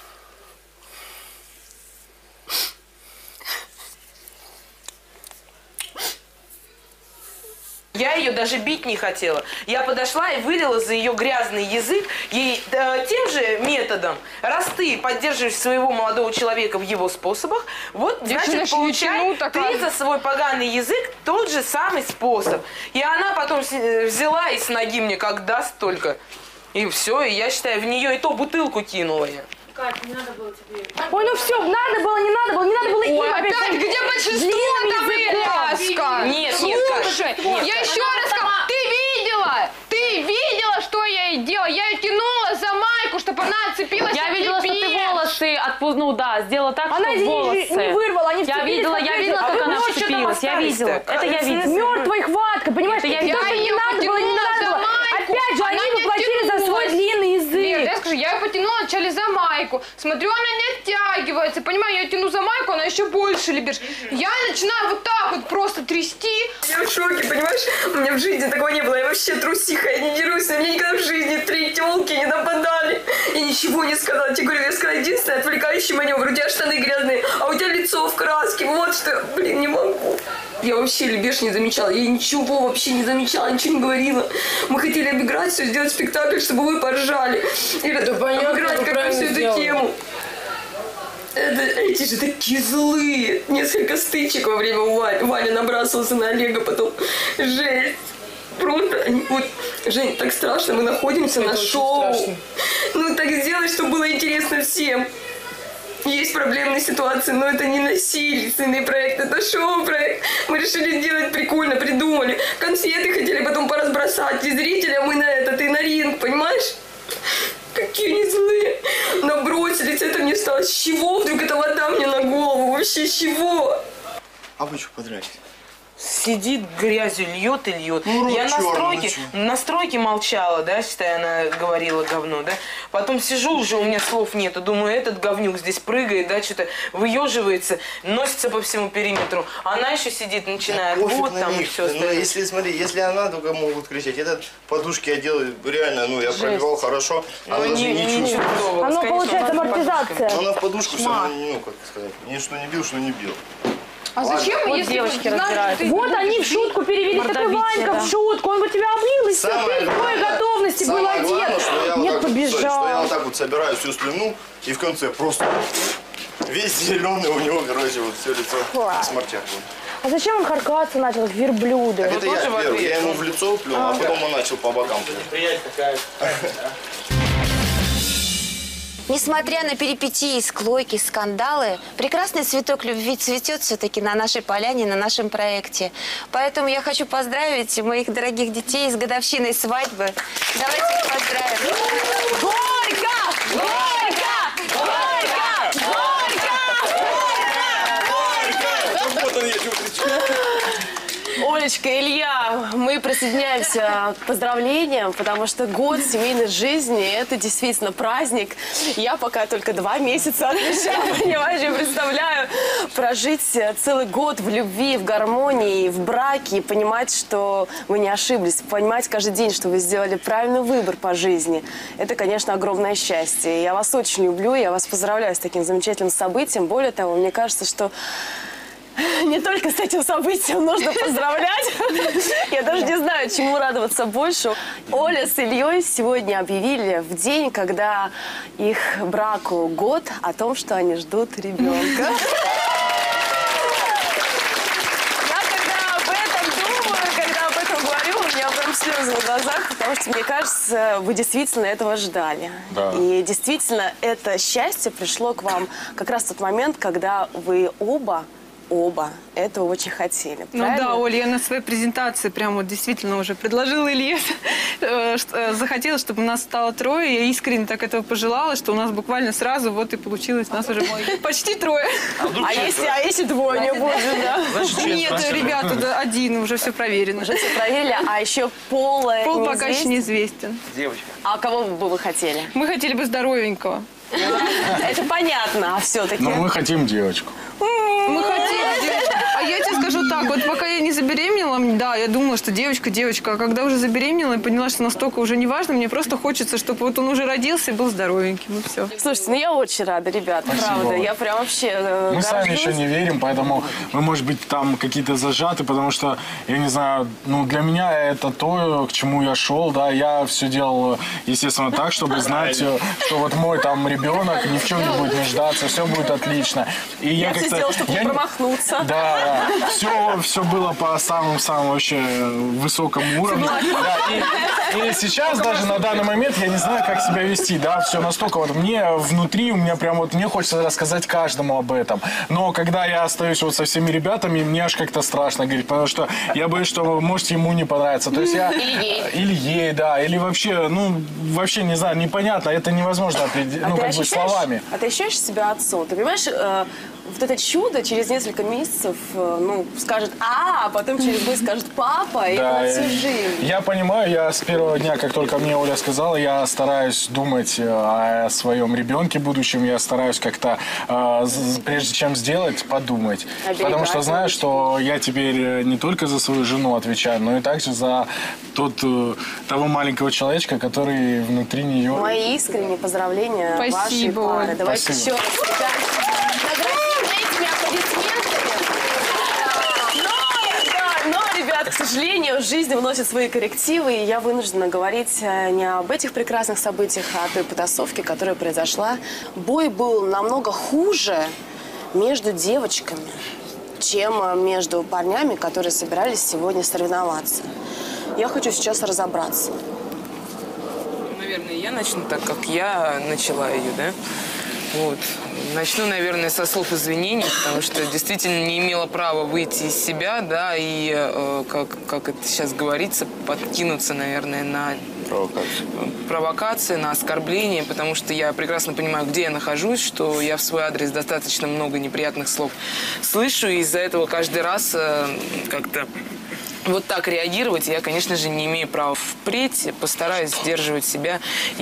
Я ее даже бить не хотела. Я подошла и вылила за ее грязный язык ей тем же методом. Раз ты поддерживаешь своего молодого человека в его способах, вот, значит, получай ты за свой поганый язык тот же самый способ. И она потом взяла и с ноги мне как даст только. И все, и я считаю, в нее и то бутылку кинула я. Кать, не надо было тебе. Ой, ну все, надо было, не надо было им опять. Кать, где большинство-то выляска? Нет, слушай, я еще раз скажу, ты видела, что я ей делала? Я ее тянула за майку, чтобы она отцепилась. Я видела, что ты волосы сделала так, она что волосы. не вырвала, они я видела, как она вцепилась, я видела. Это я видела. Мертвой хваткой, понимаешь? Это я видела. Не надо было. Опять же, они заплатили за свой длинный язык. Нет, я скажу, я ее потянула вначале за майку. Смотрю, она не оттягивается. Понимаю, я ее тяну за майку, она еще больше либешь. Я начинаю вот так вот просто трясти. Я в шоке, понимаешь? У меня в жизни такого не было. Я вообще трусиха, я не дерусь. На меня никогда в жизни 3 тёлки не нападали. Я ничего не сказала. Тебе говорю, я сказала единственное отвлекающий маневр. У тебя штаны грязные, а у тебя лицо в краске. Вот что, блин, не могу. Я вообще Либерш не замечала. Я ничего вообще не замечала, ничего не говорила. Мы хотели обыграть все, сделать спектакль, чтобы вы поржали. И обыграть как-то всю эту тему. Эти же такие злые. Несколько стычек во время Ваня набрасывался на Олега, потом жесть. Просто, вот, Жень, так страшно, мы находимся на шоу. Ну так сделай, чтобы было интересно всем. Есть проблемные ситуации, но это не насильственный проект, это шоу-проект. Мы решили сделать прикольно, придумали. Конфеты хотели потом поразбросать и зрителям, и на этот, и на ринг, понимаешь? Какие они злые. Набросились, это мне стало. С чего вдруг эта вода мне на голову? Вообще с чего? А вы что подрались? сидит, грязью льет и льет. Ну, Я черный, на стройке молчала, да, считай, она говорила говно, да. Потом сижу уже, у меня слов нету, думаю, этот говнюк здесь прыгает, да, что-то выеживается, носится по всему периметру. Она еще сидит, начинает, вот там и все остальное. Ну, если, смотри, если она только могут кричать, этот подушки я делаю реально, ну, я пробивал хорошо, она даже не чувствовала. Оно получается амортизация. Она в подушку все, ну, как сказать, ни что не бил, что не бил. А зачем, вот если девочки вы знаете, разбирают? Вот они в шутку перевели, так и Ванька в шутку. Он бы тебя облил, и все, ты в твоей готовности был одет. Нет, побежал. Что я вот так вот собираю всю слюну, и в конце просто весь зеленый у него, короче, вот все лицо сморчак. А зачем он харкаться начал, как верблюды? Это я первый, я ему в лицо плюнул, а потом он начал по бокам. Несмотря на перипетии, склойки, скандалы, прекрасный цветок любви цветет все-таки на нашей поляне, на нашем проекте. Поэтому я хочу поздравить моих дорогих детей с годовщиной свадьбы. Давайте их поздравим. Горько! Горько! Горько! Олечка, Илья, мы присоединяемся к поздравлениям, потому что год семейной жизни – это действительно праздник. Я пока только 2 месяца понимаешь, я представляю прожить целый год в любви, в гармонии, в браке, и понимать, что вы не ошиблись, понимать каждый день, что вы сделали правильный выбор по жизни. Это, конечно, огромное счастье. Я вас очень люблю, я вас поздравляю с таким замечательным событием. Более того, мне кажется, что не только с этим событием нужно поздравлять. Я даже не знаю, чему радоваться больше. Оля с Ильей сегодня объявили в день, когда их браку год, о том, что они ждут ребенка. Я когда об этом думаю, когда об этом говорю, у меня прям слезы в глазах, потому что, мне кажется, вы действительно этого ждали. Да. И действительно, это счастье пришло к вам как раз в тот момент, когда вы оба этого очень хотели. Ну да, Оля, я на своей презентации прям вот действительно уже предложила Илье, захотела, чтобы у нас стало 3, я искренне так этого пожелала, что у нас буквально сразу вот и получилось, у нас уже почти 3. А если 2 не будет, да? Нет, ребята, 1, уже все проверено. Уже все проверили, а еще пол пока еще неизвестен. Девочка. А кого бы вы хотели? Мы хотели бы здоровенького. Это понятно, а все-таки. Но мы хотим девочку. Мы хотели девочку. А я тебе скажу так, вот пока я не забеременела, да, я думала, что девочка, а когда уже забеременела и поняла, что настолько уже не важно, мне просто хочется, чтобы вот он уже родился и был здоровеньким, и все. Слушайте, ну я очень рада, ребята, правда, я прям вообще Мы сами еще не верим, поэтому мы, может быть, там какие-то зажаты, потому что, я не знаю, ну для меня это то, к чему я шел, да, я все делал, естественно, так, чтобы знать, что вот мой там ребенок ни в чем не будет нуждаться, все будет отлично. И я все сделал, чтобы не промахнуться. Да, все было по самому вообще высокому уровню. Да, и сейчас даже на данный момент я не знаю, как себя вести, да, все настолько вот мне внутри, у меня прям вот, мне хочется рассказать каждому об этом. Но когда я остаюсь вот со всеми ребятами, мне аж как-то страшно говорить, потому что я боюсь, что может ему не понравится. То есть я... Или ей, да, или вообще, ну, вообще не знаю, непонятно, это невозможно определить, ну, как бы словами. А ты ощущаешь себя отцом? Ты понимаешь, вот это чудо через несколько месяцев, ну, скажет а потом через год скажет папа, и да, на всю жизнь. Я понимаю, я с первого дня, как только мне Оля сказала, я стараюсь думать о своем ребенке будущем, я стараюсь как-то, прежде чем сделать, подумать. Потому что знаю, что я теперь не только за свою жену отвечаю, но и также за того маленького человечка, который внутри нее. Мои искренние поздравления вашей пары. Давайте еще раз, но, ребят, к сожалению, жизнь вносит свои коррективы, и я вынуждена говорить не об этих прекрасных событиях, а о той потасовке, которая произошла. Бой был намного хуже между девочками, чем между парнями, которые собирались сегодня соревноваться. Я хочу сейчас разобраться. Наверное, я начну так, как я начала ее, да? Вот. Начну, наверное, со слов извинений, потому что действительно не имела права выйти из себя, да, и, как это сейчас говорится, подкинуться, наверное, на провокации, на оскорбления, потому что я прекрасно понимаю, где я нахожусь, что я в свой адрес достаточно много неприятных слов слышу, и из-за этого каждый раз как-то вот так реагировать я, конечно же, не имею права. Впредь постараюсь сдерживать себя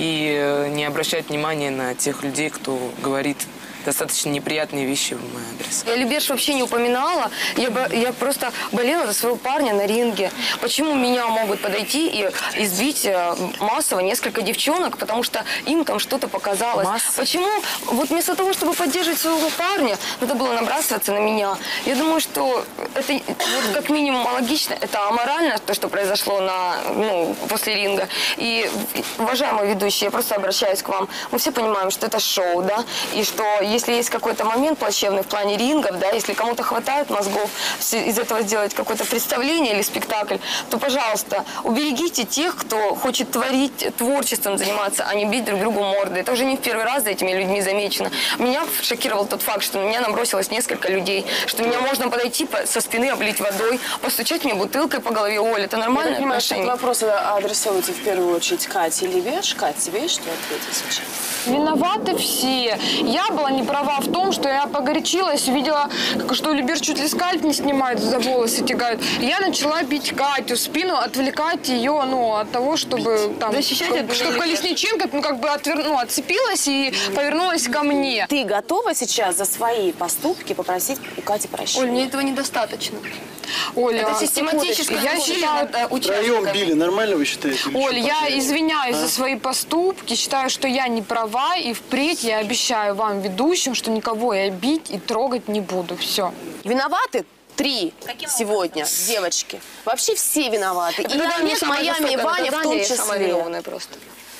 и не обращать внимания на тех людей, кто говорит достаточно неприятные вещи в мой адрес. Я Либерш вообще не упоминала. Я просто болела за своего парня на ринге. Почему меня могут подойти и избить массово несколько девчонок, потому что им там что-то показалось? Почему вот вместо того, чтобы поддерживать своего парня, надо было набрасываться на меня? Я думаю, что это вот, как минимум логично, это аморально, то, что произошло после ринга. И, уважаемые ведущие, я просто обращаюсь к вам. Мы все понимаем, что это шоу, да, и что если есть какой-то момент плачевный в плане рингов, да, если кому-то хватает мозгов из этого сделать какое-то представление или спектакль, то, пожалуйста, уберегите тех, кто хочет творить, творчеством заниматься, а не бить друг другу морды. Это уже не в первый раз за этими людьми замечено. Меня шокировал тот факт, что на меня набросилось несколько людей, что меня можно подойти со спины, облить водой, постучать мне бутылкой по голове. Оля, это нормальное Я понимаю, отношение? что вопросы адресовываются в первую очередь Кате и Либерш. Кать, тебе есть что ответить сейчас? Виноваты все. Я была не права в том, что я погорячилась, увидела, что Либерш чуть ли скальп не снимает, за волосы тягают. Я начала бить Катю в спину, отвлекать ее, от того, чтобы там, чтобы Колесниченко, отцепилась и повернулась ко мне. Ты готова сейчас за свои поступки попросить у Кати прощения? Оль, мне этого недостаточно. Оля, это систематическое. Я считаю, втроем били, нормально вы считаете? Оль, я извиняюсь за свои поступки, считаю, что я не права, и впредь я обещаю вам, ведущим, что никого я бить и трогать не буду. Все. Виноваты 3 сегодня девочки. Вообще все виноваты. И Олег, Майами, и Ваня в том числе. Просто.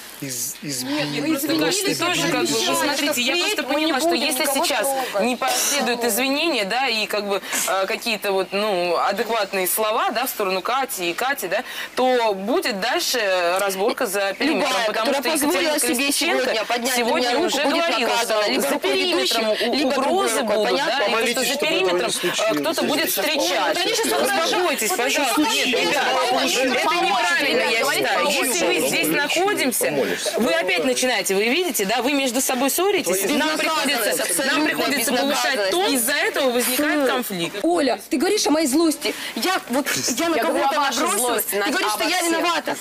Вы смотрите, я просто поняла, что если сейчас не последуют извинения, да, и какие-то адекватные слова, да, в сторону Кати и Кати, да, то будет дальше разборка за периметром, потому что позволила себе сегодня уже говорила, что за периметром угрозы будут, да, и что за периметром кто-то будет встречать. Успокойтесь, пожалуйста. Нет, ребята, это неправильно, я считаю. Если мы здесь находимся, вы опять начинаете, вы видите, да, вы между собой ссоритесь, нам приходится повышать тон, из-за этого возникает конфликт. Оля, ты говоришь о моей злости. Я на кого-то набросилась, ты говоришь, что я виновата.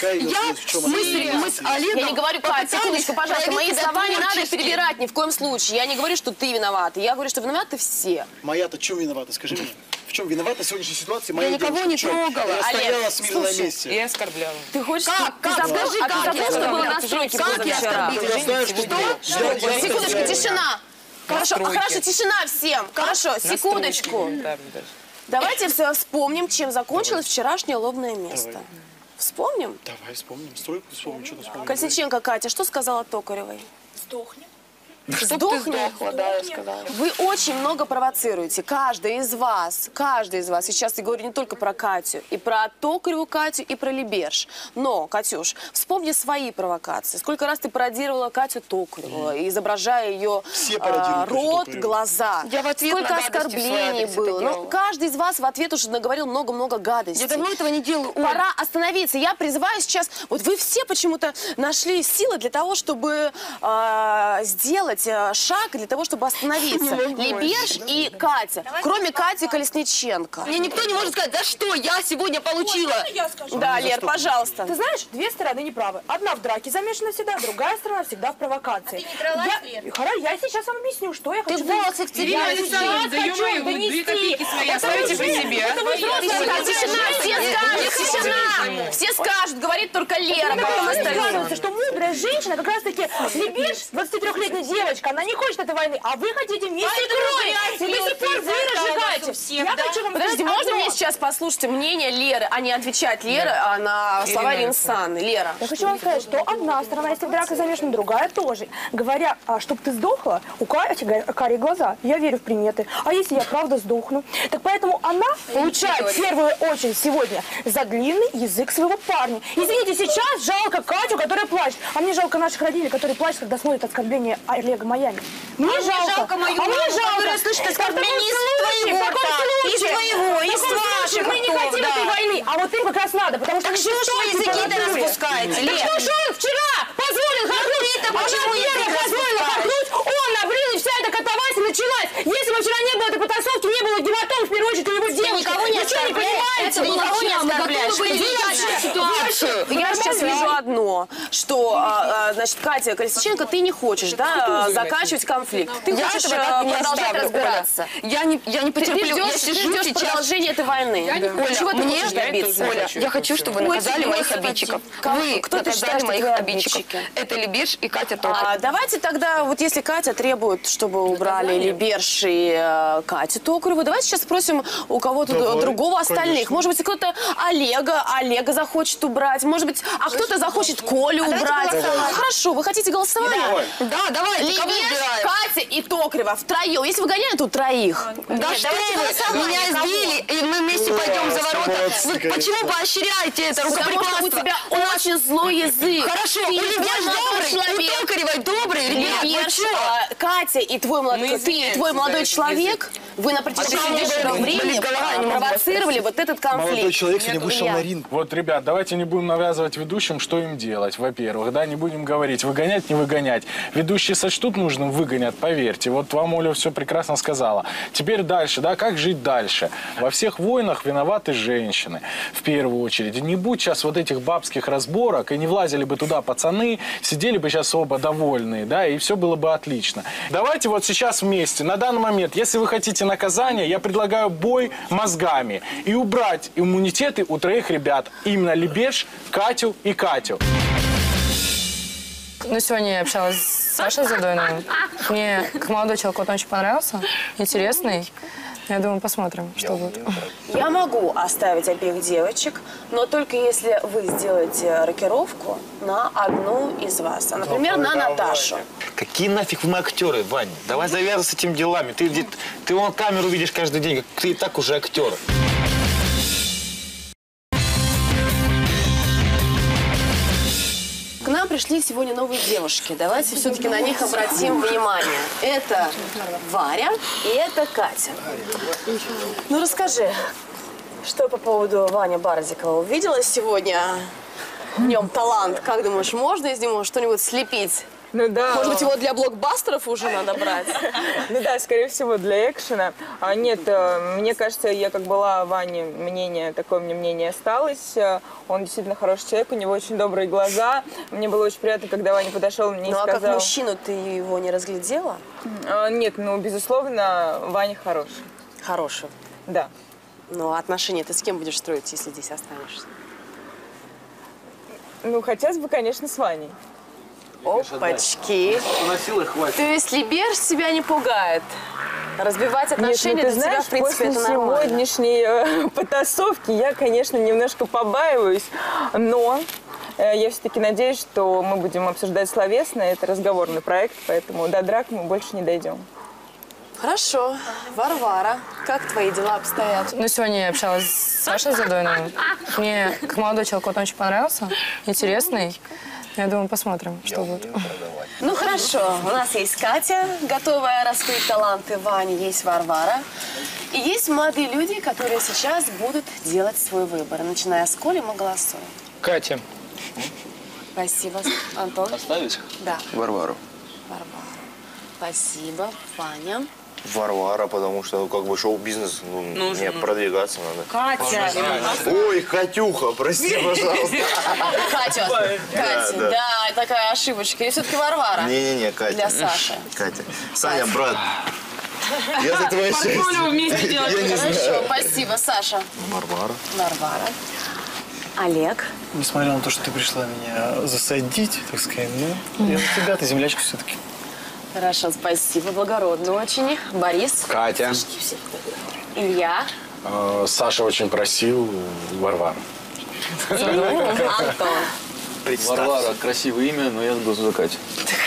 Мы с Олегом... Я не говорю, Катя, секундочку, пожалуйста, мои слова не надо перебирать ни в коем случае. Я не говорю, что ты виновата, я говорю, что виноваты все. Моя-то чем виновата, скажи мне? В чем виновата в сегодняшней ситуации моя девушка? Я никого не трогала. Я стояла смирно на месте. И оскорбляла. Ты хочешь... Как? Скажи, как я что было на стройке позавчера? Что? Секундочку, тишина. Хорошо, тишина всем. Хорошо, секундочку. Давайте вспомним, чем закончилось вчерашнее лобное место. Вспомним? Давай вспомним. Стройку вспомним. Что-то вспомним. Колесниченко Катя, что сказала Токаревой? Сдохнем. Чтобы ты сдохла, да, я сказала. Вы очень много провоцируете, каждый из вас. Сейчас я говорю не только про Катю, и про Токареву Катю, и про Либерш. Но, Катюш, вспомни свои провокации. Сколько раз ты пародировала Катю Токареву, изображая ее рот, глаза. Я в ответ сколько оскорблений было. Ну, каждый из вас в ответ уже наговорил много-много гадостей. Я давно этого не делаю. Пора остановиться. Я призываю сейчас, вот вы все почему-то нашли силы для того, чтобы сделать шаг для того, чтобы остановиться. Либерш и Катя. Кроме Кати Колесниченко. Мне никто не может сказать, за что я сегодня получила. Я скажу. Да, Лер, пожалуйста. Ты знаешь, две стороны неправы. Одна в драке замешана всегда, другая сторона всегда в провокации. А ты не дралась, Лер? Я сейчас вам объясню, что я хочу. Ты волосы в тебе две копейки свои оставите при себе. Тишина! Все скажут, говорит только Лера. Кажется, что мудрая женщина, как раз таки Либерш, 23-летняя девочка, она не хочет этой войны, а вы хотите вместе кровь. И до сих пор вы разжигаете. Подожди, можно мне сейчас послушать мнение Леры, а не отвечать Леры на слова Ринсан? Лера. Я хочу вам сказать, что одна сторона, если в драке замешана, другая тоже. Говоря, чтобы ты сдохла, у Кати карие глаза. Я верю в приметы. А если я правда сдохну? Так поэтому она получает в первую очередь сегодня за длинный язык своего парня. Извините, сейчас жалко Катю, которая плачет. А мне жалко наших родителей, которые плачут, когда смотрят оскорбление Олега Майами. Мне жалко мою маму, которая слышит оскорбление из твоего рта, из твоего, из ваших. Мы не хотим этой войны, а вот им как раз надо, потому что... Так что языки-то распускаете, Лер? Так что оскорбляешь? Я сейчас вижу одно, что, значит, Катя Колесниченко, ты не хочешь, да, заканчивать конфликт. Ты хочешь продолжать разбираться. Я не потерплю. Я сижу ждешь продолжения этой войны. Чего ты хочешь добиться? Оля, я хочу, чтобы вы наказали моих обидчиков. Вы наказали моих обидчиков. Это Либерш и Катя Токарева. Давайте тогда, вот если Катя требует, чтобы убрали Либерш и Катю Токареву, давайте сейчас спросим у кого-то другого остальных. Может быть, кто-то Олега захочет убрать. Может быть, кто-то захочет Колю убрать. Хорошо, вы хотите голосование? Да, давайте. Либерш, Катя и Токарева втроем. Если вы гоняете, тут троих. Да что вы, меня избили, и мы вместе пойдем за ворота. Вы почему поощряете это рукоприкладство? Потому что у тебя очень злой язык. Хорошо, у Либерш добрый, у Токаревой добрый, ребят, Катя и твой молодой человек, вы на протяжении долгого времени провоцировали вот этот конфликт. Молодой человек сегодня вышел на ринг. Вот, ребят, давайте не будем навязывать ведущим, что им делать, во-первых, да, не будем говорить, выгонять, не выгонять. Ведущие сочтут нужным, выгонят, поверьте. Вот вам Оля все прекрасно сказала. Теперь дальше, да, как жить дальше? Во всех войнах виноваты женщины, в первую очередь. И не будь сейчас вот этих бабских разборок, и не влазили бы туда пацаны, сидели бы сейчас оба довольные, да, и все было бы отлично. Давайте вот сейчас вместе, на данный момент, если вы хотите наказания, я предлагаю бой мозгами и убрать иммунитеты у троих ребят. Именно Либерш, Катю и Катю. Ну, сегодня я общалась с Сашей Задойновым. Мне, как молодой человек, он очень понравился. Интересный. Я думаю, посмотрим, что будет. Я могу оставить обеих девочек, но только если вы сделаете рокировку на одну из вас. Например, на Наташу. Какие нафиг мы актеры, Вань? Давай завязывай с этими делами. Ты вон камеру видишь каждый день, ты и так уже актер. К нам пришли сегодня новые девушки. Давайте все-таки на них обратим внимание. Это Варя и это Катя. Ну расскажи, что по поводу Вани Барзикова? Увидела сегодня в нем талант? Как думаешь, можно из него что-нибудь слепить? Ну да. Может быть, его для блокбастеров уже надо брать? Ну да, скорее всего, для экшена. Нет, мне кажется, я как была Ване мнение, такое мне мнение осталось. Он действительно хороший человек, у него очень добрые глаза. Мне было очень приятно, когда Ваня подошел мне и сказал... Ну а как мужчину ты его не разглядела? Нет, ну, безусловно, Ваня хороший. Хороший? Да. Ну а отношения ты с кем будешь строить, если здесь останешься? Ну, хотелось бы, конечно, с Ваней. Опачки. То есть Либерш себя не пугает? Разбивать отношения для тебя, в принципе, это нормально. После сегодняшней потасовки я, конечно, немножко побаиваюсь, но я все-таки надеюсь, что мы будем обсуждать словесно. Это разговорный проект, поэтому до драк мы больше не дойдем. Хорошо. Варвара, как твои дела обстоят? Ну, сегодня я общалась с Сашей Задойновым. Мне, как молодой человек, он очень понравился. Интересный. Я думаю, посмотрим, что будет. Ну хорошо, у нас есть Катя, готовая раскрыть таланты Вани, есть Варвара. И есть молодые люди, которые сейчас будут делать свой выбор. Начиная с Коли, мы голосуем. Катя. Спасибо. Антон? Оставить? Да. Варвару. Варвара. Спасибо. Ваня? Варвара, потому что как бы шоу-бизнес, мне продвигаться надо. Катя! Ой, Катюха, прости, пожалуйста. Катя, да, такая ошибочка. И все-таки Варвара. Не-не-не, Катя. Для Саши. Катя. Саня, брат. Я за твое счастье. Вместе делать. Хорошо, спасибо. Саша. Варвара. Варвара. Олег. Несмотря на то, что ты пришла меня засадить, так сказать, ну, я за тебя, ты землячка все-таки. Хорошо, спасибо. Благородно очень. Борис. Катя. Илья. Саша очень просил Варвару. Антон. Варвара, красивое имя, но я буду за Катю.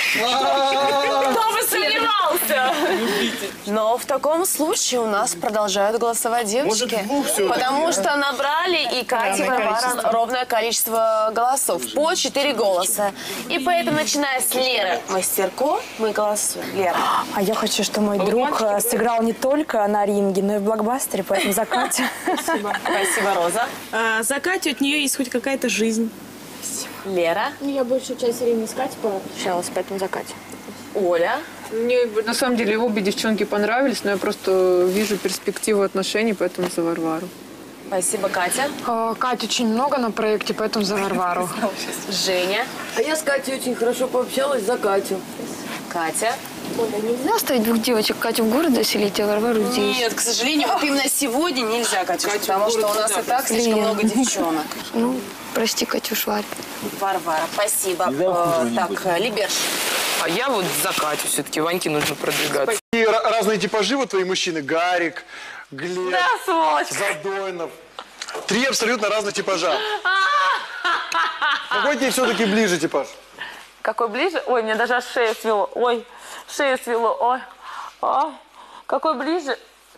Кто бы сомневался? Но в таком случае у нас продолжают голосовать девочки. Потому что набрали и Катя, и Варвара ровное количество голосов. По 4 голоса. И поэтому, начиная с Леры Мастерко, мы голосуем. Лера. А я хочу, чтобы мой друг сыграл не только на ринге, но и в блокбастере, поэтому за Катю. Спасибо. Спасибо, Роза. За Катю от нее есть хоть какая-то жизнь. Лера. Я большую часть времени с Катей пообщалась, поэтому за Катю. Оля. Мне на самом деле обе девчонки понравились, но я просто вижу перспективу отношений, поэтому за Варвару. Спасибо, Катя. Кать очень много на проекте, поэтому за Варвару. Женя. А я с Катей очень хорошо пообщалась за Катю. Катя. Оля, нельзя оставить двух девочек, Катю в город заселить, а Варвару здесь? Нет, к сожалению, вот именно сегодня нельзя, Катюш, потому что у нас и так слишком много девчонок. Ну, прости, Катюш, Варь. Варвара, спасибо. Так, Либерш. А я вот за Катю все-таки. Ваньке нужно продвигаться. И разные типажи вот твои мужчины. Гарик, Глеб, Да, сволочь. Задойнов. 3 абсолютно разных типажа. Какой тебе все-таки ближе типаж? Какой ближе? Ой, мне даже аж шею свело. Ой, шею свело. Ой, какой ближе?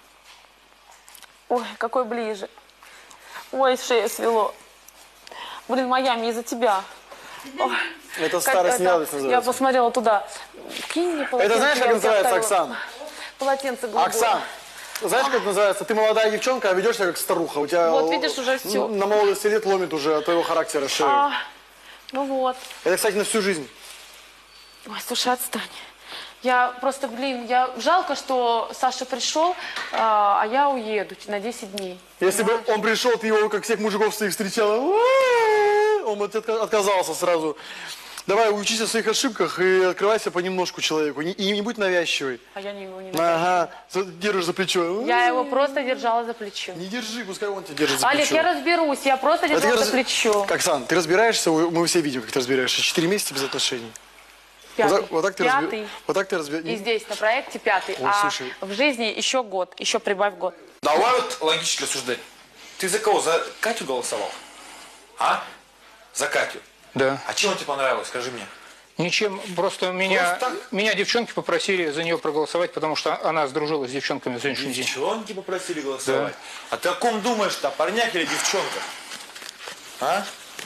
Ой, какой ближе? Ой, шею свело. Блин, Майами, из-за тебя. Ой. Это старость не радость называется. Я посмотрела туда. Кинь мне полотенце. Это знаешь, как называется, Оксан? Полотенце голубое. Оксан, знаешь, как это называется? Ты молодая девчонка, а ведешь себя как старуха. У тебя вот видишь, уже все. На молодости лет ломит уже от твоего характера шею. Ну вот. Это, кстати, на всю жизнь. Ой, слушай, отстань. Я просто, блин, жалко, что Саша пришел, а я уеду на 10 дней. Если бы он пришел, ты его, как всех мужиков своих встречала, он бы отказался сразу. Давай, учись о своих ошибках и открывайся понемножку человеку. И не будь навязчивой. А я его не навязчивой. Ага, держишь за плечо. Я его просто держала за плечо. Не держи, пускай он тебя держит за Олег, плечо. я разберусь, я просто держала за плечо. Оксан, ты разбираешься, мы все видим, как ты разбираешься. 4 месяца без отношений. Пятый. Вот так ты Пятый. Вот так ты разбираешься. И здесь на проекте 5-й. Ой, слушай. В жизни еще год, еще прибавь год. Давай вот логически рассуждать. Ты за кого? За Катю голосовал? А? За Катю? Да. А чем он тебе понравилось, скажи мне? Ничем, просто меня девчонки попросили за нее проголосовать, потому что она сдружилась с девчонками в сегодняшний день. Девчонки попросили голосовать? Да. А ты о ком думаешь-то, о парнях или девчонках? А?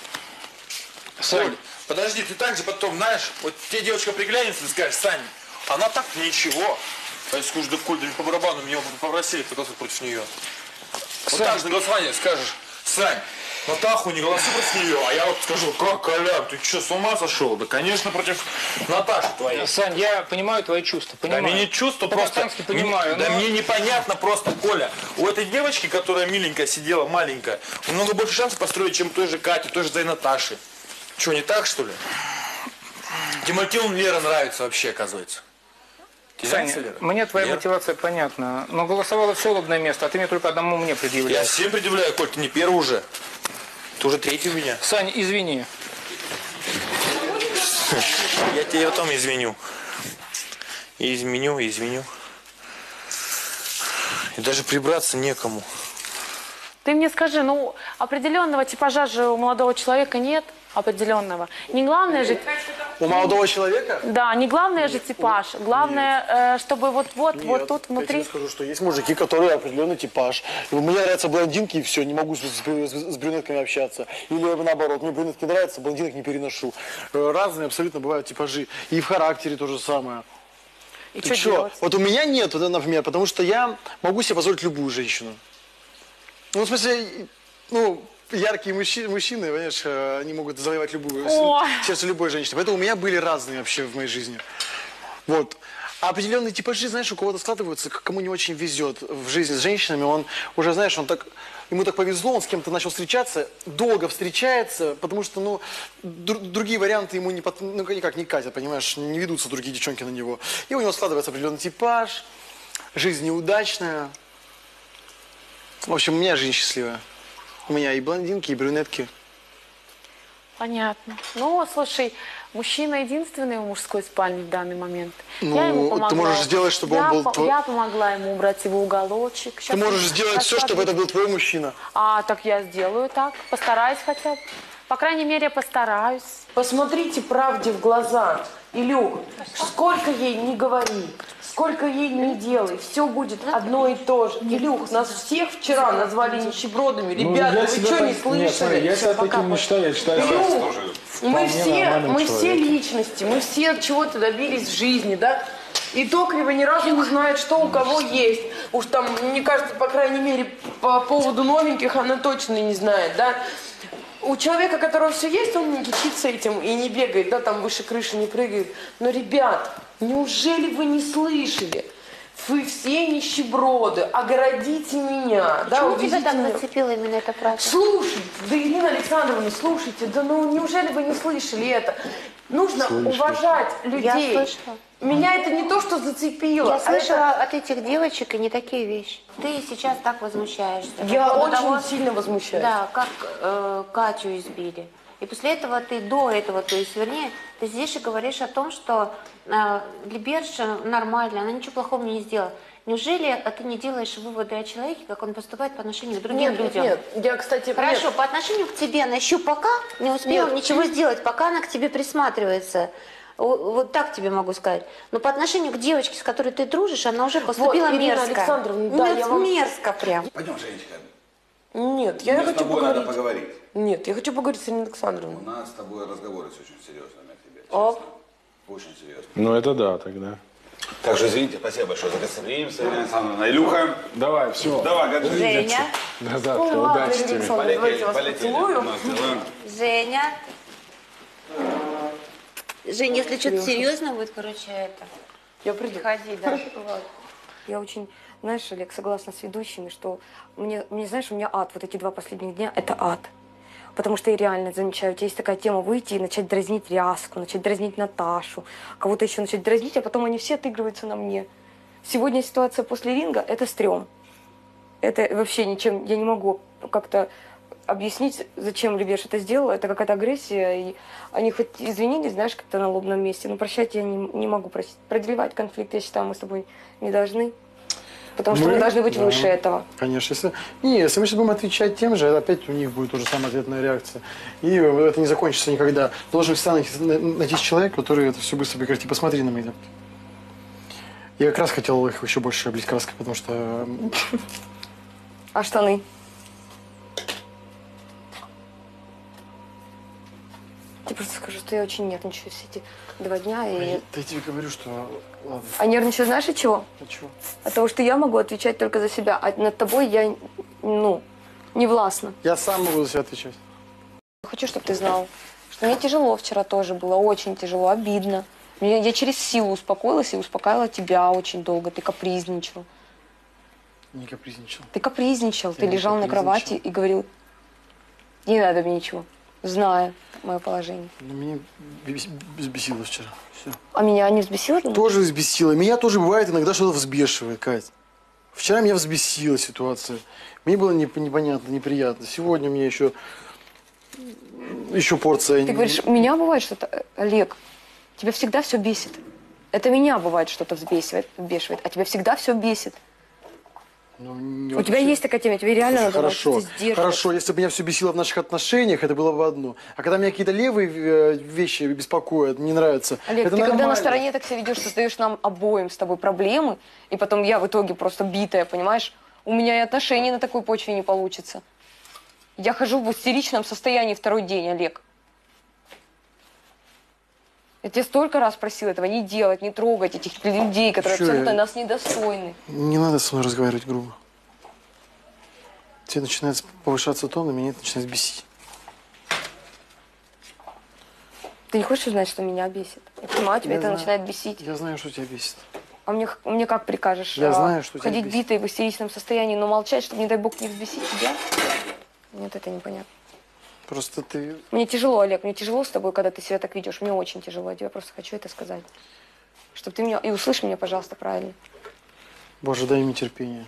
Соль, подожди, ты так же потом, знаешь, вот тебе девочка приглянется и скажешь, Сань, она так ничего. А если скажешь, да коль, да по барабану, меня попросили проголосовать против нее. Вот так же на голосование скажешь, Сань, Натаху не голосуй против нее, а я вот скажу, как, Колян, ты что, с ума сошел? Да, конечно, против Наташи твоей. Сань, я понимаю твои чувства, понимаю. Да мне не чувства, просто... понимаю. Да мне непонятно просто, Коля. У этой девочки, которая миленькая сидела, маленькая, намного больше шансов построить, чем той же Кате, той же той Наташи. Что, не так, что ли? Тимофею Лера нравится вообще, оказывается. Саня, мне твоя мотивация понятна, но голосовало все лобное место, а ты мне только одному мне предъявляешь. Я всем предъявляю, Коль, ты не первый уже. Ты уже третий у меня. Сань, извини. Я тебе потом извиню. Извиню. И даже прибраться некому. Ты мне скажи, ну, определенного типажа же у молодого человека нет, определенного. Не главное же... У молодого человека? Да, не главное же типаж. Главное, чтобы вот тут внутри... Я тебе скажу, что есть мужики, которые определенный типаж. И мне нравятся блондинки, и все, не могу с брюнетками общаться. Или наоборот, мне брюнетки нравятся, блондинок не переношу. Разные абсолютно бывают типажи. И в характере то же самое. И что делать? Вот у меня нет, вот, например, потому что я могу себе позволить любую женщину. Ну, в смысле, ну... Яркие мужчины, понимаешь, они могут завоевать сердце любой женщины. Поэтому у меня были разные вообще в моей жизни. Вот. А определенные типажи, знаешь, у кого-то складываются, кому не очень везет в жизни с женщинами. Он уже, знаешь, ему так повезло, он с кем-то начал встречаться, долго встречается, потому что, ну, другие варианты ему никак не катят, понимаешь, не ведутся другие девчонки на него. И у него складывается определенный типаж, жизнь неудачная. В общем, у меня жизнь счастливая. У меня и блондинки, и брюнетки. Понятно. Ну, слушай, мужчина единственный в мужской спальне в данный момент. Ну, я ему помогла. Ты можешь сделать, чтобы он был... Я помогла ему убрать его уголочек. Ты можешь сделать все, чтобы это был твой мужчина. Так я сделаю так. Постараюсь хотя бы. По крайней мере, постараюсь. Посмотрите правде в глаза. Илюх, сколько ей не говори, сколько ей не делай, все будет одно и то же. Илюх, нас всех вчера назвали нищебродами. Ребята, вы что, не слышали? Нет, смотри, я себя таким не считаю, я считаю, что мы все личности, мы все чего-то добились в жизни, да? И Токарева ни разу не знает, что у кого есть. Уж там, мне кажется, по крайней мере, по поводу новеньких она точно не знает, да? У человека, у которого все есть, он не кичится этим и не бегает, да, там выше крыши не прыгает. Но, ребят, неужели вы не слышали? вы все нищеброды, огородите меня. Да, Почему тебя так меня. зацепила именно эта фраза? Слушайте, да, Ирина Александровна, слушайте, да ну неужели вы не слышали это? Нужно уважать людей. Я слышала. Меня это не то, что зацепило. Я слышала от этих девочек и не такие вещи. Ты сейчас так возмущаешься. Я очень сильно возмущаюсь. Да, как Катю избили. И после этого ты до этого, то есть, вернее, ты здесь же говоришь о том, что Либерша нормально, она ничего плохого мне не сделала. Неужели ты не делаешь выводы о человеке, как он поступает по отношению к другим людям? Нет, я, кстати... Хорошо, по отношению к тебе она еще пока не успела ничего сделать, пока она к тебе присматривается. Вот так тебе могу сказать. Но по отношению к девочке, с которой ты дружишь, она уже поступила вот, Ирина мерзко. Александровна, да, я вам... Мерзко прям. Пойдем, Женечка. Нет, я Мне хочу с тобой поговорить. надо поговорить. Нет, я хочу поговорить с Ириной Александровной. У нас с тобой разговоры очень серьезные на тебе, честно. Оп. Очень серьезно. Ну это да, тогда. Так что извините, спасибо большое за гостеприимство, Ирина Александровна. Илюха. Давай, все. Давай, как же. Женя. До завтра, удачи тебе. Давайте вас поцелую. Женя. Жень, если что-то серьезно будет, короче, это... Я приду. Приходи, да. Я очень, знаешь, Олег, согласна с ведущими, что мне, знаешь, у меня ад. Вот эти 2 последних дня – это ад. Потому что я реально замечаю, у тебя есть такая тема выйти и начать дразнить Ряску, начать дразнить Наташу, кого-то еще начать дразнить, а потом они все отыгрываются на мне. Сегодня ситуация после ринга – это стрём. Это вообще ничем, я не могу как-то объяснить, зачем Либерша это сделала. Это какая-то агрессия. И они хоть извинились, знаешь, как-то на лобном месте, но прощать я не могу просить. Продлевать конфликт, я считаю, мы с тобой не должны. Потому что мы должны быть выше этого. Конечно. Если мы сейчас будем отвечать тем же, опять у них будет уже самая ответная реакция. И это не закончится никогда. Должен всегда найти человек, который это все быстро прекратит. Посмотри на меня. Я как раз хотел их еще больше облить краской, потому что... А штаны? Я просто скажу, что я очень нервничаю все эти 2 дня. И... Да я тебе говорю, что... Ладно. А нервничаю, знаешь, от чего? От чего? От того, что я могу отвечать только за себя, а над тобой я, не властна. Я сам могу за себя отвечать. Хочу, чтобы ты знал, что мне тяжело вчера тоже было, очень тяжело, обидно. Я через силу успокоилась и успокаивала тебя очень долго. Ты капризничал. Не капризничал. Ты капризничал. Ты лежал на кровати и говорил, не надо мне ничего, зная мое положение. Меня взбесило вчера. Все. А меня не взбесило? Тоже взбесило. Меня тоже бывает иногда что-то взбешивает, Кать. Вчера меня взбесила ситуация. Мне было непонятно, неприятно. Сегодня мне еще порция. Ты говоришь, меня бывает что-то, Олег, тебя всегда все бесит. Это меня бывает что-то взбешивает, а тебя всегда все бесит. У тебя есть такая тема, тебе реально надо хорошо, сдерживать. хорошо, если бы меня все бесило в наших отношениях, это было бы одно. А когда меня какие-то левые вещи беспокоят, не нравятся, Олег, это ты нормально. когда на стороне так себя ведешь, создаешь нам обоим с тобой проблемы, и потом я в итоге просто битая, понимаешь? У меня и отношений на такой почве не получится. Я хожу в истеричном состоянии 2-й день, Олег. Я тебя столько раз просила этого не делать, не трогать этих людей, которые абсолютно нас недостойны. Не надо со мной разговаривать грубо. Тебе начинает повышаться тон, и меня это начинает бесить. Ты не хочешь узнать, что меня бесит? Я понимаю, тебя это начинает бесить. Я знаю, что тебя бесит. А мне как прикажешь? Я знаю, что тебя ходить бесит. битой в истеричном состоянии, но молчать, чтобы, не дай бог, не взбесить тебя? Нет, это непонятно. Просто ты... Мне тяжело, Олег, мне тяжело с тобой, когда ты себя так ведешь. Мне очень тяжело. Я тебе просто хочу это сказать. Чтобы ты меня... И услышь меня, пожалуйста, правильно. Боже, дай мне терпение.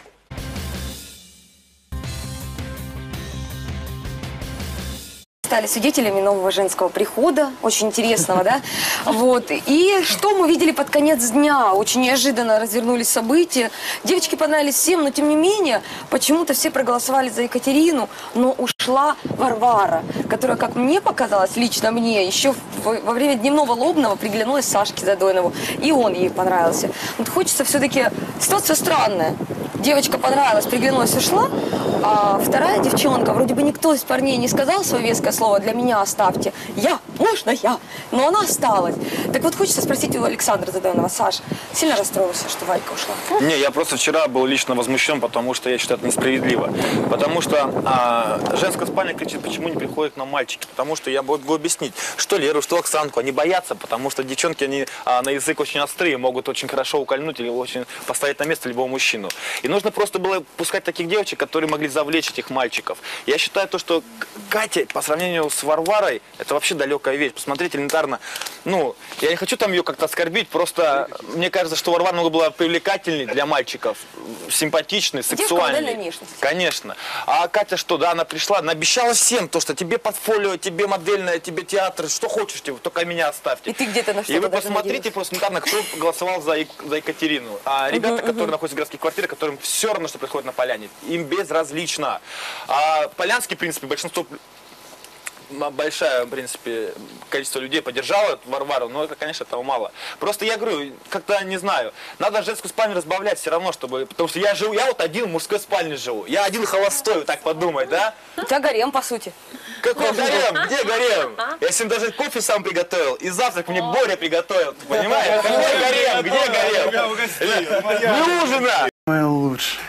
Стали свидетелями нового женского прихода, очень интересного, да? Вот. И что мы видели под конец дня? Очень неожиданно развернулись события. Девочки понравились всем, но тем не менее, почему-то все проголосовали за Екатерину, но ушла Варвара, которая, как мне показалось, лично мне, еще во время дневного лобного приглянулась Сашке Задонову, и он ей понравился. Вот хочется все-таки... Ситуация странная. Девочка понравилась, приглянулась, ушла, А вторая девчонка, вроде бы никто из парней не сказал свое веское слово «для меня оставьте». Можно я? Но она осталась. Так вот, хочется спросить у Александра Задорнова. Саш, сильно расстроился, что Валька ушла? Не, я просто вчера был лично возмущен, потому что я считаю это несправедливо. Потому что женская спальня кричит, почему не приходят к нам мальчики. Потому что я могу объяснить, что Леру, что Оксанку, они боятся, потому что девчонки, они на язык очень острые, могут очень хорошо укольнуть или очень поставить на место любого мужчину. И нужно просто было пускать таких девочек, которые могли завлечь этих мальчиков. Я считаю то, что Катя по сравнению с Варварой, это вообще далекая вещь. Посмотрите элементарно, ну, я не хочу там ее как-то оскорбить, просто мне кажется, что Варвара много была привлекательней для мальчиков, симпатичной, сексуальной. Конечно. А Катя что, да, она пришла, она обещала всем то, что тебе портфолио, тебе модельное, тебе театр, что хочешь, только меня оставьте. И ты где-то на что-то. И вы посмотрите просто элементарно, кто голосовал за Екатерину. А ребята, которые находятся в городских квартирах, которым все равно, что происходит на Поляне, им безразлично. А Полянский, в принципе, большинство... Большое, в принципе, количество людей поддержало Варвару, но это, конечно, этого мало. Просто я говорю, как-то не знаю, надо женскую спальню разбавлять все равно, чтобы... Потому что я вот один в мужской спальне живу. Я один холостой, вот так подумать, да? У тебя гарем, по сути. Какой гарем? Где гарем? Я сегодня даже кофе сам приготовил, и завтрак мне Боря приготовил, понимаешь? Какой гарем? Где гарем? Не ужина! Моя лучшая.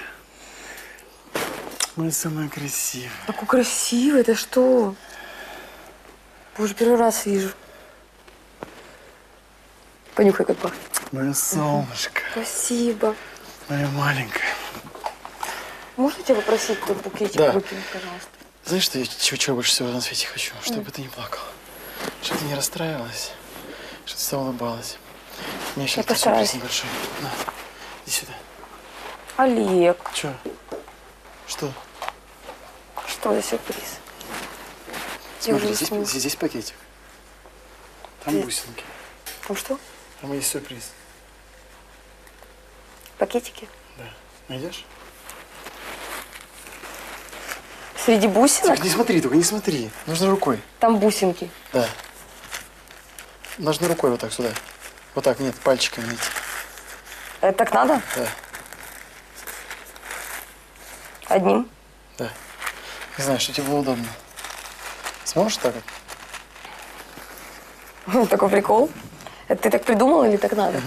Моя самая красивая. Какой красивый, это что? Боже, первый раз вижу. Понюхай, как пахнет. Мое солнышко. Спасибо. Моя маленькая. Можно тебя попросить тот букетик выкинуть, пожалуйста? Знаешь, что я чего больше всего на свете хочу? Чтобы ты не плакала. Чтобы ты не расстраивалась. Чтобы ты всегда улыбалась. Мне еще сюрприз небольшой. На, иди сюда. Олег. Че? Что? Что за сюрприз? Смотри, здесь пакетик. Там бусинки. Там что? Там есть сюрприз. Пакетики? Да. Найдешь? Среди бусинок? Не смотри, только не смотри. Нужно рукой. Там бусинки. Да. Нужно рукой вот так сюда. Вот так, нет, пальчиками найти. Это так надо? Да. Одним? Да. Не знаю, что тебе было удобно. Сможешь так вот? Такой прикол. Это ты так придумал или так надо?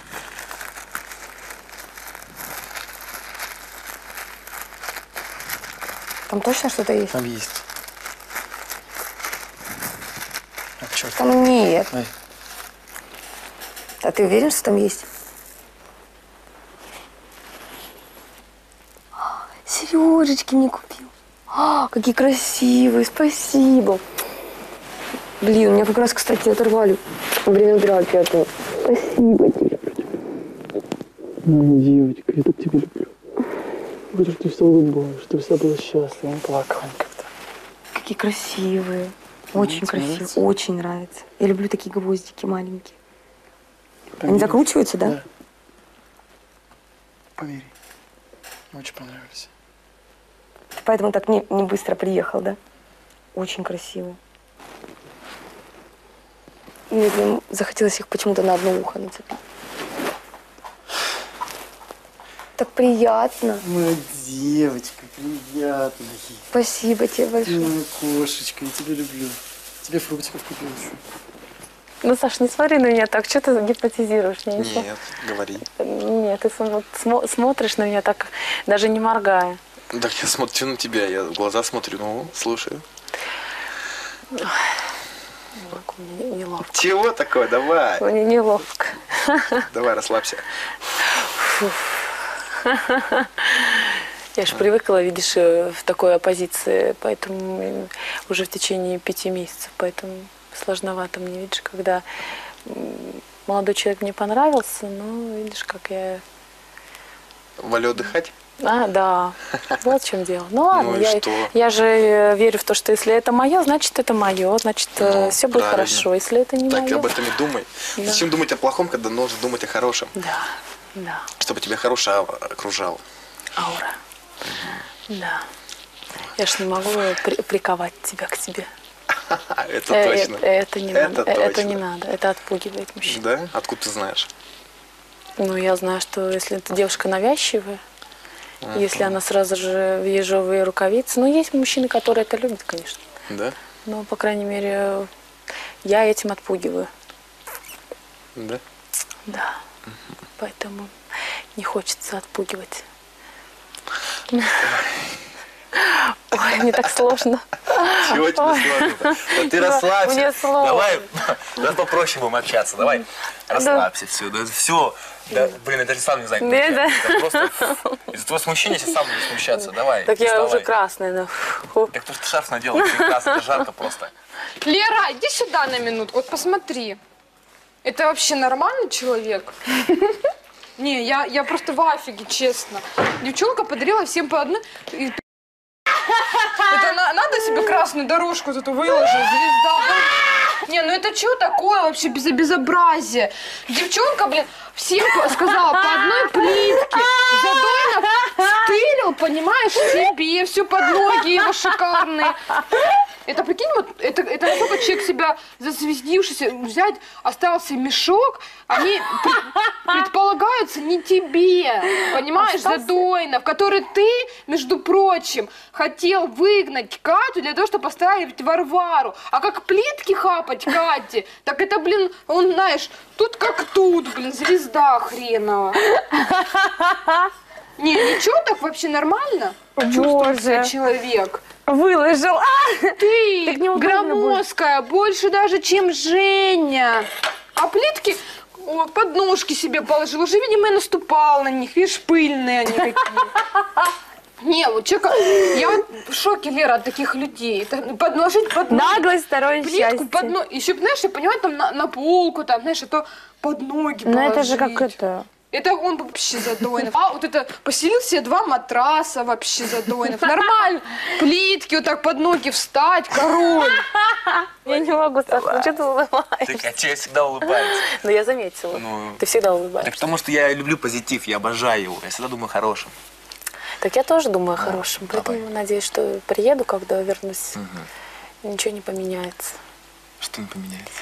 Там точно что-то есть? Там есть. А, черт. Там нет. Ай. А ты уверен, что там есть? Сережечки мне купил. Какие красивые, спасибо. Блин, у меня как раз, кстати, оторвали во время драки это. Спасибо тебе. Моя девочка, я так тебя люблю. Хочу, чтобы ты всегда улыбалась, чтобы всегда была счастлива, не плакала никогда. Какие красивые. Очень красивые, нравится? Очень нравится. Я люблю такие гвоздики маленькие. Помери. Они закручиваются, да? Да. Помери. Мне очень понравились. Ты поэтому так не быстро приехал, да? Очень красивые. И мне захотелось их почему-то на одно ухо нацепить. Так приятно. Моя девочка, приятно. Спасибо тебе большое. Моя кошечка, я тебя люблю. Тебе фруктиков купил еще. Ну, Саш, не смотри на меня так. Что ты гипнотизируешь? Нет, говори. Нет, ты смотришь на меня так, даже не моргая. Так я смотрю на тебя, я в глаза смотрю, ну, слушаю. Мне неловко. Чего такое? Давай. Мне неловко. Давай, расслабься. Я же привыкла, видишь, в такой оппозиции, поэтому уже в течение 5 месяцев, поэтому сложновато мне, видишь, когда молодой человек мне понравился, но видишь, как я... Валю отдыхать? А, да. Вот в чем дело. Ну ладно, ну, я же верю в то, что если это мое, значит это мое, значит все будет хорошо. Если это не так, мое... Так, об этом и думай. Да. Зачем думать о плохом, когда нужно думать о хорошем? Да, да. Чтобы тебя хорошая аура окружала. Аура. Да. Я ж не могу приковать тебя к себе. Это точно. Это не надо. Это не надо. Это отпугивает мужчин. Да? Откуда ты знаешь? Ну, я знаю, что если эта девушка навязчивая, Если она сразу же в ежовые рукавицы. Но есть мужчины, которые это любят, конечно. Да? Но, по крайней мере, я этим отпугиваю. Да? Да. Поэтому не хочется отпугивать. Ой, мне так сложно. Чего тебе сложно? Вот ты расслабься. Мне сложно. Давай попроще будем общаться. Давай, расслабься. Все. Да, блин, я даже сам не знаю. Это просто из-за твоего смущения я сам буду смущаться. Давай. Так я уже красная. Так то, что ты шарф надела, очень красно, это жарко просто. Лера, иди сюда на минутку, вот посмотри. Это вообще нормальный человек? Не, я просто в афиге, честно. Девчонка подарила всем по одной. Это надо себе красную дорожку эту выложить, звезда. Не, ну это что такое вообще безобразие? Девчонка, блин, всем сказала по одной плитке. Задорнов стырил, понимаешь, себе, все под ноги его шикарные. Это, прикинь, вот, это насколько человек себя зазвездившийся взять, остался мешок, они предполагаются не тебе, понимаешь, Задойнов, который ты, между прочим, хотел выгнать Катю для того, чтобы поставить Варвару. А как плитки хапать Кате, так это, блин, он, знаешь, тут как тут, блин, звезда хренова. Не, ничего, так вообще нормально? Чувствует себя человек. Выложил. Ты громоздкая, больше даже, чем Женя. А плитки подножки себе положил. Уже, видимо, я наступал на них. Видишь, пыльные они какие. Не, вот человека... Я в шоке, Лера, от таких людей. Это подложить под наглость, второе плитку под ноги. Еще, знаешь, я понимаю, там на полку, там, знаешь, а то под ноги положить. Ну это же как это... Это он вообще Задойнов. А вот это поселил себе 2 матраса вообще Задойнов. Нормально. Плитки вот так под ноги встать, король. Я не могу, Саша, ну что ты улыбаешься? Так, а тебе всегда улыбается. Ну я заметила. Ты всегда улыбаешься. Так потому что я люблю позитив, я обожаю его. Я всегда думаю о хорошем. Так я тоже думаю о хорошем. Поэтому надеюсь, что приеду, когда вернусь, ничего не поменяется. Что не поменяется?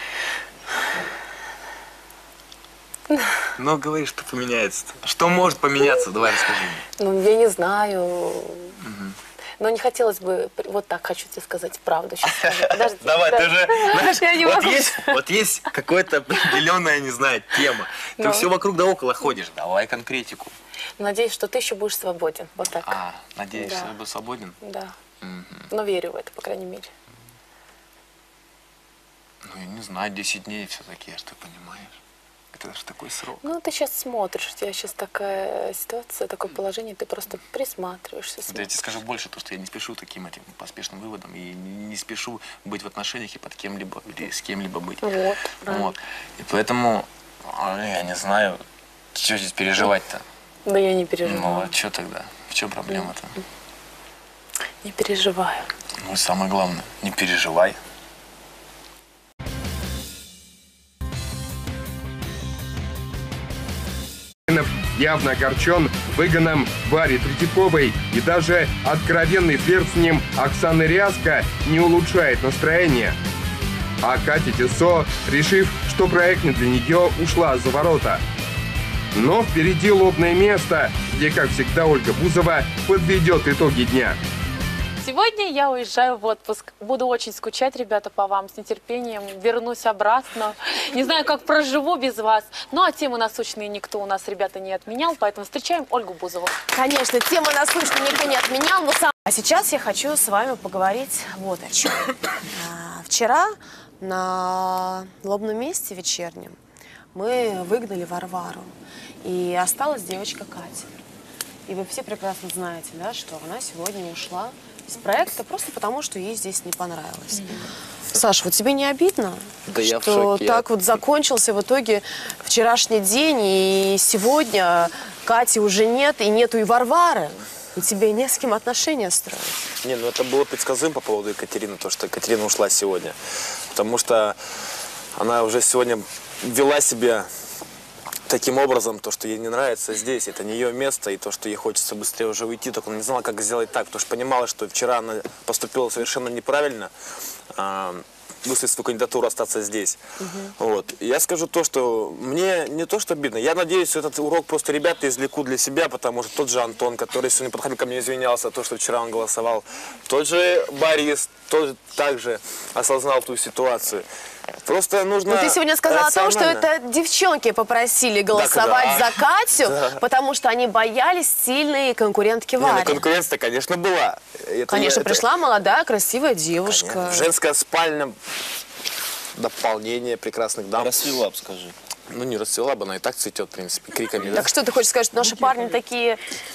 Ну, говори, что поменяется-то. Что может поменяться? Давай расскажи мне. Ну, я не знаю. Но не хотелось бы, вот так хочу тебе сказать правду сейчас. Подожди, давай, ты же, знаешь, вот есть какая-то определенная, не знаю, тема. Ты все вокруг да около ходишь. Давай конкретику. Надеюсь, что ты еще будешь свободен. Вот так. Надеюсь, что я буду свободен? Да. Но верю в это, по крайней мере. Ну, я не знаю, 10 дней все-таки, что ты понимаешь. Это же такой срок. Ну, ты сейчас смотришь, у тебя сейчас такая ситуация, такое положение, ты просто присматриваешься. Да я тебе скажу больше, то, что я не спешу таким этим поспешным выводом и не спешу быть в отношениях и под кем-либо или с кем-либо быть. Вот. И поэтому, я не знаю, что здесь переживать-то. Да я не переживаю. Ну, а что тогда? В чем проблема-то? Не переживаю. Ну, и самое главное, не переживай. Явно огорчен выгоном Вари Третьяковой, и даже откровенный флирт с ним Оксаны Ряска не улучшает настроение. А Катя Тесо, решив, что проект не для нее, ушла за ворота. Но впереди лобное место, где, как всегда, Ольга Бузова подведет итоги дня. Сегодня я уезжаю в отпуск. Буду очень скучать, ребята, по вам. С нетерпением вернусь обратно. Не знаю, как проживу без вас. Ну, а темы насущные никто у нас, ребята, не отменял. Поэтому встречаем Ольгу Бузову. Конечно, темы насущные никто не отменял. Но А сейчас я хочу с вами поговорить вот о чем. Вчера на лобном месте вечернем мы выгнали Варвару. И осталась девочка Катя. И вы все прекрасно знаете, да, что она сегодня ушла из проекта просто потому, что ей здесь не понравилось. Саш, вот тебе не обидно, да я что в шоке. так вот закончился в итоге вчерашний день, и сегодня Кати уже нет, и нету и Варвары, и тебе не с кем отношения строить? Не, ну это было предсказуемо по поводу Екатерины, то, что Екатерина ушла сегодня. Потому что она уже сегодня вела себя таким образом, то, что ей не нравится здесь, это не ее место, и то, что ей хочется быстрее уже уйти, только она не знала, как сделать так, потому что понимала, что вчера она поступила совершенно неправильно, выставить свою кандидатуру, остаться здесь. Вот. Я скажу то, что мне не то, что обидно. Я надеюсь, этот урок просто ребята извлекут для себя, потому что тот же Антон, который сегодня подходил ко мне, извинялся, то, что вчера он голосовал, тот же Борис тоже также осознал ту ситуацию. Просто нужно... Но ты сегодня сказала о том, что это девчонки попросили голосовать за Катю, потому что они боялись сильной конкурентки Вари. Конкуренция, конечно, была. Конечно, пришла молодая, красивая девушка. Конечно. Женская спальня, дополнение прекрасных дам. Расцвела бы, скажи. Ну, не расцвела бы, она и так цветет, в принципе, криками. Так что ты хочешь сказать, что наши парни такие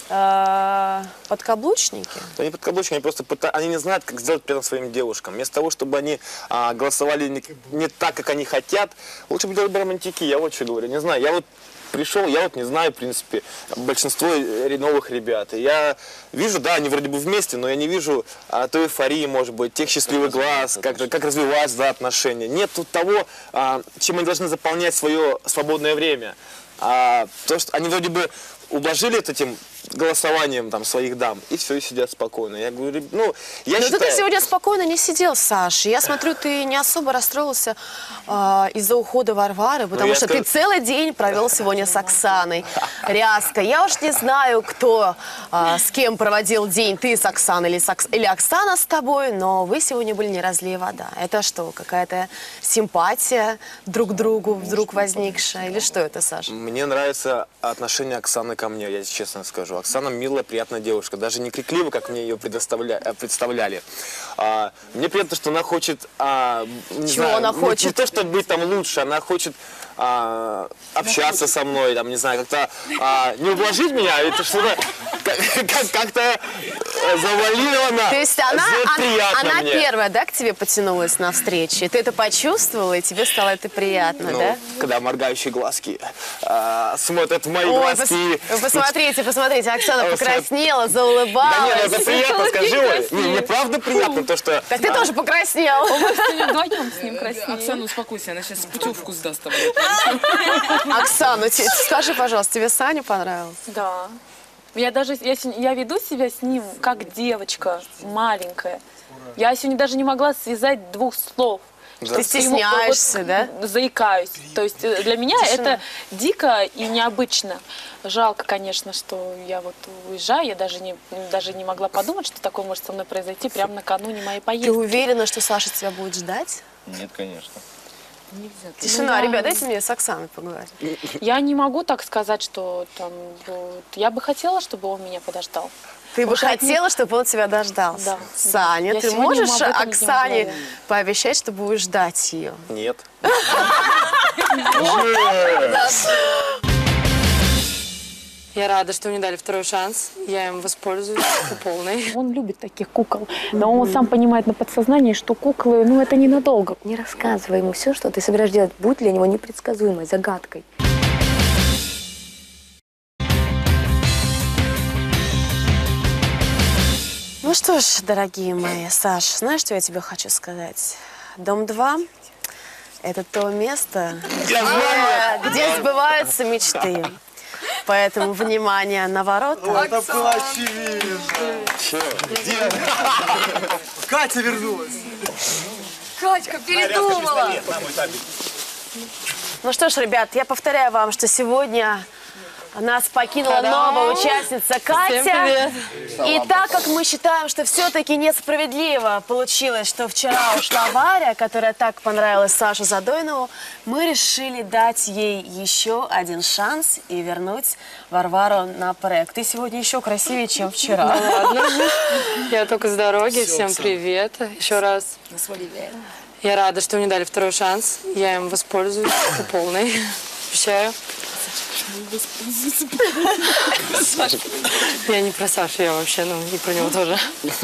подкаблучники? Они подкаблучники, они просто они не знают, как сделать приятно своим девушкам. Вместо того, чтобы они голосовали не так, как они хотят, лучше бы делать романтики, я вот что говорю. Не знаю, я вот пришел, я вот не знаю, в принципе, большинство новых ребят. И я вижу, да, они вроде бы вместе, но я не вижу той эйфории, может быть, тех счастливых глаз, как развиваться, да, отношения. Нет тут того, чем они должны заполнять свое свободное время. То, что они вроде бы ублажили это этим голосованием там своих дам, и все, и сидят спокойно. Я говорю, ну, я считаю... ты сегодня спокойно не сидел, Саш. Я смотрю, ты не особо расстроился из-за ухода Варвары, потому что ты целый день провел сегодня с Оксаной. Рязко. Я уж не знаю, кто с кем проводил день, ты с Оксаной или Оксана с тобой, но вы сегодня были не разлей вода. Это что, какая-то симпатия друг к другу вдруг возникшая? Или что это, Саша? Мне нравится отношение Оксаны ко мне, я честно скажу. Оксана милая, приятная девушка. Даже не крикливая, как мне ее представляли. Мне приятно, что она хочет... Чего она хочет? Не то, чтобы быть там лучше, она хочет общаться со мной, там, не знаю, как-то не ублажить меня, это что-то как-то завуалировано. То есть она первая, да, к тебе потянулась на встрече? Ты это почувствовала, и тебе стало это приятно, да? Когда моргающие глазки смотрят в мои глазки. Посмотрите, Оксана покраснела, заулыбалась. Да нет, это приятно, скажи, Оль. Мне правда приятно то, что... Так ты тоже покраснел. Мы вдвоем с ним краснеем. Оксана, успокойся, она сейчас путевку сдаст тобой. Оксана, скажи, пожалуйста, тебе Саня понравился? Да. Я веду себя с ним как девочка маленькая. Я сегодня даже не могла связать двух слов. Ты стесняешься, да? Заикаюсь. То есть для меня это дико и необычно. Жалко, конечно, что я вот уезжаю. Я даже не могла подумать, что такое может со мной произойти прямо накануне моей поездки. Ты уверена, что Саша тебя будет ждать? Нет, конечно. Нельзя. Тишина, ребят, дайте мне с Оксаной поговорить. Я не могу так сказать, что там... Вот, я бы хотела, чтобы он меня подождал. Ты бы хотела, чтобы он тебя дождался? Да. Саня, ты можешь Оксане пообещать, что будешь ждать ее? Нет. Я рада, что мне дали второй шанс. Я им воспользуюсь по полной. Он любит таких кукол, но он сам понимает на подсознании, что куклы, ну, это ненадолго. Не рассказывай ему все, что ты собираешь делать. Будь для него непредсказуемой, загадкой. Ну что ж, дорогие мои, Саш, знаешь, что я тебе хочу сказать? Дом 2 – это то место, где сбываются мечты. Поэтому внимание на ворота. Это было очевидно. Где? Катя вернулась. Катька передумала. Ну что ж, ребят, я повторяю вам, что сегодня нас покинула новая участница Катя. И так как мы считаем, что все-таки несправедливо получилось, что вчера ушла Варя, которая так понравилась Саше Задойнову, мы решили дать ей еще один шанс и вернуть Варвару на проект. Ты сегодня еще красивее, чем вчера. Ну ладно. Я только с дороги. Всем привет. Еще раз. Я рада, что мне дали второй шанс. Я им воспользуюсь по полной. Обещаю. Я не про Сашу, я вообще, ну, и про него тоже.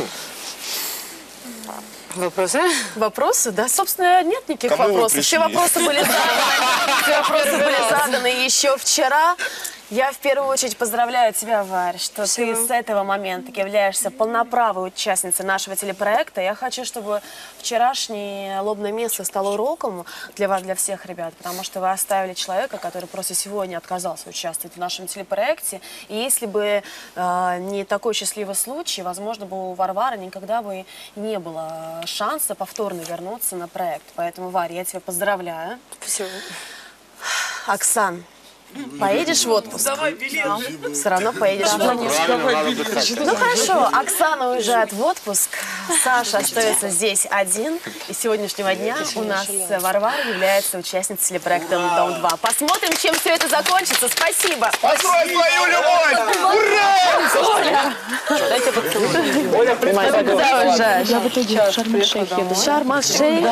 Вопросы? Вопросы? Да, собственно, нет никаких вопросов. Все вопросы были заданы еще вчера. Я в первую очередь поздравляю тебя, Варь, что ты с этого момента являешься полноправой участницей нашего телепроекта. Я хочу, чтобы вчерашнее лобное место стало уроком для вас, для всех ребят, потому что вы оставили человека, который просто сегодня отказался участвовать в нашем телепроекте. И если бы не такой счастливый случай, возможно, бы у Варвары никогда бы не было шанса повторно вернуться на проект. Поэтому, Варя, я тебя поздравляю. Все. Оксан, поедешь в отпуск? Давай билет. Все равно поедешь в отпуск. Ну хорошо, Оксана уезжает в отпуск, Саша остается здесь один. И с сегодняшнего дня у нас Варвара является участницей телепроекта «Дом-2». Посмотрим, чем все это закончится. Спасибо. Построй свою любовь! Ура! Дайте поцелуй. Оля, когда уезжаешь? Я в итоге в Шарм-эль-Шейх еду. Шарм-эль-Шейх?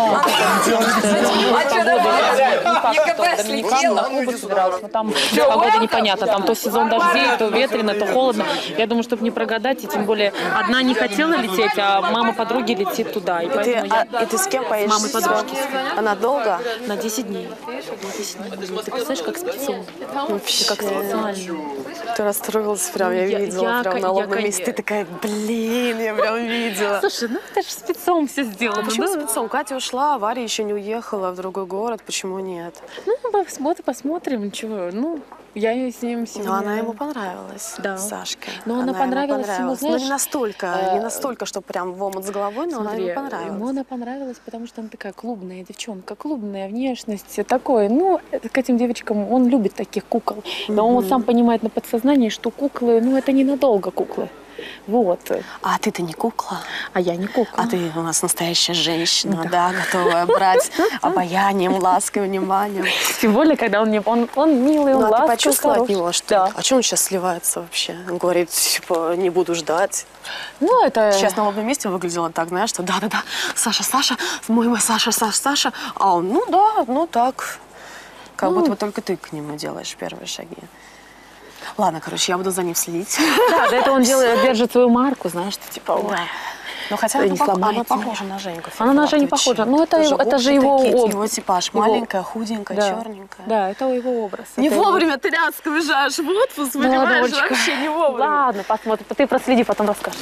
ЕКБ слетела. Но там погода непонятна. Там то сезон дождей, то ветрено, то холодно. Я думаю, чтобы не прогадать, и тем более одна не хотела лететь, а мама подруги летит туда. И ты с кем поедешь? С мамой подружки. Она долго? На 10 дней. Ты представляешь, как спецом? Вообще, как специально. Ты расстроилась прям, я видела прям на лобном месте. Ты такая, блин, я прям видела. Слушай, ну ты же спецом все сделала. Почему спецом? Катя ушла, Варя еще не уехала в другой город. Почему нет? Ну, посмотрим, ничего. Ну, я с ним сегодня... Но она ему понравилась, да. Сашке. Но она понравилась ему, знаешь... Ну, не настолько, что прям в омут с головой, но смотри, она ему понравилась. Ему она понравилась, потому что она такая клубная девчонка, клубная внешность, такой. Ну, к этим девочкам он любит таких кукол. Но он сам понимает на подсознании, что куклы, ну, это ненадолго куклы. Вот. А ты-то не кукла. А я не кукла. А ты у нас настоящая женщина, да, готовая брать обаянием, лаской, вниманием. Тем более, когда он милый, он ласковый. Ты почувствовала от него, что? Да. А чем он сейчас сливается вообще? Он говорит, типа, не буду ждать. Ну, это... Сейчас на лобном месте выглядело так, знаешь, что да-да-да, Саша, мой Саша. А он, ну да, ну так. Как будто только ты к нему делаешь первые шаги. Ладно, короче, я буду за ним следить. Да, до этого он держит свою марку, знаешь, что типа... Да. Но хотя она похожа на Женьку. Она на Женю похожа. Ну, это же его типаж. Маленькая, худенькая, черненькая. Да, это его образ. Не вовремя ты рядко уезжаешь в отпуск, понимаешь, вообще не вовремя. Ладно, посмотрим. Ты проследи, потом расскажешь.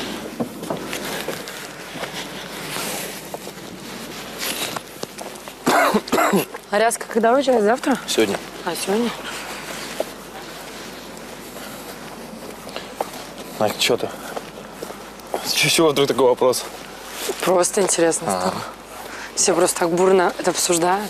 А Рязка когда уезжает? Завтра? Сегодня. А, сегодня? Настя, что ты? С чего вдруг такой вопрос? Просто интересно стало. Все просто так бурно это обсуждают.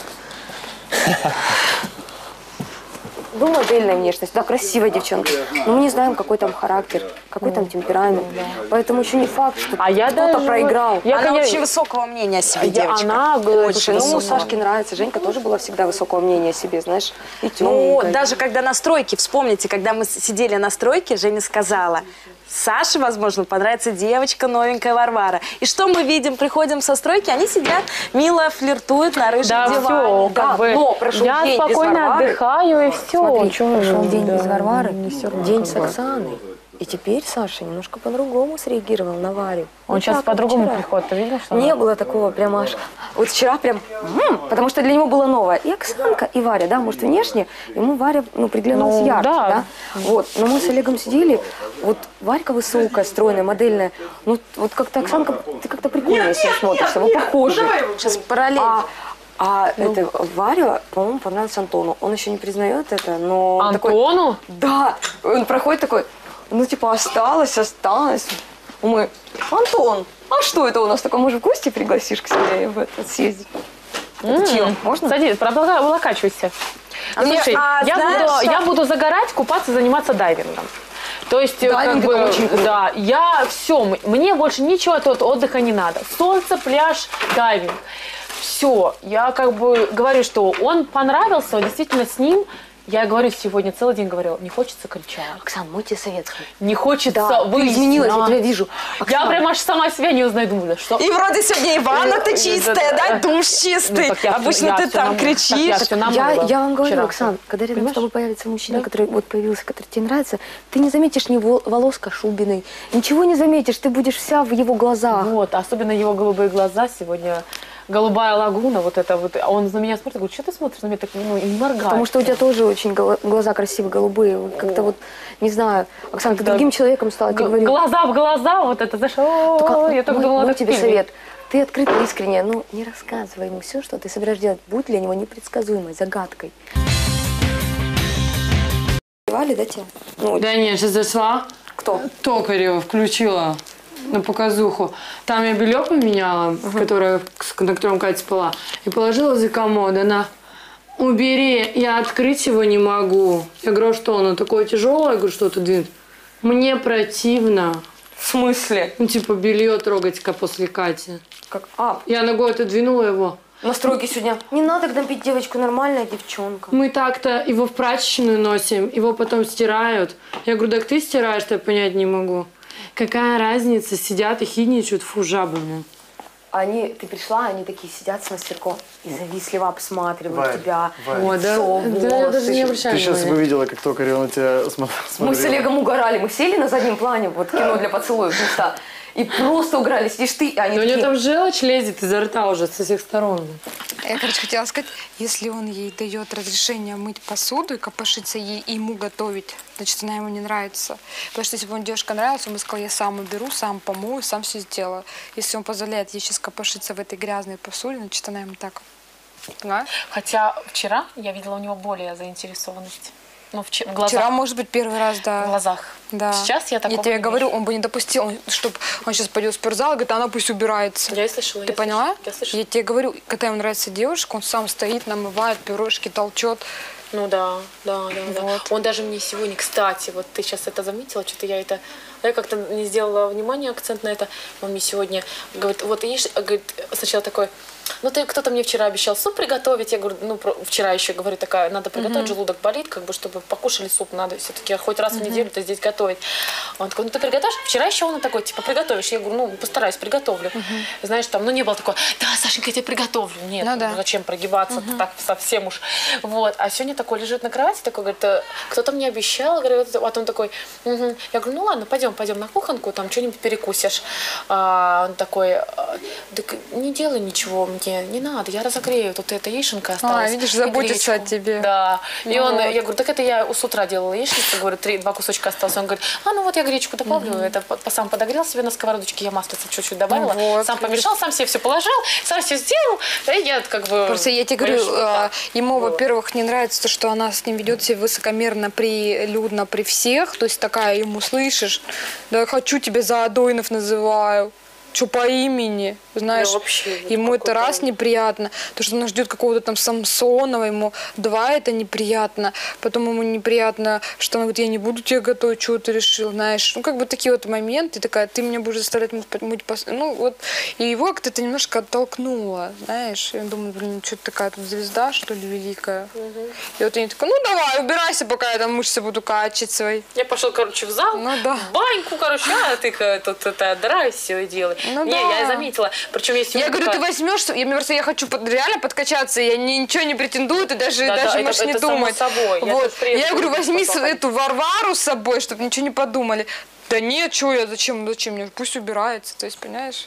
Была модельная внешность, да, красивая девчонка. Но мы не знаем, какой там характер, какой там темперамент. Поэтому еще не факт, что кто-то проиграл. Она очень высокого мнения о себе, девочка. Она очень высокого. Сашке нравится. Женька тоже была всегда высокого мнения о себе, знаешь. И ну, даже когда на стройке, вспомните, когда мы сидели на стройке, Женя сказала: Саше, возможно, понравится девочка новенькая Варвара. И что мы видим? Приходим со стройки, они сидят, мило флиртуют на рыжем диване. Все, как бы, но прошел я день спокойно без Варвары. отдыхаю, и все. Смотри, прошел день без Варвары, день с Оксаной. И теперь Саша немножко по-другому среагировал на Варю. Он сейчас по-другому приходит, ты видишь? Не было такого прям аж... Вот вчера прям... потому что для него было новое. И Оксанка, и Варя, да, может, внешне ему Варя, приглянулась ярче, да. Вот, но мы с Олегом сидели, вот Варька высокая, стройная, модельная. Ну, вот как-то Оксанка, ты как-то прикольно с ней смотришься, вы похожи. Сейчас параллельно. Это Варя, по-моему, понравилась Антону. Он еще не признает это, но... Антону? Такой, да. Он проходит такой, типа, осталось. Мы, Антон, а что это у нас такое? Может, в гости пригласишь к себе в этот съездить? Можно? Садись, облокачивайся. Слушай, я буду загорать, купаться, заниматься дайвингом. То есть, как бы, да, мне больше ничего от отдыха не надо. Солнце, пляж, дайвинг. Все, я как бы говорю, что он понравился, действительно с ним. Я говорю, сегодня целый день говорила, не хочется кричать. Оксан, мой тебе совет. Не хочется ты изменилась, я тебя вижу. Я прям аж сама себя не узнаю, думаю, что... И вроде сегодня и ванна ты чистая, да, душ чистый. Обычно ты там кричишь. Я вам говорю, Оксан, когда рядом с тобой появится мужчина, который вот появился, который тебе нравится, ты не заметишь ни волос кошубиной, ничего не заметишь, ты будешь вся в его глазах. Вот, особенно его голубые глаза сегодня... голубая лагуна, вот это вот. Он на меня смотрит, говорит, что ты смотришь на меня так, ну, и не моргаешь. Потому что у тебя тоже очень глаза красивые, голубые. Как-то вот, не знаю, Оксана, ты другим человеком стала. Глаза в глаза, вот это, знаешь, я так думала. Мой тебе совет. Ты открыто, искренне, ну, не рассказывай ему все, что ты собираешься делать. Будь для него непредсказуемой, загадкой. Да, тебя? Ну, да нет, сейчас зашла. Кто? Токарева включила на показуху. Там я белье поменяла, на котором Катя спала, и положила за комод. Она: убери, я открыть его не могу. Я говорю, что оно такое тяжелое? Я говорю, что ты двинет? Мне противно. В смысле? Ну, типа, белье трогать после Кати. Как? Я ногой отодвинула его. На стройке сегодня. Не надо гнобить девочку, нормальная девчонка. Мы так-то его в прачечную носим, его потом стирают. Я говорю, так ты стираешь, я понять не могу. Какая разница, сидят и хидничают, фу, жабами. Ты пришла, они такие сидят с мастерком и завистливо обсматривают тебя. О, да, я даже не обращаю внимания. Ты сейчас бы видела, как Токарева на тебя смотрела. Мы с Олегом угорали, мы сели на заднем плане, вот кино для поцелуев, места. И просто угорали, сидишь ты, а они но такие... у нее там желчь лезет изо рта уже со всех сторон. Я, хотела сказать, если он ей дает разрешение мыть посуду и копошиться ей и ему готовить, значит, она ему не нравится. Потому что если бы он девушка нравился, он бы сказал, я сам уберу, сам помою, сам все сделаю. Если он позволяет ей сейчас копошиться в этой грязной посуде, значит, она ему так. Понимаешь? Хотя вчера я видела у него более заинтересованность. Ну, в глазах. Вчера, может быть, первый раз, да. В глазах. Да. Сейчас я такого тебе не говорю, вижу. он бы не допустил, чтобы он сейчас пойдет в спортзал и говорит, она пусть убирается. Я слышала. Ты поняла? Я слышала. Я тебе говорю, когда ему нравится девушка, он сам стоит, намывает пирожки, толчет. Ну да. Он даже мне сегодня, кстати, вот ты сейчас это заметила, что-то я как-то не сделала внимания, акцент на это. Он мне сегодня говорит, вот видишь, говорит, сначала такой, ну ты кто-то мне вчера обещал суп приготовить. Я говорю, ну вчера еще говорю такая, надо приготовить, желудок болит, как бы, чтобы покушали суп, надо все-таки хоть раз в неделю-то здесь готовить. Он такой, ну ты приготовишь? Вчера еще он такой, типа, приготовишь? Я говорю, ну постараюсь, приготовлю. Знаешь, там, ну не было такого, да, Сашенька, я тебе приготовлю. Нет, зачем прогибаться так совсем уж. Вот, а сегодня такой лежит на кровати, такой, говорит, кто-то мне обещал, говорит, а он такой, я говорю, ну ладно, пойдем на кухонку, там что-нибудь перекусишь. Он такой, так не делай ничего мне, не надо, я разогрею, тут эта яишенка осталась. Видишь, заботится о тебе. Да. Ну И он, вот. я говорю, так это я с утра делала яичницу, говорю, 2 кусочка осталось. Он говорит, ну вот я гречку добавлю, это сам подогрел себе на сковородочке, я маслица чуть-чуть добавила, вот, сам помешал, сам себе все положил, сам все сделал, и я как бы... Просто я тебе говорю, ему, во-первых, не нравится то, что она с ним ведет себя высокомерно, прилюдно при всех, то есть такая ему, слышишь, да, хочу тебя за Адоинов называю. Что по имени, знаешь, ему это раз неприятно, то, что он ждет какого-то там Самсонова, ему 2 это неприятно, потом ему неприятно, что он говорит, я не буду тебе готовить, чего ты решил, знаешь, ну как бы такие вот моменты, такая, ты меня будешь заставлять мыть посуду, ну вот, и его как-то это немножко оттолкнуло, знаешь, и он думает, блин, что-то такая тут звезда, что ли, великая, и вот они такой, ну давай, убирайся, пока я там мышцы буду качать свои. Я пошел, короче, в зал, в баньку, короче, а ты тут отдрай все и делай. Ну, не, да. я заметила. Причем я говорю, ты возьмешь, я хочу реально подкачаться, я ничего не претендую, ты даже можешь не думать. Само собой. Вот. Я говорю, возьми эту Варвару с собой, чтобы ничего не подумали. Да нет, что я, зачем мне, пусть убирается, то есть, понимаешь?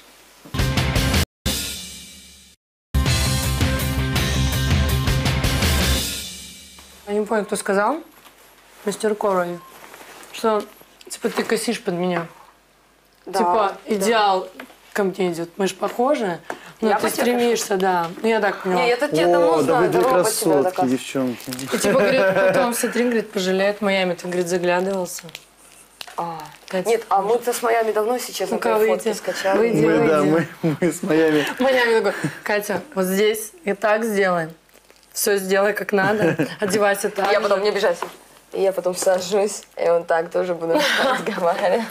Я не понял, кто сказал, мистер Корой, что типа ты косишь под меня. Да, типа идеал ко мне идет. Мы же похожи, но ты стремишься, да. Ну я так поняла. Не, я тебя давно знаю, да вы две красотки, девчонки. И типа, говорит, потом Сатрин, говорит, пожалеет Майами, ты, говорит, заглядывался. Нет, а мы-то с Майами давно, если честно, фотки скачали. Выйди. Мы с Майами. Майами такой, Катя, вот здесь и так сделаем. Все сделай как надо, одевайся так. Я потом, не обижайся. И я потом сажусь, и он так тоже буду разговаривать.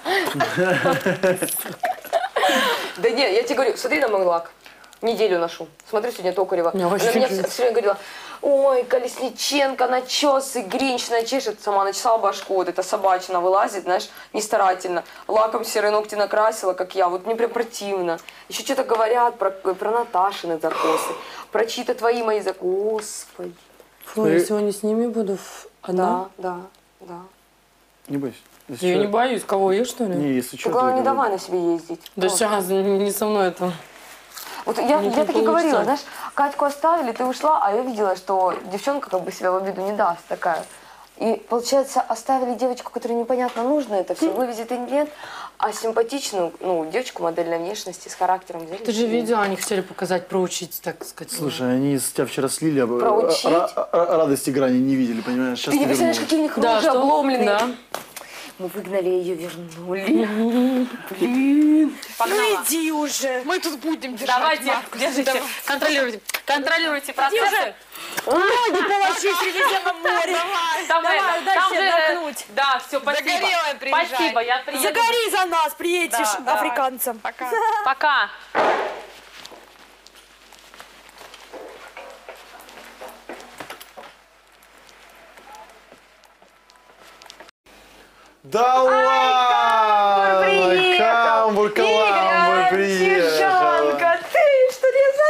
Да нет, я тебе говорю, смотри на мой лак. Неделю ношу. Смотри, сегодня Токарева. Она мне все время говорила, ой, Колесниченко, начесы, Гринч начешет. Сама начесала башку, вот эта собачина вылазит, знаешь, нестарательно. Лаком серые ногти накрасила, как я. Вот мне прям противно. Еще что-то говорят про Наташины закосы, про чьи-то твои мои закосы. Господи. Фу, я сегодня с ними буду одна? Да. Не бойся. Я не боюсь. Кого, я что ли? Не, если что, главное, не давай на себе ездить. Да сейчас, не со мной это. Вот я так и говорила, знаешь, Катьку оставили, ты ушла, а я видела, что девчонка как бы себя в обиду не даст такая. И, получается, оставили девочку, которой непонятно, нужно это все, вывезет или нет, а симпатичную, ну, девочку модельной внешности, с характером. Ты же видео, они хотели показать, проучить, так сказать. Слушай, они с тебя вчера слили, Проучить? радости грани не видели, понимаешь? Сейчас ты не представляешь, какие у них рожи обломленные. Да. Мы выгнали ее, вернули. Блин. Ну иди уже. Мы тут будем держать. Давайте, держите, контролируйте процессы. Ноги полощи в Средиземном море. Давай, дальше отдохнуть. Да, все, спасибо. Загорелая приезжай. Спасибо, я приеду. Загори за нас, приедешь африканцам. Пока. Пока. Да ладно! Камбур, Каламбур приехал. Снежанка, ты что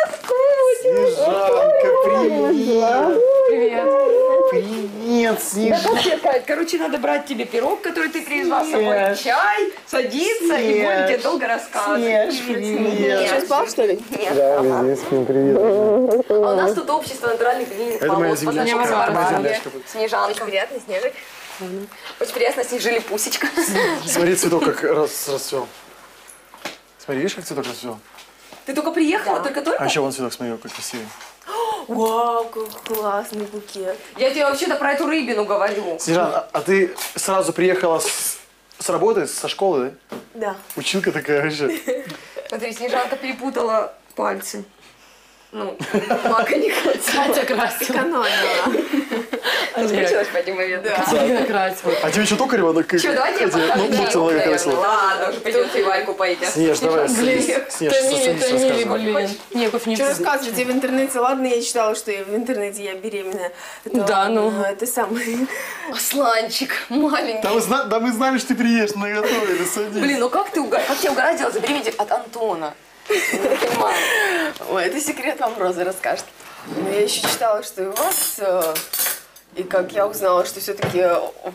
не заскучилась? Снежанка, привет. Привет. Привет, Снежанка. Да вообще, Кать, короче, надо брать тебе пирог, который ты привезла с собой, чай, садиться, и будем тебе долго рассказывать. Привет. Сейчас спал, что ли? Нет. Да, здесь привет. А у нас тут общество натуральных длинных Это моя волос. землячка. Снежанка. Очень приятно, Снежик. Очень приятно, Снежили пусечка. Смотри, цветок как расцвел. Смотри, видишь, как цветок расцвел? Ты только приехала, только-только? А еще вон цветок, смотри, какой красивый. Вау, какой классный букет. Я тебе вообще-то про эту рыбину говорю. Снежан, а ты сразу приехала с работы, со школы, да? Да. Училка такая вообще. Смотри, Снежанка перепутала пальцы. Ну, мака не хватило. Катя красила. Экономила. Соскучилась по этим моментам. Катя красила. А тебе что, Токарева? Что, давайте я покажу. Ладно, уже пойдемте Вальку поедем. Снеж, давай. Снеж, блин. Неков не Что рассказываете в интернете? Ладно, я читала, что в интернете я беременная. Да, ну. Это самый... Асланчик маленький. Да мы знали, что ты приедешь, наготовили, садись. Блин, ну как тебя угораздило забеременеть от Антона? Не понимаю. Ой, это секрет вам Роза расскажет. Но я еще читала, что и у вас... И как я узнала, что все-таки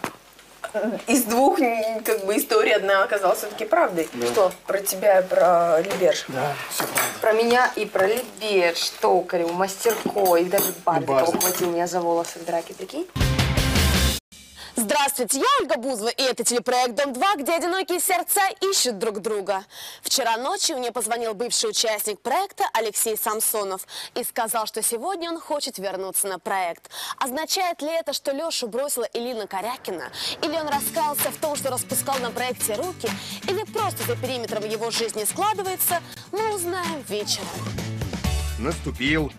из двух как бы историй одна оказалась все-таки правдой. Да. Что? Про тебя и про Либерж. Да, все правда. Про меня и про Либерж, Токареву, Мастерко, и даже Барбик ухватил меня за волосы в драке, прикинь? Здравствуйте, я Ольга Бузова, и это телепроект «Дом-2», где одинокие сердца ищут друг друга. Вчера ночью мне позвонил бывший участник проекта Алексей Самсонов и сказал, что сегодня он хочет вернуться на проект. Означает ли это, что Лешу бросила Элина Корякина? Или он раскаялся в том, что распускал на проекте руки? Или просто за периметром его жизни складывается? Мы узнаем вечером. Наступил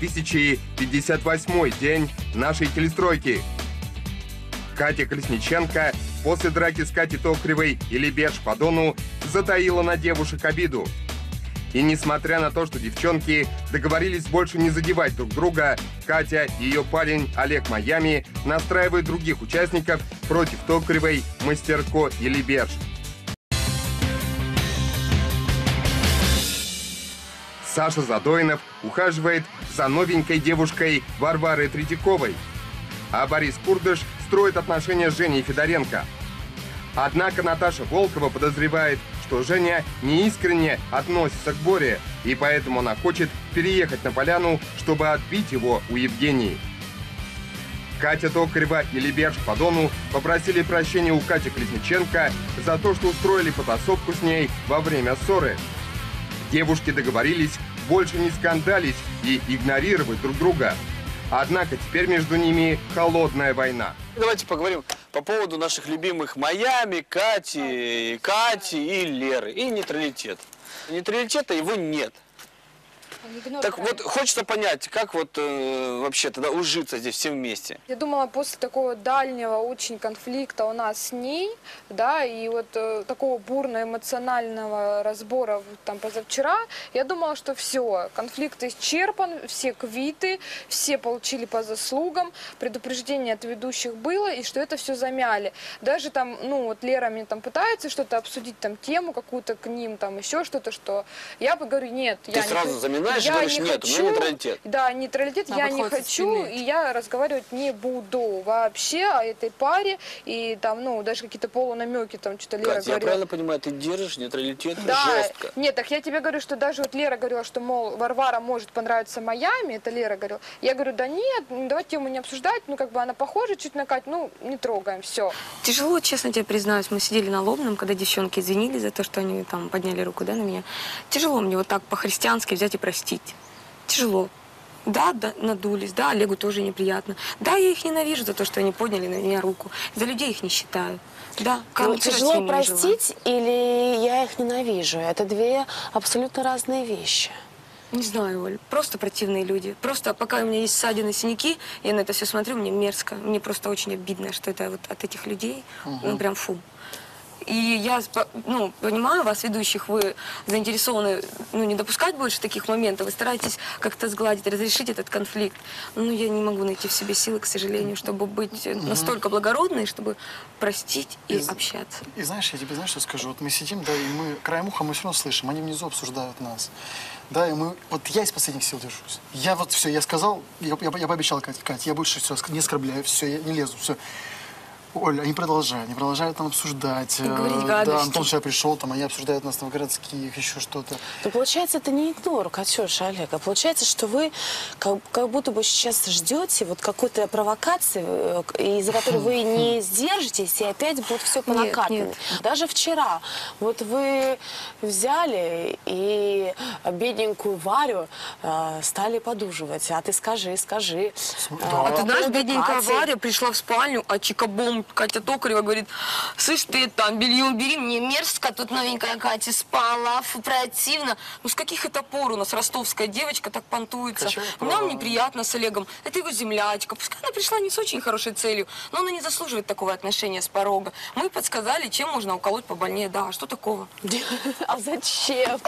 3058-й день нашей телестройки. Катя Колесниченко после драки с Катей Токаревой и Либерж по Дону затаила на девушек обиду. И несмотря на то, что девчонки договорились больше не задевать друг друга, Катя и ее парень Олег Майами настраивают других участников против Токаревой, Мастерко и Либерж. Саша Задоинов ухаживает за новенькой девушкой Варварой Третьяковой, а Борис Курдыш строит отношения с Женей Федоренко. Однако Наташа Волкова подозревает, что Женя неискренне относится к Боре, и поэтому она хочет переехать на поляну, чтобы отбить его у Евгении. Катя Токарева и Либерж по Дону попросили прощения у Кати Колесниченко за то, что устроили потасовку с ней во время ссоры. Девушки договорились больше не скандалить и игнорировать друг друга. Однако теперь между ними холодная война. Давайте поговорим по поводу наших любимых Майами, Кати и Леры. И нейтралитет. Нейтралитета его нет. Так вот, хочется понять, как вот вообще тогда ужиться здесь все вместе? Я думала, после такого дальнего очень конфликта у нас с ней, да, и вот такого бурно-эмоционального разбора там позавчера, я думала, что все, конфликт исчерпан, все квиты, все получили по заслугам, предупреждение от ведущих было, и что это все замяли. Даже там, ну вот Лера мне там пытается что-то обсудить, там тему какую-то к ним, там еще что-то, что я говорю, нет. Ты сразу заминаешь? Понимаешь, я говоришь, не нет, у меня хочу, нейтралитет. да, нейтралитет я не хочу, и я разговаривать не буду вообще о этой паре, и там, ну, даже какие-то полунамеки, там, что-то Лера Катя, я говорила. правильно понимаю, ты держишь нейтралитет Да, жестко. нет, так я тебе говорю, что даже вот Лера говорила, что, мол, Варвара может понравиться Майами, это Лера говорила. Я говорю, да нет, давай тему не обсуждать, ну, как бы она похожа чуть на Катю, ну, не трогаем, все. Тяжело, честно тебе признаюсь. Мы сидели на Лобном, когда девчонки извинились за то, что они там подняли руку, да, на меня. Тяжело мне вот так по-христиански взять и простить. Тяжело. Да, надулись, да, Олегу тоже неприятно. Да, я их ненавижу за то, что они подняли на меня руку. За людей их не считаю. Да, Ну, тяжело простить или я их ненавижу? Это две абсолютно разные вещи. Не знаю, Оль, просто противные люди. Просто пока у меня есть ссадины, синяки, я на это все смотрю, мне мерзко. Мне просто очень обидно, что это вот от этих людей, ну, прям фу. И я, ну, понимаю вас, ведущих, вы заинтересованы, ну, не допускать больше таких моментов, вы стараетесь как-то сгладить, разрешить этот конфликт. Но я не могу найти в себе силы, к сожалению, чтобы быть настолько благородной, чтобы простить и общаться. И знаешь, я тебе, знаешь, что скажу? Вот мы сидим, да, и мы краем уха мы все равно слышим, они внизу обсуждают нас. Да, и мы, вот я из последних сил держусь. Я вот все, я сказал, я пообещал Кате, я больше все не оскорбляю, все, я не лезу, все. Оля, они продолжают там обсуждать. Да, Антон сейчас пришел, там, они обсуждают нас там в городских, еще что-то. Но получается, это не игнор, Катюша, Олег, а получается, что вы как будто бы сейчас ждете вот какой-то провокации, из-за которой вы не сдержитесь, и опять будет все по накатанной. Даже вчера вот вы взяли и бедненькую Варю стали подуживать. А ты скажи. А ты знаешь, бедненькая Варя пришла в спальню, а чикабом Катя Токарева говорит: слышь, ты там белье убери, мне мерзко, тут новенькая Катя спала, фу, противно. Ну с каких это пор у нас ростовская девочка так понтуется? Нам неприятно с Олегом, это его землячка. Пускай она пришла не с очень хорошей целью, но она не заслуживает такого отношения с порога. Мы подсказали, чем можно уколоть побольнее. Да, что такого? А зачем?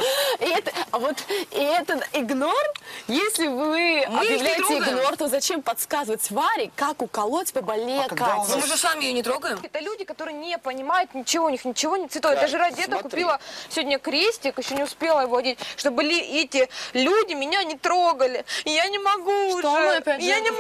Это игнор? Если вы объявляете игнор, то зачем подсказывать Варе, как уколоть побольнее Катю? Мы же сами ее не трогаем. Это люди, которые не понимают ничего, у них ничего не цветет. Я даже ради этого купила сегодня крестик, еще не успела его одеть, чтобы эти люди меня не трогали. И я не могу уже. Я не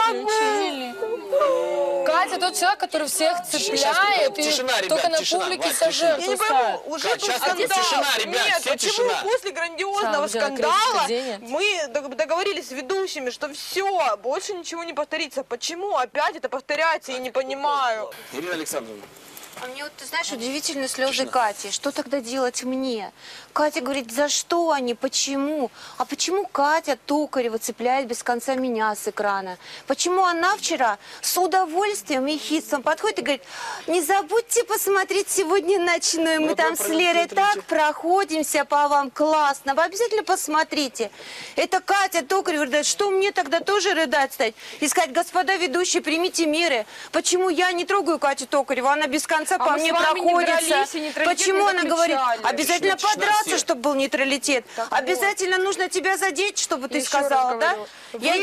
могу. Катя тот человек, который всех цепляет и только на публике сожжет. Уже тут скандал. Нет, почему после грандиозного скандала мы договорились с ведущими, что все, больше ничего не повторится. Почему опять это повторяется, я не понимаю. Ирина Александровна. А мне вот, ты знаешь, удивительны слезы Кати. Что тогда делать мне? Катя говорит, за что они, почему? А почему Катя Токарева цепляет без конца меня с экрана? Почему она вчера с удовольствием и хитством подходит и говорит: не забудьте посмотреть сегодня ночной, мы там с Лерой так проходимся по вам, классно, вы обязательно посмотрите. Это Катя Токарева говорит, что мне тогда тоже рыдать стать? И сказать: господа ведущие, примите меры. Почему я не трогаю Катю Токареву, она без конца по мне проходится. Почему она говорит: обязательно подраться, чтобы был нейтралитет. Обязательно нужно тебя задеть, чтобы ты сказала, да? Я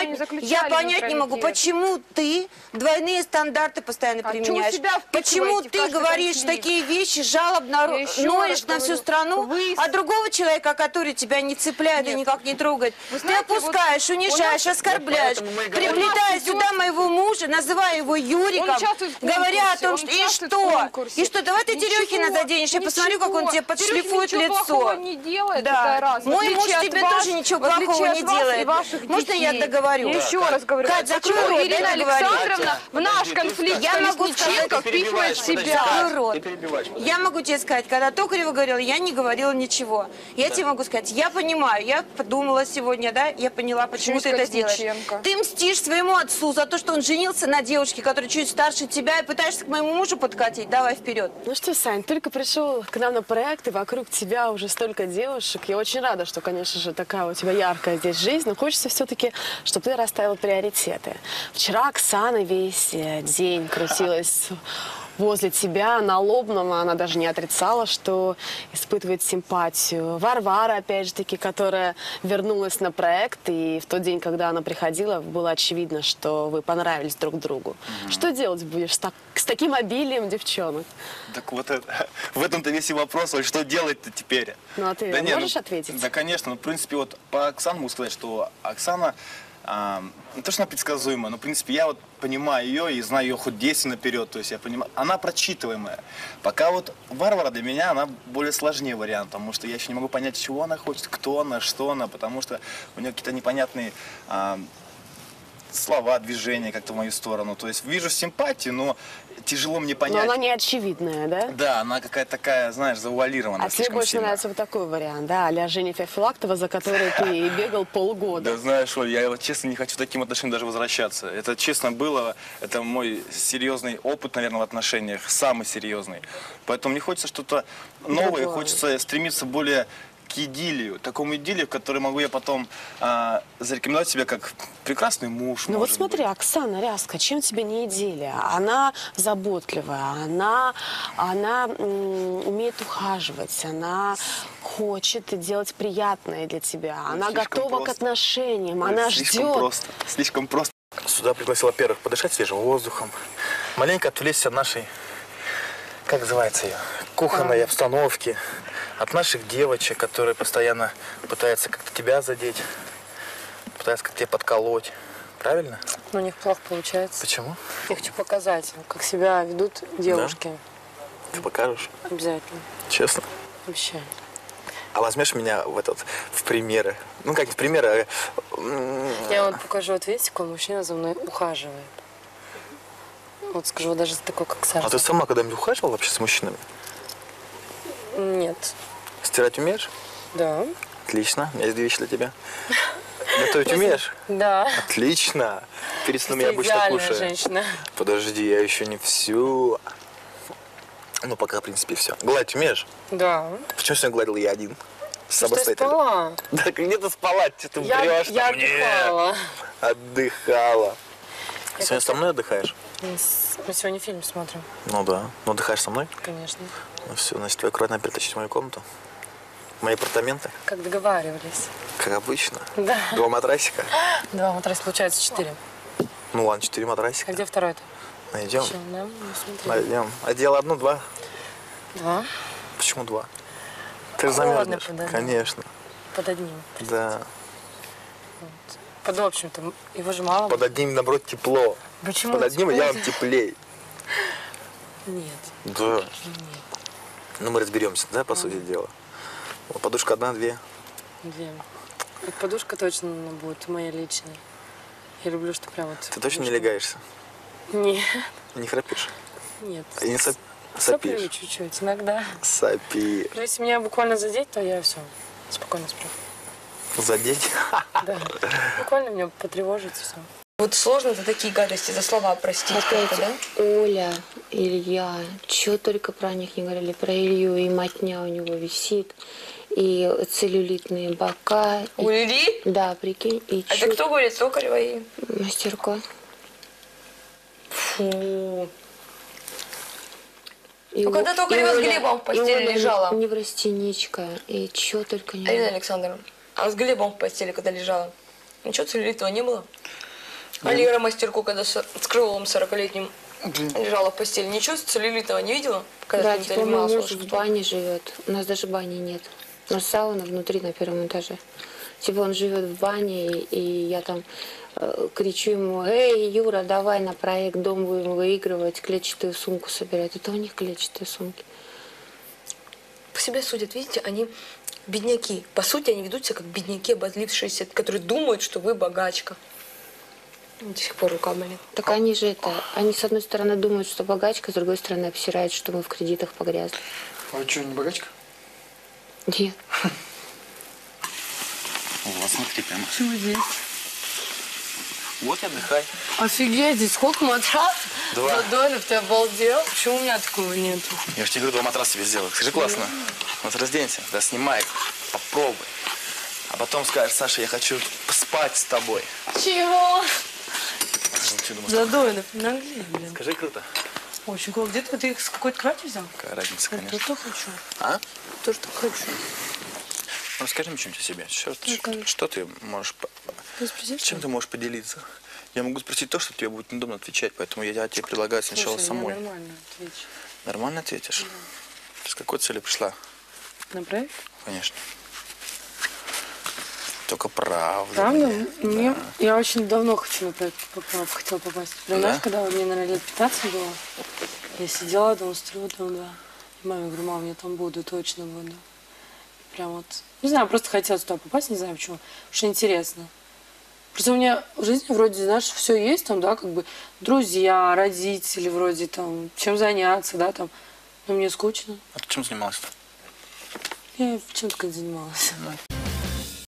понять не могу, почему ты двойные стандарты постоянно применяешь. Почему ты говоришь такие вещи, жалобно ноешь на всю страну, а другого человека, который тебя не цепляет и никак не трогает, ты опускаешь, унижаешь, оскорбляешь, приплетая сюда моего мужа, называя его Юриком, говоря о том, что и что, давай ты Терехина заденешь, я посмотрю, как он тебе подшлифует лицо. Не делает, да. Мой муж тебе тоже ничего плохого не делает. Можно я договорю? Я еще раз говорю, Кать, закрой рот, Ирина Александровна в наш конфликт я могу сказать, впихивает себя. Закрой рот. Я могу тебе сказать, когда Токарева говорила, я не говорила ничего. Я тебе могу сказать, я понимаю, я подумала сегодня, да, я поняла, почему ты это делаешь. Ты мстишь своему отцу за то, что он женился на девушке, которая чуть старше тебя, и пытаешься к моему мужу подкатить. Давай вперед. Ну что, Сань, только пришел к нам на проект, и вокруг тебя уже столько девушек. Я очень рада, что, конечно же, такая у тебя яркая здесь жизнь, но хочется все-таки, чтобы ты расставила приоритеты. Вчера Оксана весь день крутилась возле тебя на Лобном. Она даже не отрицала, что испытывает симпатию. Варвара, опять же таки, которая вернулась на проект. И в тот день, когда она приходила, было очевидно, что вы понравились друг другу. Что делать будешь с таким обилием девчонок? Так вот в этом-то весь и вопрос. Вот что делать-то теперь? Ну а ты можешь ответить? Да, конечно. Ну, в принципе, вот по Оксане могу сказать, что Оксана... не то, что она предсказуемая, но, в принципе, я вот понимаю ее и знаю ее хоть 10 наперед, то есть я понимаю, она прочитываемая. Пока вот Варвара для меня, она более сложнее вариант, потому что я еще не могу понять, чего она хочет, кто она, что она, потому что у нее какие-то непонятные слова, движения как-то в мою сторону. То есть вижу симпатию, но тяжело мне понять. Но она не очевидная, да? Да, она какая-то такая, знаешь, завуалированная. А тебе больше нравится вот такой вариант, да, а-ля Женя Феофилактова, за которой ты бегал полгода. Да знаешь, Оль, я вот честно не хочу к таким отношениям даже возвращаться. Это честно было, это мой серьезный опыт, наверное, в отношениях, самый серьезный. Поэтому мне хочется что-то новое, хочется стремиться более к идиллию, такому идиллию, в которой могу я потом зарекомендовать себя как прекрасный муж. Ну вот смотри, Оксана Ряска, чем тебе не идиллия? Она заботливая, она умеет ухаживать, она хочет делать приятное для тебя, она готова к отношениям, она ждет. Слишком просто. Сюда пригласил, во-первых, подышать свежим воздухом, маленько отвлечься от нашей, как называется ее, кухонной обстановки. От наших девочек, которые постоянно пытаются как-то тебя задеть, пытаются как-то тебя подколоть. Правильно? Но у них плохо получается. Почему? Я хочу показать, как себя ведут девушки. Да? Ты покажешь? Обязательно. Честно? Обещаю. А возьмешь меня в примеры? Ну, как в примеры? Я вот покажу, вот видите, какой мужчина за мной ухаживает. Вот скажу, вот даже такой, как Саша. А ты сама когда-нибудь ухаживала вообще с мужчинами? Нет. Стирать умеешь? Да. Отлично. У меня есть 2 вещи для тебя. Готовить умеешь? Да. Отлично. Перед сном я обычно кушаю. Женщина. Подожди, я еще не всю. Ну, пока, в принципе, все. Гладить умеешь? Да. Почему сегодня гладил я один? Самостоятельно. Ты спала. Да, где ты спала? Что ты врешь? Я отдыхала. Отдыхала. Сегодня со мной отдыхаешь? Мы сегодня фильм смотрим. Ну да. Ну, отдыхаешь со мной? Конечно. Ну все, значит, тебе аккуратно перетащить в мою комнату. В мои апартаменты. Как договаривались. Как обычно. Да. 2 матрасика. 2 матраса, получается 4. Ну ладно, 4 матрасика. А где второй-то? Найдем. Еще, да? Найдем. Одеяло 1, 2? 2. Почему 2? Ты же замерзнешь. Конечно. Под одним. Да. Вот. Под общим-то. Его же мало. Под одним, наоборот, тепло. Почему? Под одним я вам теплей. Нет. Да. Нет. Ну, мы разберемся, да, по сути дела. Подушка 1, 2? 2. Вот подушка точно будет моя личная. Я люблю, что прям вот... Ты точно не легаешься? Нет. Не храпишь? Нет. И не сопишь? Соплю чуть-чуть, иногда. Сопи. Но если меня буквально задеть, то я все, спокойно сплю. Задеть? Да. Буквально меня потревожить, все. Вот сложно за такие гадости, за слова простить. Опять да? Оля, Илья, что только про них не говорили. Про Илью и мотня у него висит, и целлюлитные бока. У Ильи? Да, прикинь. И это кто говорит? Токарева и? Мастерко. Фу. Ну, когда Токарева с Глебом в постели лежала? Неврастеничка, и чё только не... Алина Александровна, а с Глебом в постели, когда лежала, ничего целлюлитного не было? А Лера Мастерко, когда с Крыловым 40-летним лежала в постели, ничего целлюлитного не видела? Да, типа мой муж в бане живет. У нас даже бани нет. У нас сауна внутри на 1-м этаже. Типа он живет в бане, и я там кричу ему: эй, Юра, давай на проект «Дом» будем выигрывать, клетчатую сумку собирать. Это у них клетчатые сумки. По себе судят, видите, они бедняки. По сути, они ведут себя как бедняки, обозлившиеся, которые думают, что вы богачка. До сих пор рука болит. Так они же они с одной стороны думают, что богачка, с другой стороны обсирают, что мы в кредитах погрязли. А что, не богачка? Нет. Вот, смотри, прямо. Почему здесь? Вот и отдыхай. Офигеть, здесь сколько матрасов? 2. Долев, ты обалдел? Почему у меня такого нет? Я же тебе говорю, 2 матраса тебе сделал. Скажи, классно. Вот разденься, да, снимай, попробуй. А потом скажешь: Саша, я хочу спать с тобой. Чего? Ну, Задойлев, наглей, блин. Скажи, круто. Очень классно. Где ты их с какой-то кровати взял? Какая разница, конечно. Я тоже хочу. А? Тоже так хочу. Ну, расскажи мне что-нибудь о себе. Что ты можешь... Чем ты можешь поделиться? Я могу спросить то, что тебе будет неудобно отвечать, поэтому я тебе предлагаю сначала самой. Я нормально отвечу. Нормально ответишь? С какой целью пришла? На проект? Конечно. Только правда. Правда? Мне... Я очень давно хочу на проект хотела попасть. Понимаешь, когда мне, наверное, лет 15 было, я сидела дома, смотрела там, да. И маме говорю, мам, я там буду, точно буду. Прям вот, не знаю, просто хотела туда попасть, не знаю почему, потому что интересно. Просто у меня в жизни вроде, знаешь, все есть там, да, как бы друзья, родители вроде там, чем заняться, да, там. Но мне скучно. А ты чем занималась-то? Я чем только не занималась. Ну,